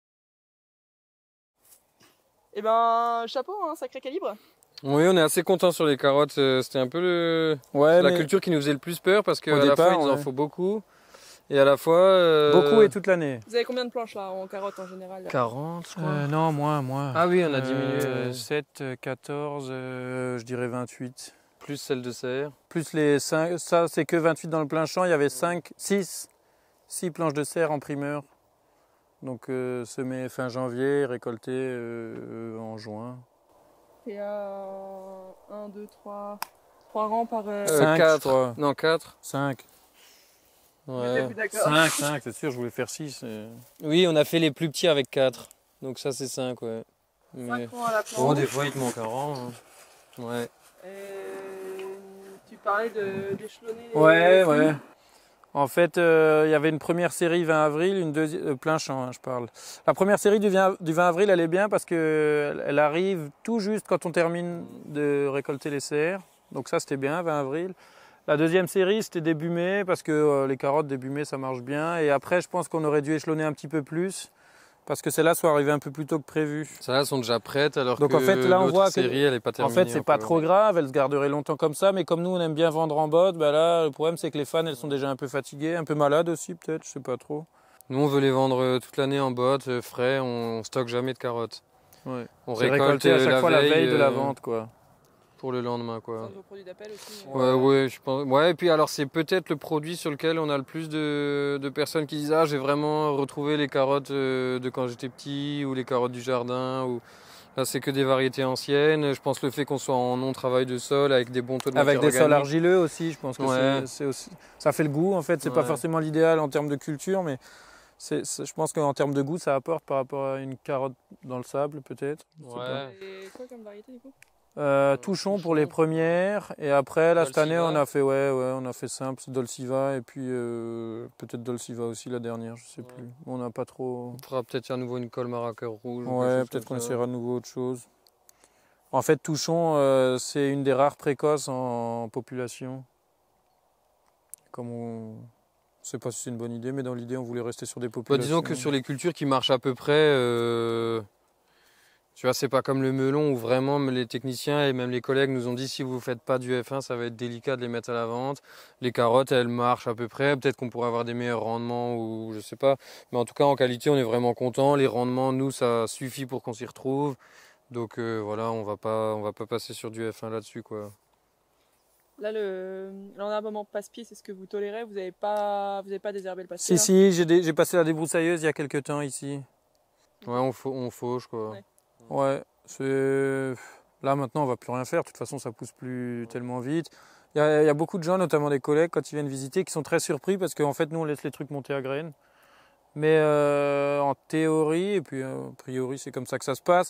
Eh ben, chapeau, hein, sacré calibre. Oui, on est assez content sur les carottes. C'était un peu le... ouais, la mais... culture qui nous faisait le plus peur parce qu'à la départ, fois, il nous ouais. en faut beaucoup. Et à la fois... Euh... Beaucoup et toute l'année. Vous avez combien de planches là en carottes en général là? quarante, je crois. Euh, non, moins, moins. Ah oui, on a diminué. Euh, sept, quatorze, euh, je dirais vingt-huit. Plus celle de serre. Plus les cinq, ça c'est que vingt-huit dans le plein champ, il y avait cinq, six, six planches de serre en primeur. Donc euh, semé fin janvier, récolté euh, en juin. Et euh, un, deux, trois, trois rangs par... Euh... cinq, quatre. Non, quatre. cinq. Ouais. cinq, cinq, c'est sûr, je voulais faire six. Et... Oui, on a fait les plus petits avec quatre. Donc ça c'est cinq, ouais. Mais... rangs à la planche. Bon, des fois il te manque un rang. Hein. Ouais. Et... Tu parlais d'échelonner les... Ouais, ouais. En fait, euh, il y avait une première série vingt avril, une deuxième, euh, plein champ, hein, je parle. La première série du vingt, du vingt avril, elle est bien parce qu'elle elle arrive tout juste quand on termine de récolter les serres. Donc ça, c'était bien, vingt avril. La deuxième série, c'était début mai parce que euh, les carottes début mai, ça marche bien. Et après, je pense qu'on aurait dû échelonner un petit peu plus parce que celles-là sont arrivées un peu plus tôt que prévu. Celles-là sont déjà prêtes alors Donc que en fait, là, on voit série, que, elle est pas terminée. En fait, c'est pas trop grave, elles se garderaient longtemps comme ça. Mais comme nous, on aime bien vendre en botte, bah là, le problème, c'est que les fans, elles sont déjà un peu fatiguées, un peu malades aussi, peut-être, je sais pas trop. Nous, on veut les vendre toute l'année en botte, frais, on, on stocke jamais de carottes. Ouais. On récolte à chaque la fois veille, la veille de la euh, vente, quoi. Pour le lendemain, quoi. C'est un de vos produits d'appel aussi. Ouais, ouais, je pense. Ouais, et puis alors c'est peut-être le produit sur lequel on a le plus de, de personnes qui disent ah j'ai vraiment retrouvé les carottes de quand j'étais petit ou les carottes du jardin ou là c'est que des variétés anciennes. Je pense le fait qu'on soit en non-travail de sol avec des bons taux de matière avec des organique. sols argileux aussi, je pense que Ouais. c'est aussi ça fait le goût en fait. C'est Ouais. pas forcément l'idéal en termes de culture, mais c'est, je pense qu'en termes de goût ça apporte par rapport à une carotte dans le sable peut-être. Ouais. Et quoi comme variété du coup? Euh, Touchon pour les premières et après là cette année Dolciva. on a fait ouais ouais on a fait simple, c'est Dolciva et puis euh, peut-être Dolciva aussi la dernière, je sais Ouais. plus. On n'a pas trop. On fera peut-être à nouveau une colle maraqueur rouge. ou quelque Ouais, chose peut-être qu'on comme ça. essaiera de nouveau autre chose. En fait, Touchon, euh, c'est une des rares précoces en population. Comme on... Je sais pas si c'est une bonne idée, mais dans l'idée, on voulait rester sur des Bah, populations. disons que sur les cultures qui marchent à peu près, euh, tu vois, c'est pas comme le melon où vraiment les techniciens et même les collègues nous ont dit si vous faites pas du F un, ça va être délicat de les mettre à la vente. Les carottes, elles marchent à peu près. Peut-être qu'on pourrait avoir des meilleurs rendements ou je sais pas. Mais en tout cas, en qualité, on est vraiment content. Les rendements, nous, ça suffit pour qu'on s'y retrouve. Donc euh, voilà, on va pas, on va pas passer sur du F un là-dessus, quoi. Là, le l'enherbement passe-pied, c'est ce que vous tolérez? Vous n'avez pas, vous avez pas désherbé le passe-pied? Si, si, j'ai, dé... j'ai passé la débroussailleuse il y a quelques temps ici. Ouais, on, fa... on fauche, quoi. Ouais. Ouais, c'est... Là, maintenant, on va plus rien faire. De toute façon, ça pousse plus tellement vite. Il y a, il y a beaucoup de gens, notamment des collègues, quand ils viennent visiter, qui sont très surpris parce qu'en fait, nous, on laisse les trucs monter à graines. Mais euh, en théorie, et puis euh, a priori, c'est comme ça que ça se passe,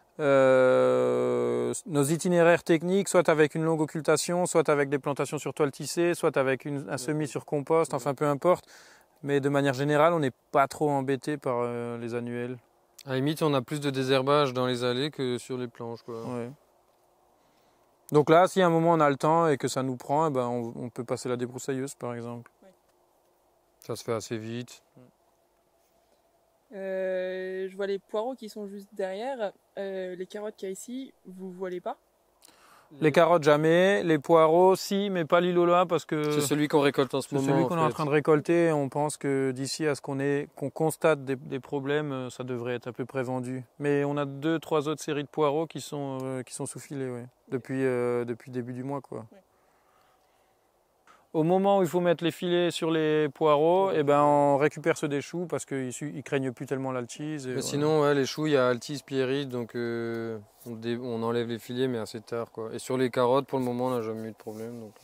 Euh, nos itinéraires techniques, soit avec une longue occultation, soit avec des plantations sur toile tissée, soit avec une, un semis sur compost, enfin peu importe. Mais de manière générale, on n'est pas trop embêté par euh, les annuels. À la limite, on a plus de désherbage dans les allées que sur les planches, quoi. Ouais. Donc là, si à un moment on a le temps et que ça nous prend, eh ben on, on peut passer la débroussailleuse par exemple. Ouais. Ça se fait assez vite. Euh, je vois les poireaux qui sont juste derrière. Euh, les carottes qu'il y a ici, vous voilez pas? Les carottes, jamais. Les poireaux, si, mais pas l'Ilola parce que... C'est celui qu'on récolte en ce moment. C'est celui qu'on en est en fait. train de récolter. On pense que d'ici à ce qu'on ait, qu'on constate des, des problèmes, ça devrait être à peu près vendu. Mais on a deux, trois autres séries de poireaux qui sont, euh, qui sont sous filet, ouais, depuis, euh, depuis le début du mois, quoi. Ouais. Au moment où il faut mettre les filets sur les poireaux, eh ben, on récupère ceux des choux parce qu'ils ne craignent plus tellement l'altise. Voilà. Sinon, ouais, les choux, il y a Altis, Pierrite, donc euh, on, dé... on enlève les filets, mais assez tard, quoi. Et sur les carottes, pour le moment, on n'a jamais eu de problème. Donc...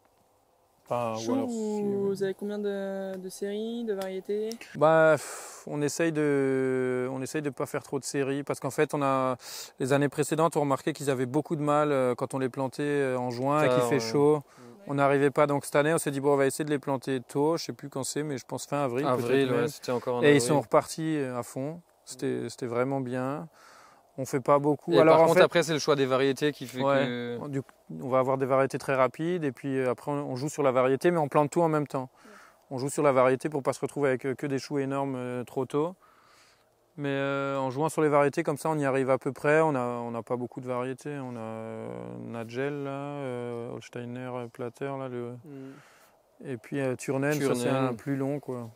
Enfin, choux, alors, si... vous avez combien de, de séries, de variétés? Bah, on essaye de, on essaye de pas faire trop de séries parce qu'en fait, on a les années précédentes, on remarquait qu'ils avaient beaucoup de mal quand on les plantait en juin et qu'il fait ouais. chaud. On n'arrivait pas, donc cette année on s'est dit bon on va essayer de les planter tôt, je sais plus quand c'est mais je pense fin avril. Avril, ouais, c'était encore en Et avril. ils sont repartis à fond, c'était c'était vraiment bien. On fait pas beaucoup. Et Alors par en contre fait, après c'est le choix des variétés qui fait ouais, que... Du coup, on va avoir des variétés très rapides et puis après on joue sur la variété mais on plante tout en même temps. On joue sur la variété pour pas se retrouver avec que des choux énormes euh, trop tôt. Mais euh, en jouant sur les variétés comme ça, on y arrive à peu près. On n'a on a pas beaucoup de variétés. On a euh, Nagel, là, euh, Holsteiner Platter, là, le... mm. et puis euh, Turnen, Turnen. Ça c'est un plus long, quoi.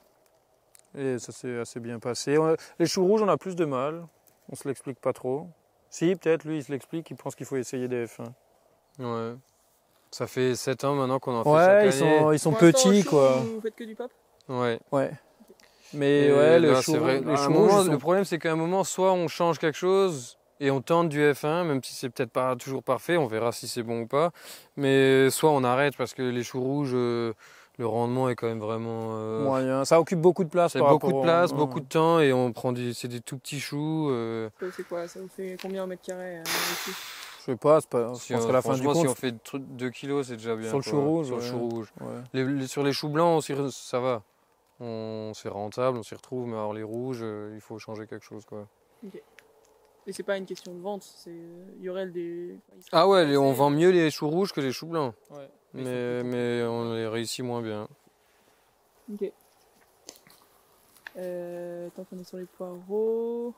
Et ça s'est assez bien passé. On a... Les choux rouges, on a plus de mal. On se l'explique pas trop. Si, peut-être, lui, il se l'explique. Il pense qu'il faut essayer des F un. Ouais. Ça fait sept ans maintenant qu'on en fait ouais, chaque ils année. sont, ils sont petits, choux, quoi. Vous faites que du pop? Ouais. Ouais. Mais et ouais, le là, chou, vrai. les choux moment, sont... Le problème, c'est qu'à un moment, soit on change quelque chose et on tente du F un, même si c'est peut-être pas toujours parfait, on verra si c'est bon ou pas. Mais soit on arrête parce que les choux rouges, euh, le rendement est quand même vraiment... Euh... moyen. Ça occupe beaucoup de place. C'est beaucoup de place, au... beaucoup de temps et on prend des, c'est des tout petits choux. Euh... C'est quoi? Ça vous fait combien au mètre carré euh, ici? Je sais pas, c'est pas. Si je pense on, qu'à la fin du compte, si on fait deux kilos, c'est déjà bien. Sur le chou rouge. Sur ouais. le chou rouge. Ouais. Les, les, sur les choux blancs, ça va. On c'est rentable, on s'y retrouve, mais alors les rouges, euh, il faut changer quelque chose, quoi. Okay. Et c'est pas une question de vente, c'est il y aurait des. Ah ouais, les, on vend mieux les choux rouges que les choux blancs. Ouais. Mais mais on les réussit moins bien. Ok. Euh, tant qu'on est sur les poireaux.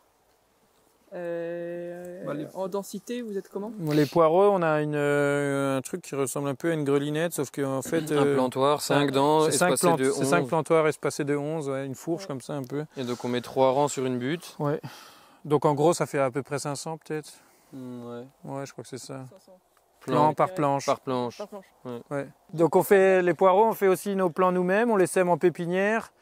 Euh, bah, les... En densité, vous êtes comment? Les poireaux, on a une, euh, un truc qui ressemble un peu à une grelinette, sauf qu'en fait... Euh, un plantoir, cinq dents, espacé de onze. C'est cinq plantoirs espacés de onze, ouais, une fourche ouais. Comme ça un peu. Et donc on met trois rangs sur une butte. Ouais. Donc en gros, ça fait à peu près cinq cents peut-être. Mmh, ouais. Ouais, je crois que c'est ça. cinq cents. Plan par planche. Par planche. Par planche. Ouais. Ouais. Donc on fait les poireaux, on fait aussi nos plants nous-mêmes, on les sème en pépinière.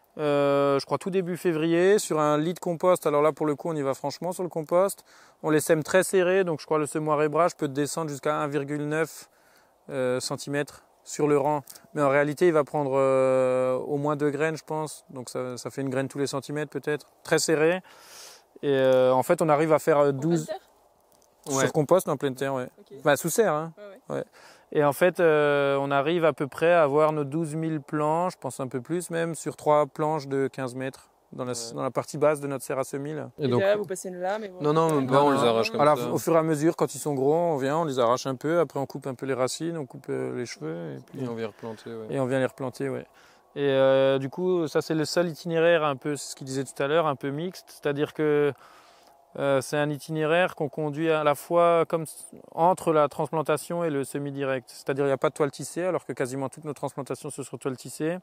Euh, je crois tout début février sur un lit de compost. Alors là pour le coup on y va franchement sur le compost. On les sème très serrés, donc je crois le semoir ébrage peut descendre jusqu'à un virgule neuf euh, centimètres sur le rang. Mais en réalité il va prendre euh, au moins deux graines je pense. Donc ça, ça fait une graine tous les centimètres peut-être. Très serré. Et euh, en fait on arrive à faire douze... Ouais. Sur compost en pleine terre, ouais. Okay. Bah, sous serre, hein. Ouais, ouais. Ouais. Et en fait, euh, on arrive à peu près à avoir nos douze mille planches, je pense un peu plus même, sur trois planches de quinze mètres dans la, ouais. dans la partie basse de notre serre à semis. Là. Et, et donc, là, vous passez une lame et vous... Non, non, même pas, on les arrache comme Alors, ça. Au fur et à mesure, quand ils sont gros, on vient, on les arrache un peu, après on coupe un peu les racines, on coupe euh, les cheveux. Et, puis, et on vient replanter, ouais. Et on vient les replanter, ouais. Et euh, du coup, ça c'est le seul itinéraire, un peu, c'est ce qu'il disait tout à l'heure, un peu mixte, c'est-à-dire que Euh, c'est un itinéraire qu'on conduit à la fois comme entre la transplantation et le semi-direct. C'est-à-dire qu'il n'y a pas de toile tissée, alors que quasiment toutes nos transplantations sont sur toile tissée.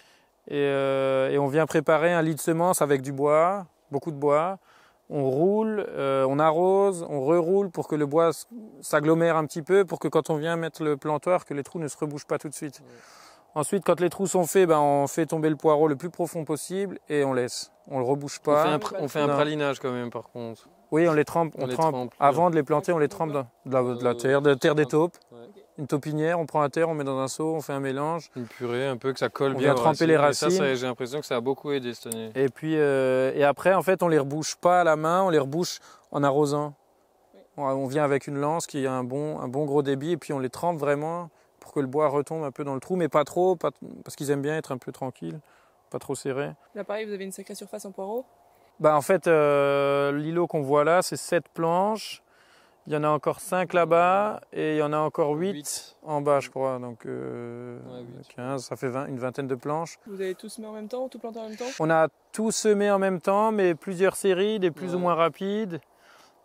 Et, euh, et on vient préparer un lit de semences avec du bois, beaucoup de bois. On roule, euh, on arrose, on reroule pour que le bois s'agglomère un petit peu, pour que quand on vient mettre le plantoir, que les trous ne se rebougent pas tout de suite. Ouais. Ensuite, quand les trous sont faits, ben, on fait tomber le poireau le plus profond possible et on laisse. On le rebouche pas. On fait un, pr on fait un pralinage quand même, par contre. Oui, on les trempe. On, on les trempe. trempe. Avant de les planter, on les trempe dans de la, de la terre, de la terre des taupes. Ouais. Une taupinière, on prend la terre, on met dans un seau, on fait un mélange. Une purée, un peu que ça colle on bien. On vient tremper les racines. Et ça, ça j'ai l'impression que ça a beaucoup aidé cette année. Et puis, euh, et après, en fait, on les rebouche pas à la main, on les rebouche en arrosant. Oui. On vient avec une lance qui a un bon, un bon gros débit et puis on les trempe vraiment pour que le bois retombe un peu dans le trou, mais pas trop, pas parce qu'ils aiment bien être un peu tranquilles, pas trop serrés. Là, pareil, vous avez une sacrée surface en poireaux? Bah, en fait, euh, l'îlot qu'on voit là, c'est sept planches. Il y en a encore cinq là-bas et il y en a encore huit en bas, je crois. Donc euh, ouais, quinze, ça fait vingt, une vingtaine de planches. Vous avez tout semé en même temps, tout planté en même temps? On a tout semé en même temps, mais plusieurs séries, des plus ouais. ou moins rapides.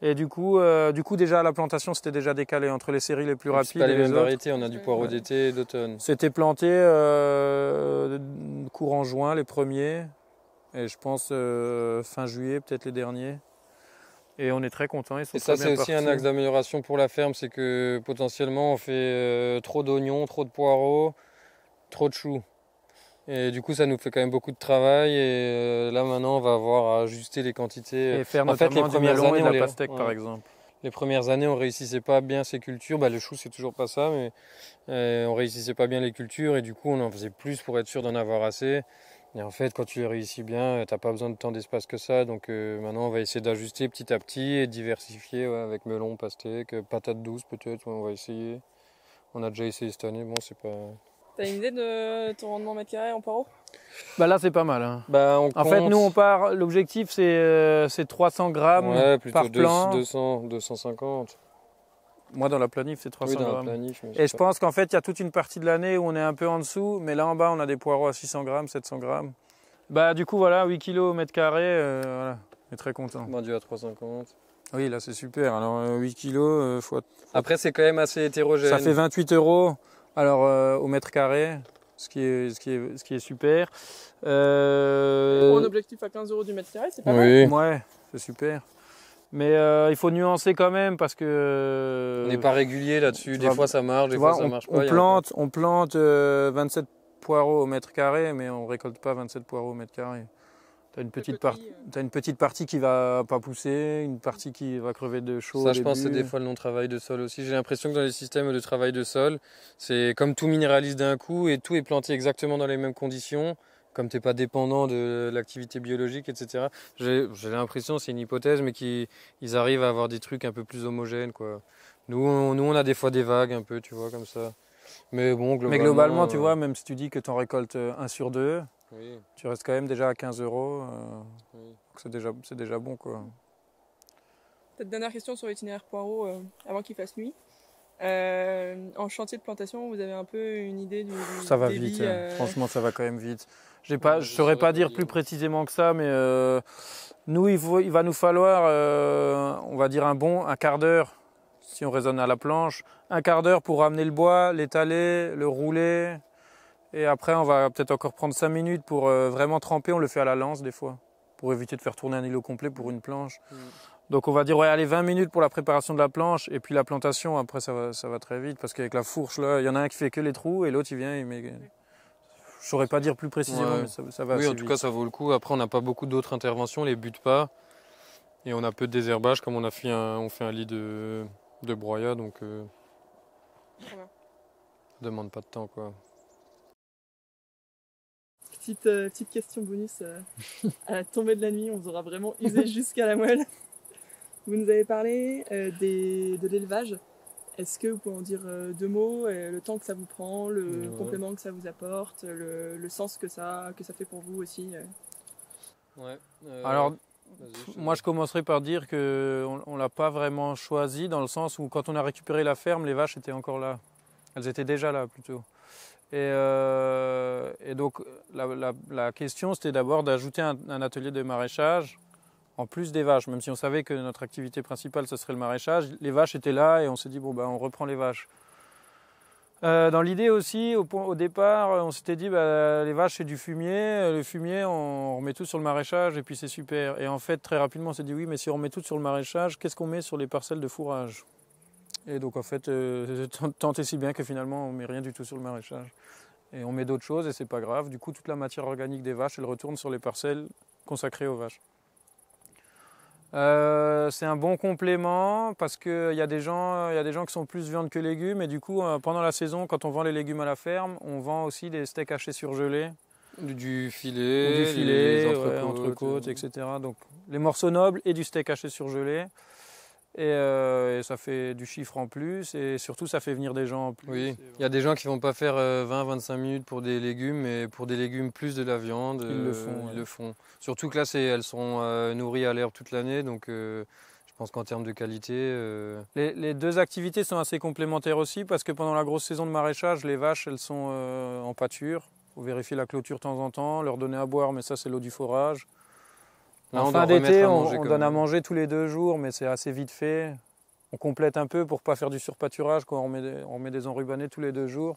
Et du coup, euh, du coup déjà la plantation c'était déjà décalé entre les séries les plus rapides. C'est pas les et mêmes les autres. variétés, on a du poireau d'été et d'automne. C'était planté euh, courant juin les premiers, et je pense euh, fin juillet peut-être les derniers. Et on est très contents. Ils sont et ça très c'est bien aussi partis. un axe d'amélioration pour la ferme, c'est que potentiellement on fait euh, trop d'oignons, trop de poireaux, trop de choux. Et du coup ça nous fait quand même beaucoup de travail et euh, là maintenant on va avoir à ajuster les quantités. Et faire en fait, les notamment du premières melon années, et de on la les- pastèque ouais. par exemple. Les premières années, on réussissait pas bien ces cultures. Bah, le chou, c'est toujours pas ça, mais euh, on réussissait pas bien les cultures et du coup, on en faisait plus pour être sûr d'en avoir assez. Et en fait, quand tu les réussis bien, t'as pas besoin de tant d'espace que ça. Donc euh, maintenant, on va essayer d'ajuster petit à petit et diversifier ouais, avec melon, pastèque, patates douces peut-être. Ouais, on va essayer. On a déjà essayé cette année. Bon, c'est pas. T'as une idée de ton rendement mètre carré en poireaux? Bah là c'est pas mal. Hein. Bah, on En compte... fait nous on part, l'objectif c'est euh, c'est trois cents grammes ouais, plutôt par plant. deux cents, deux cent cinquante. Moi dans la planif c'est trois cents Oui, dans grammes. la planif, mais Et je pense qu'en fait il y a toute une partie de l'année où on est un peu en dessous, mais là en bas on a des poireaux à six cents grammes, sept cents grammes. Bah du coup voilà, huit kilos au mètre carré, euh, voilà, on est très content. vendu à trois cent cinquante. Oui là c'est super, alors euh, huit kilos, euh, fois... Après, c'est quand même assez hétérogène. ça fait vingt-huit euros alors, euh, au mètre carré, ce qui est, ce qui est, ce qui est super. Euh... Pour un objectif à quinze euros du mètre carré, c'est pas mal. Oui. Ouais, c'est super. Mais euh, il faut nuancer quand même parce que... On n'est pas régulier là-dessus. Des vois, fois ça marche, des tu fois vois, ça on, marche on pas. plante, on plante euh, vingt-sept poireaux au mètre carré, mais on récolte pas vingt-sept poireaux au mètre carré. Tu as une, petite part... t'as une petite partie qui va pas pousser, une partie qui va crever de chaud. Ça, au je pense, c'est début. des fois le non-travail de sol aussi. J'ai l'impression que dans les systèmes de travail de sol, c'est comme tout minéralise d'un coup et tout est planté exactement dans les mêmes conditions. Comme tu n'es pas dépendant de l'activité biologique, et cetera. J'ai j'ai l'impression, c'est une hypothèse, mais qu'ils ils arrivent à avoir des trucs un peu plus homogènes, quoi. Nous on, nous, on a des fois des vagues un peu, tu vois, comme ça. Mais bon, globalement... Mais globalement, tu euh, vois, même si tu dis que tu en récoltes un sur deux, oui, tu restes quand même déjà à quinze euros. Euh, oui. donc c'est déjà, c'est déjà bon, quoi. Peut-être dernière question sur l'itinéraire poireau euh, avant qu'il fasse nuit. Euh, en chantier de plantation, vous avez un peu une idée du, du Ça va débit, vite, euh... franchement, ça va quand même vite. Je ne je saurais pas dire dire. plus précisément que ça, mais euh, nous, il, faut, il va nous falloir, euh, on va dire, un bon un quart d'heure, si on raisonne à la planche, un quart d'heure pour ramener le bois, l'étaler, le rouler. Et après, on va peut-être encore prendre cinq minutes pour euh, vraiment tremper. On le fait à la lance des fois, pour éviter de faire tourner un îlot complet pour une planche. Mm. Donc on va dire, ouais, allez, vingt minutes pour la préparation de la planche, et puis la plantation, après, ça va, ça va très vite, parce qu'avec la fourche, là, il y en a un qui fait que les trous, et l'autre, il vient, il met... Je saurais pas dire plus précisément, Ouais. mais ça, ça va Oui, assez en tout vite. cas, ça vaut le coup. Après, on n'a pas beaucoup d'autres interventions, les bute pas. Et on a peu de désherbage, comme on a fait un, on fait un lit de, de broyat, donc euh, Très bien. ça demande pas de temps, quoi. Petite, euh, petite question bonus. Euh, à la tombée de la nuit, on vous aura vraiment usé jusqu'à la moelle. Vous nous avez parlé euh, des, de l'élevage. Est-ce que vous pouvez en dire euh, deux mots, euh, le temps que ça vous prend, le Ouais. complément que ça vous apporte, le, le sens que ça, que ça fait pour vous aussi euh. Ouais. euh, Alors, vas-y, moi, je commencerai par dire qu'on ne l'a pas vraiment choisi, dans le sens où quand on a récupéré la ferme, les vaches étaient encore là. Elles étaient déjà là, plutôt. Et, euh, et donc, la, la, la question, c'était d'abord d'ajouter un, un atelier de maraîchage, en plus des vaches, même si on savait que notre activité principale, ce serait le maraîchage. Les vaches étaient là et on s'est dit, bon, bah, on reprend les vaches. Euh, dans l'idée aussi, au, au départ, on s'était dit, bah, les vaches, c'est du fumier. Le fumier, on remet tout sur le maraîchage et puis c'est super. Et en fait, très rapidement, on s'est dit, oui, mais si on remet tout sur le maraîchage, qu'est-ce qu'on met sur les parcelles de fourrage? Et donc, en fait, euh, tant et si bien que finalement, on ne met rien du tout sur le maraîchage. Et on met d'autres choses et c'est pas grave. Du coup, toute la matière organique des vaches, elle retourne sur les parcelles consacrées aux vaches. Euh, c'est un bon complément parce qu'il y a des gens, il y a des gens qui sont plus viande que légumes et du coup euh, pendant la saison, quand on vend les légumes à la ferme, on vend aussi des steaks hachés surgelés, Du, du filet, du filet, les ouais, entrecôtes, entrecôtes, euh, et cetera. Donc les morceaux nobles et du steak haché surgelé. Et, euh, et ça fait du chiffre en plus et surtout ça fait venir des gens en plus. Oui, il y a des gens qui vont pas faire vingt à vingt-cinq minutes pour des légumes, mais pour des légumes plus de la viande, Ils le euh, font, ils ouais. le font. Surtout que là, c'est, elles sont euh, nourries à l'herbe toute l'année, donc euh, je pense qu'en termes de qualité... euh, Les, les deux activités sont assez complémentaires aussi parce que pendant la grosse saison de maraîchage, les vaches elles sont euh, en pâture. Il faut vérifier la clôture de temps en temps, leur donner à boire, mais ça c'est l'eau du forage. En fin d'été, on, on donne à manger tous les deux jours, mais c'est assez vite fait. On complète un peu pour ne pas faire du surpâturage, quoi. On met des, on met des enrubanés tous les deux jours.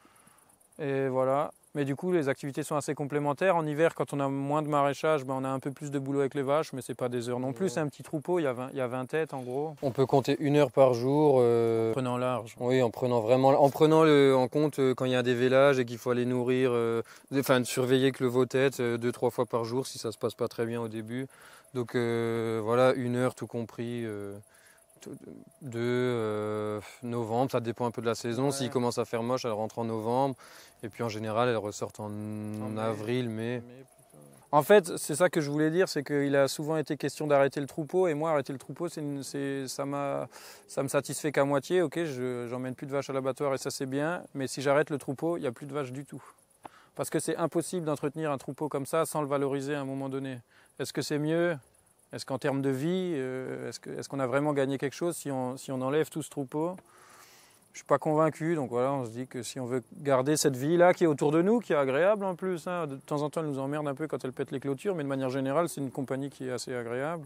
Et voilà. Mais du coup, les activités sont assez complémentaires. En hiver, quand on a moins de maraîchage, ben, on a un peu plus de boulot avec les vaches, mais ce n'est pas des heures non plus. C'est un petit troupeau, il y a vingt, il y a vingt têtes en gros. On peut compter une heure par jour. Euh... En prenant large. Oui, en prenant vraiment, en prenant le, en compte euh, quand il y a des vélages et qu'il faut aller nourrir, euh, enfin surveiller que le veau tête euh, deux, trois fois par jour si ça ne se passe pas très bien au début. Donc euh, voilà, une heure tout compris. Euh... de euh, novembre, ça dépend un peu de la saison. Ouais. S'il commence à faire moche, elle rentre en novembre. Et puis en général, elle ressort en, en avril, mai. mai. En fait, c'est ça que je voulais dire, c'est qu'il a souvent été question d'arrêter le troupeau. Et moi, arrêter le troupeau, c'est une, c'est, ça m'a, ça me satisfait qu'à moitié. Ok, je j'emmène plus de vaches à l'abattoir et ça c'est bien. Mais si j'arrête le troupeau, il n'y a plus de vaches du tout. Parce que c'est impossible d'entretenir un troupeau comme ça sans le valoriser à un moment donné. Est-ce que c'est mieux ? Est-ce qu'en termes de vie, euh, est-ce, que, est-ce qu'on a vraiment gagné quelque chose si on, si on enlève tout ce troupeau ? Je ne suis pas convaincu, donc voilà, on se dit que si on veut garder cette vie-là qui est autour de nous, qui est agréable en plus, hein, de temps en temps elle nous emmerde un peu quand elle pète les clôtures, mais de manière générale c'est une compagnie qui est assez agréable.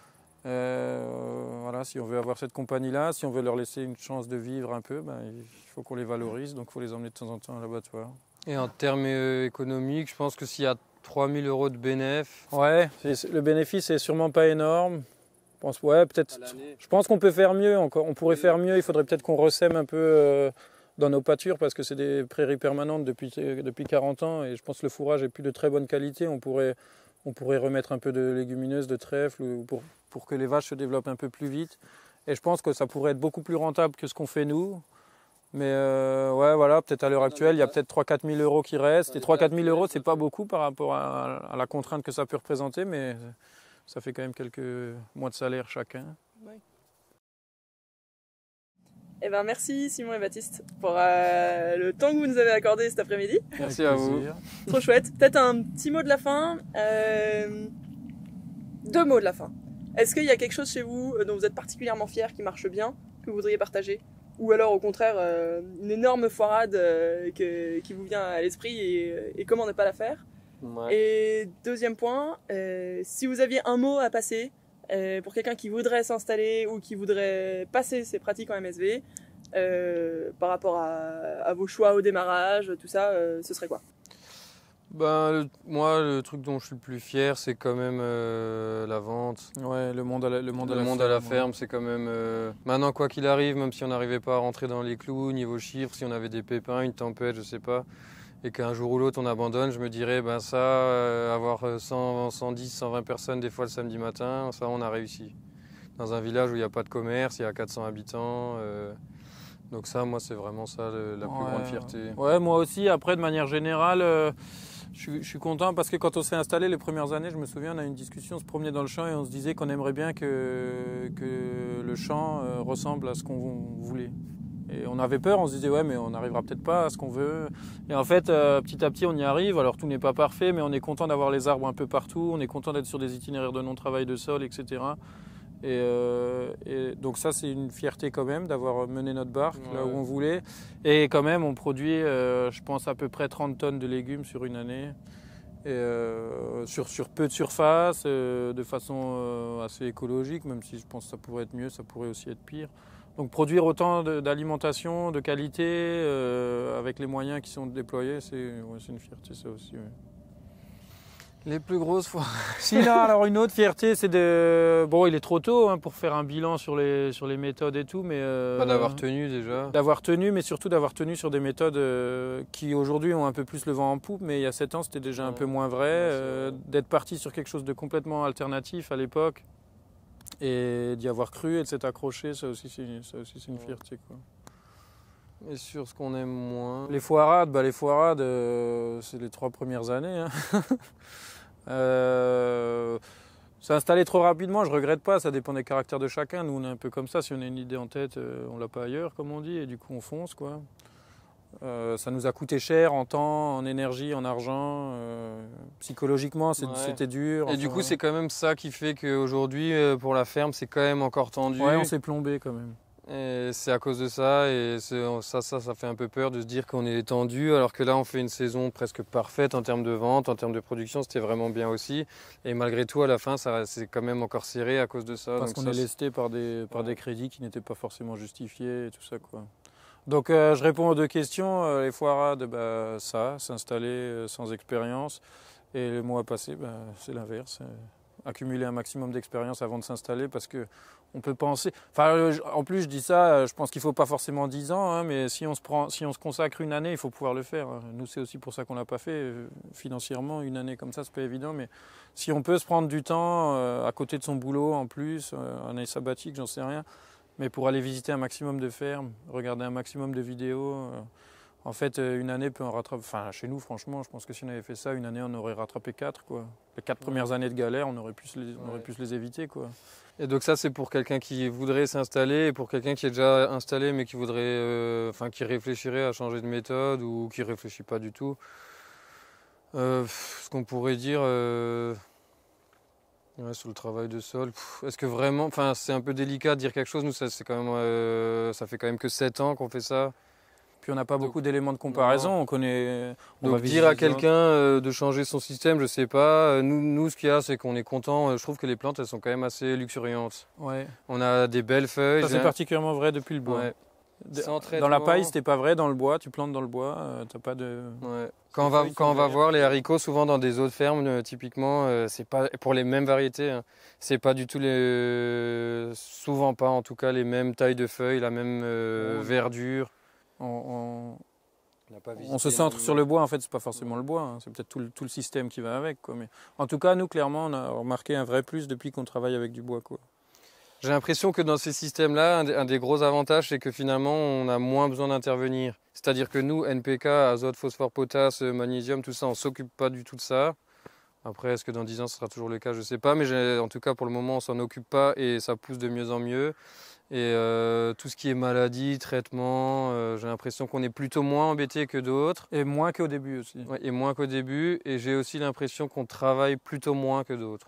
Euh, voilà, si on veut avoir cette compagnie-là, si on veut leur laisser une chance de vivre un peu, ben, il faut qu'on les valorise, donc il faut les emmener de temps en temps à l'abattoir. Et en termes euh, économiques, je pense que s'il y a trois mille euros de bénéfice. Ouais, c'est, le bénéfice est sûrement pas énorme. Je pense, ouais, peut-être. Je pense qu'on peut faire mieux encore. On pourrait faire mieux. Il faudrait peut-être qu'on ressème un peu euh, dans nos pâtures parce que c'est des prairies permanentes depuis, depuis quarante ans et je pense que le fourrage est plus de très bonne qualité. On pourrait, on pourrait remettre un peu de légumineuses, de trèfle pour, pour que les vaches se développent un peu plus vite. Et je pense que ça pourrait être beaucoup plus rentable que ce qu'on fait nous. Mais euh, ouais, voilà, peut-être à l'heure actuelle, il y a peut-être trois à quatre mille euros qui restent. Et trois à quatre mille euros, c'est pas beaucoup par rapport à, à la contrainte que ça peut représenter, mais ça fait quand même quelques mois de salaire chacun. Oui. Eh ben, merci Simon et Baptiste pour euh, le temps que vous nous avez accordé cet après-midi. Merci à vous. Trop chouette. Peut-être un petit mot de la fin. Euh, deux mots de la fin. Est-ce qu'il y a quelque chose chez vous dont vous êtes particulièrement fier, qui marche bien, que vous voudriez partager ? Ou alors au contraire, euh, une énorme foirade euh, que, qui vous vient à l'esprit et, et comment ne pas la faire. Ouais. Et deuxième point, euh, si vous aviez un mot à passer euh, pour quelqu'un qui voudrait s'installer ou qui voudrait passer ses pratiques en M S V, euh, par rapport à, à vos choix au démarrage, tout ça, euh, ce serait quoi ? Ben, le, moi, le truc dont je suis le plus fier, c'est quand même euh, la vente. Ouais, le monde à la, le monde à le la monde ferme. À la ferme ouais. C'est quand même... Euh, maintenant, quoi qu'il arrive, même si on n'arrivait pas à rentrer dans les clous, niveau chiffres, si on avait des pépins, une tempête, je sais pas, et qu'un jour ou l'autre on abandonne, je me dirais, ben ça, euh, avoir cent, cent dix, cent vingt personnes des fois le samedi matin, ça, on a réussi. Dans un village où il n'y a pas de commerce, il y a quatre cents habitants... Euh, donc ça, moi, c'est vraiment ça, le, la plus ouais. grande fierté. Ouais, moi aussi. Après, de manière générale... Euh... Je, je suis content parce que quand on s'est installé les premières années, je me souviens, on a eu une discussion, on se promenait dans le champ et on se disait qu'on aimerait bien que, que le champ euh, ressemble à ce qu'on voulait. Et on avait peur, on se disait ouais mais on n'arrivera peut-être pas à ce qu'on veut. Et en fait, euh, petit à petit on y arrive, alors tout n'est pas parfait, mais on est content d'avoir les arbres un peu partout, on est content d'être sur des itinéraires de non-travail de sol, et cetera. Et, euh, et donc ça c'est une fierté quand même d'avoir mené notre barque ouais. là où on voulait. Et quand même on produit euh, je pense à peu près trente tonnes de légumes sur une année. Et euh, sur, sur peu de surface, euh, de façon euh, assez écologique, même si je pense que ça pourrait être mieux, ça pourrait aussi être pire. Donc produire autant de, d'alimentation, de qualité, euh, avec les moyens qui sont déployés, c'est, ouais, c'est une fierté ça aussi. Ouais. Les plus grosses fois. Sinon, alors une autre fierté, c'est de... Bon, il est trop tôt hein, pour faire un bilan sur les, sur les méthodes et tout, mais... Euh... Pas d'avoir tenu déjà. D'avoir tenu, mais surtout d'avoir tenu sur des méthodes euh, qui aujourd'hui ont un peu plus le vent en poupe, mais il y a sept ans, c'était déjà ouais. un peu moins vrai. Ouais, euh, vrai. D'être parti sur quelque chose de complètement alternatif à l'époque, et d'y avoir cru et de s'être accroché, ça aussi, c'est, ça aussi, c'est une ouais. fierté, quoi. Et sur ce qu'on aime moins. Les foirades, bah les foirades, euh, c'est les trois premières années. Hein. euh, s'installer trop rapidement, je regrette pas, ça dépend des caractères de chacun. Nous, on est un peu comme ça, si on a une idée en tête, euh, on l'a pas ailleurs, comme on dit, et du coup, on fonce, quoi. Euh, ça nous a coûté cher en temps, en énergie, en argent. Euh, psychologiquement, c'est, ouais. c'était dur. Et enfin, du coup, ouais. c'est quand même ça qui fait qu'aujourd'hui, euh, pour la ferme, c'est quand même encore tendu. Ouais, on s'est plombé quand même. Et c'est à cause de ça, et ça, ça, ça fait un peu peur de se dire qu'on est tendu, alors que là on fait une saison presque parfaite en termes de vente, en termes de production, c'était vraiment bien aussi. Et malgré tout, à la fin, ça c'est quand même encore serré à cause de ça. Parce qu'on est lesté par des, par des crédits qui n'étaient pas forcément justifiés et tout ça, quoi. Donc euh, je réponds aux deux questions. Euh, les foirades, bah, ça, s'installer euh, sans expérience. Et le mois passé, bah, c'est l'inverse. Accumuler un maximum d'expérience avant de s'installer parce que on peut penser. Enfin, en plus, je dis ça, je pense qu'il ne faut pas forcément dix ans, hein, mais si on, se prend, si on se consacre une année, il faut pouvoir le faire. Nous, c'est aussi pour ça qu'on ne l'a pas fait. Financièrement, une année comme ça, c'est pas évident, mais si on peut se prendre du temps euh, à côté de son boulot en plus, euh, année sabbatique, j'en sais rien, mais pour aller visiter un maximum de fermes, regarder un maximum de vidéos. Euh, En fait, une année peut en rattraper. Enfin, chez nous, franchement, je pense que si on avait fait ça, une année, on aurait rattrapé quatre, quoi. Les quatre premières années de galère, on aurait pu se les, on aurait pu se les éviter, quoi. Et donc ça, c'est pour quelqu'un qui voudrait s'installer, et pour quelqu'un qui est déjà installé, mais qui voudrait, euh, enfin, qui réfléchirait à changer de méthode ou qui réfléchit pas du tout. Euh, ce qu'on pourrait dire euh, ouais, sur le travail de sol, est-ce que vraiment, enfin, c'est un peu délicat de dire quelque chose. Nous, ça, c'est quand même, euh, ça fait quand même que sept ans qu'on fait ça. Puis on n'a pas beaucoup d'éléments de comparaison, non. on connaît... On Donc va dire à quelqu'un euh, de changer son système, je sais pas. Nous, nous ce qu'il y a, c'est qu'on est content. Je trouve que les plantes, elles sont quand même assez luxuriantes. Ouais. On a des belles feuilles. Ça, c'est particulièrement vrai depuis le bois. Ouais. Sans dans la paille, c'était pas vrai. Dans le bois, tu plantes dans le bois, euh, t'as pas de... Ouais. Quand on va, quand on va voir les haricots, souvent dans des autres fermes, euh, typiquement, euh, c'est pas pour les mêmes variétés. Hein, c'est pas du tout les... Souvent pas, en tout cas, les mêmes tailles de feuilles, la même euh, oh. verdure. On, on, on, on se centre sur le bois, en fait, c'est pas forcément le bois, hein, c'est peut-être tout le, tout le système qui va avec, quoi. Mais en tout cas, nous, clairement, on a remarqué un vrai plus depuis qu'on travaille avec du bois, quoi. J'ai l'impression que dans ces systèmes-là, un, un des gros avantages, c'est que finalement, on a moins besoin d'intervenir. C'est-à-dire que nous, N P K, azote, phosphore, potasse, magnésium, tout ça, on ne s'occupe pas du tout de ça. Après, est-ce que dans dix ans, ce sera toujours le cas? Je ne sais pas, mais en tout cas, pour le moment, on ne s'en occupe pas et ça pousse de mieux en mieux. Et euh, tout ce qui est maladie, traitement, euh, j'ai l'impression qu'on est plutôt moins embêté que d'autres. Et moins qu'au début aussi. Ouais, et moins qu'au début. Et j'ai aussi l'impression qu'on travaille plutôt moins que d'autres.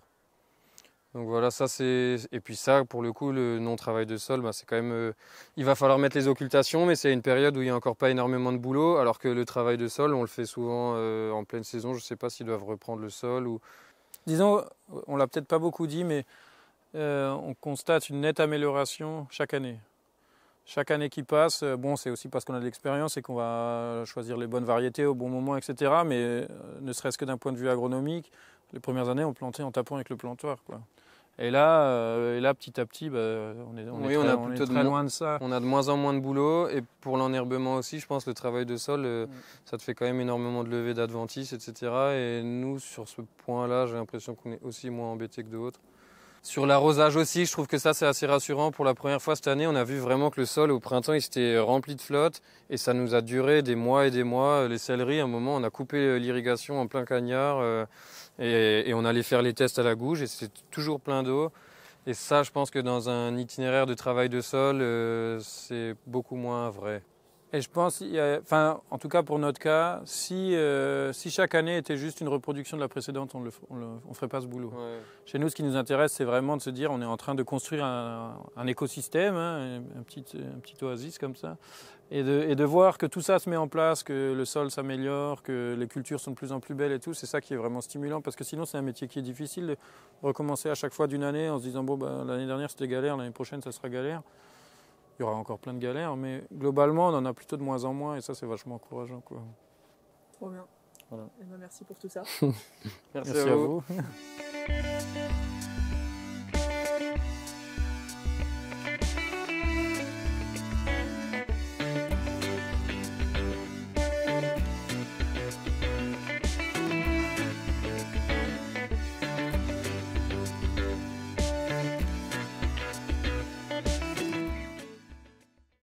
Donc voilà, ça c'est... Et puis ça, pour le coup, le non-travail de sol, bah, c'est quand même... Euh... Il va falloir mettre les occultations, mais c'est une période où il n'y a encore pas énormément de boulot, alors que le travail de sol, on le fait souvent euh, en pleine saison. Je ne sais pas s'ils doivent reprendre le sol ou... Disons, on l'a peut-être pas beaucoup dit, mais euh, on constate une nette amélioration chaque année. Chaque année qui passe, bon, c'est aussi parce qu'on a de l'expérience et qu'on va choisir les bonnes variétés au bon moment, et cetera. Mais euh, ne serait-ce que d'un point de vue agronomique, les premières années, on plantait en tapant avec le plantoir, quoi. Et là, euh, et là, petit à petit, bah, on est, on oui, est très, on a on plutôt est très de loin de ça. On a de moins en moins de boulot. Et pour l'enherbement aussi, je pense, le travail de sol, euh, mm. ça te fait quand même énormément de levées d'adventices, et cetera. Et nous, sur ce point-là, j'ai l'impression qu'on est aussi moins embêtés que d'autres. Sur l'arrosage aussi, je trouve que ça, c'est assez rassurant. Pour la première fois cette année, on a vu vraiment que le sol, au printemps, il s'était rempli de flotte. Et ça nous a duré des mois et des mois. Les céleris, à un moment, on a coupé l'irrigation en plein cagnard. Euh, et, et on allait faire les tests à la gouge et c'était toujours plein d'eau. Et ça, je pense que dans un itinéraire de travail de sol, euh, c'est beaucoup moins vrai. Et je pense, il y a, enfin, en tout cas pour notre cas, si, euh, si chaque année était juste une reproduction de la précédente, on ne ferait pas ce boulot. Ouais. Chez nous, ce qui nous intéresse, c'est vraiment de se dire on est en train de construire un, un écosystème, hein, un, petit, un petit oasis comme ça, et de, et de voir que tout ça se met en place, que le sol s'améliore, que les cultures sont de plus en plus belles et tout. C'est ça qui est vraiment stimulant, parce que sinon, c'est un métier qui est difficile de recommencer à chaque fois d'une année en se disant bon, bah, l'année dernière, c'était galère, l'année prochaine, ça sera galère. Il y aura encore plein de galères, mais globalement, on en a plutôt de moins en moins, et ça, c'est vachement encourageant, quoi. Trop bien. Voilà. Et ben, merci pour tout ça. Merci, merci à à vous. vous.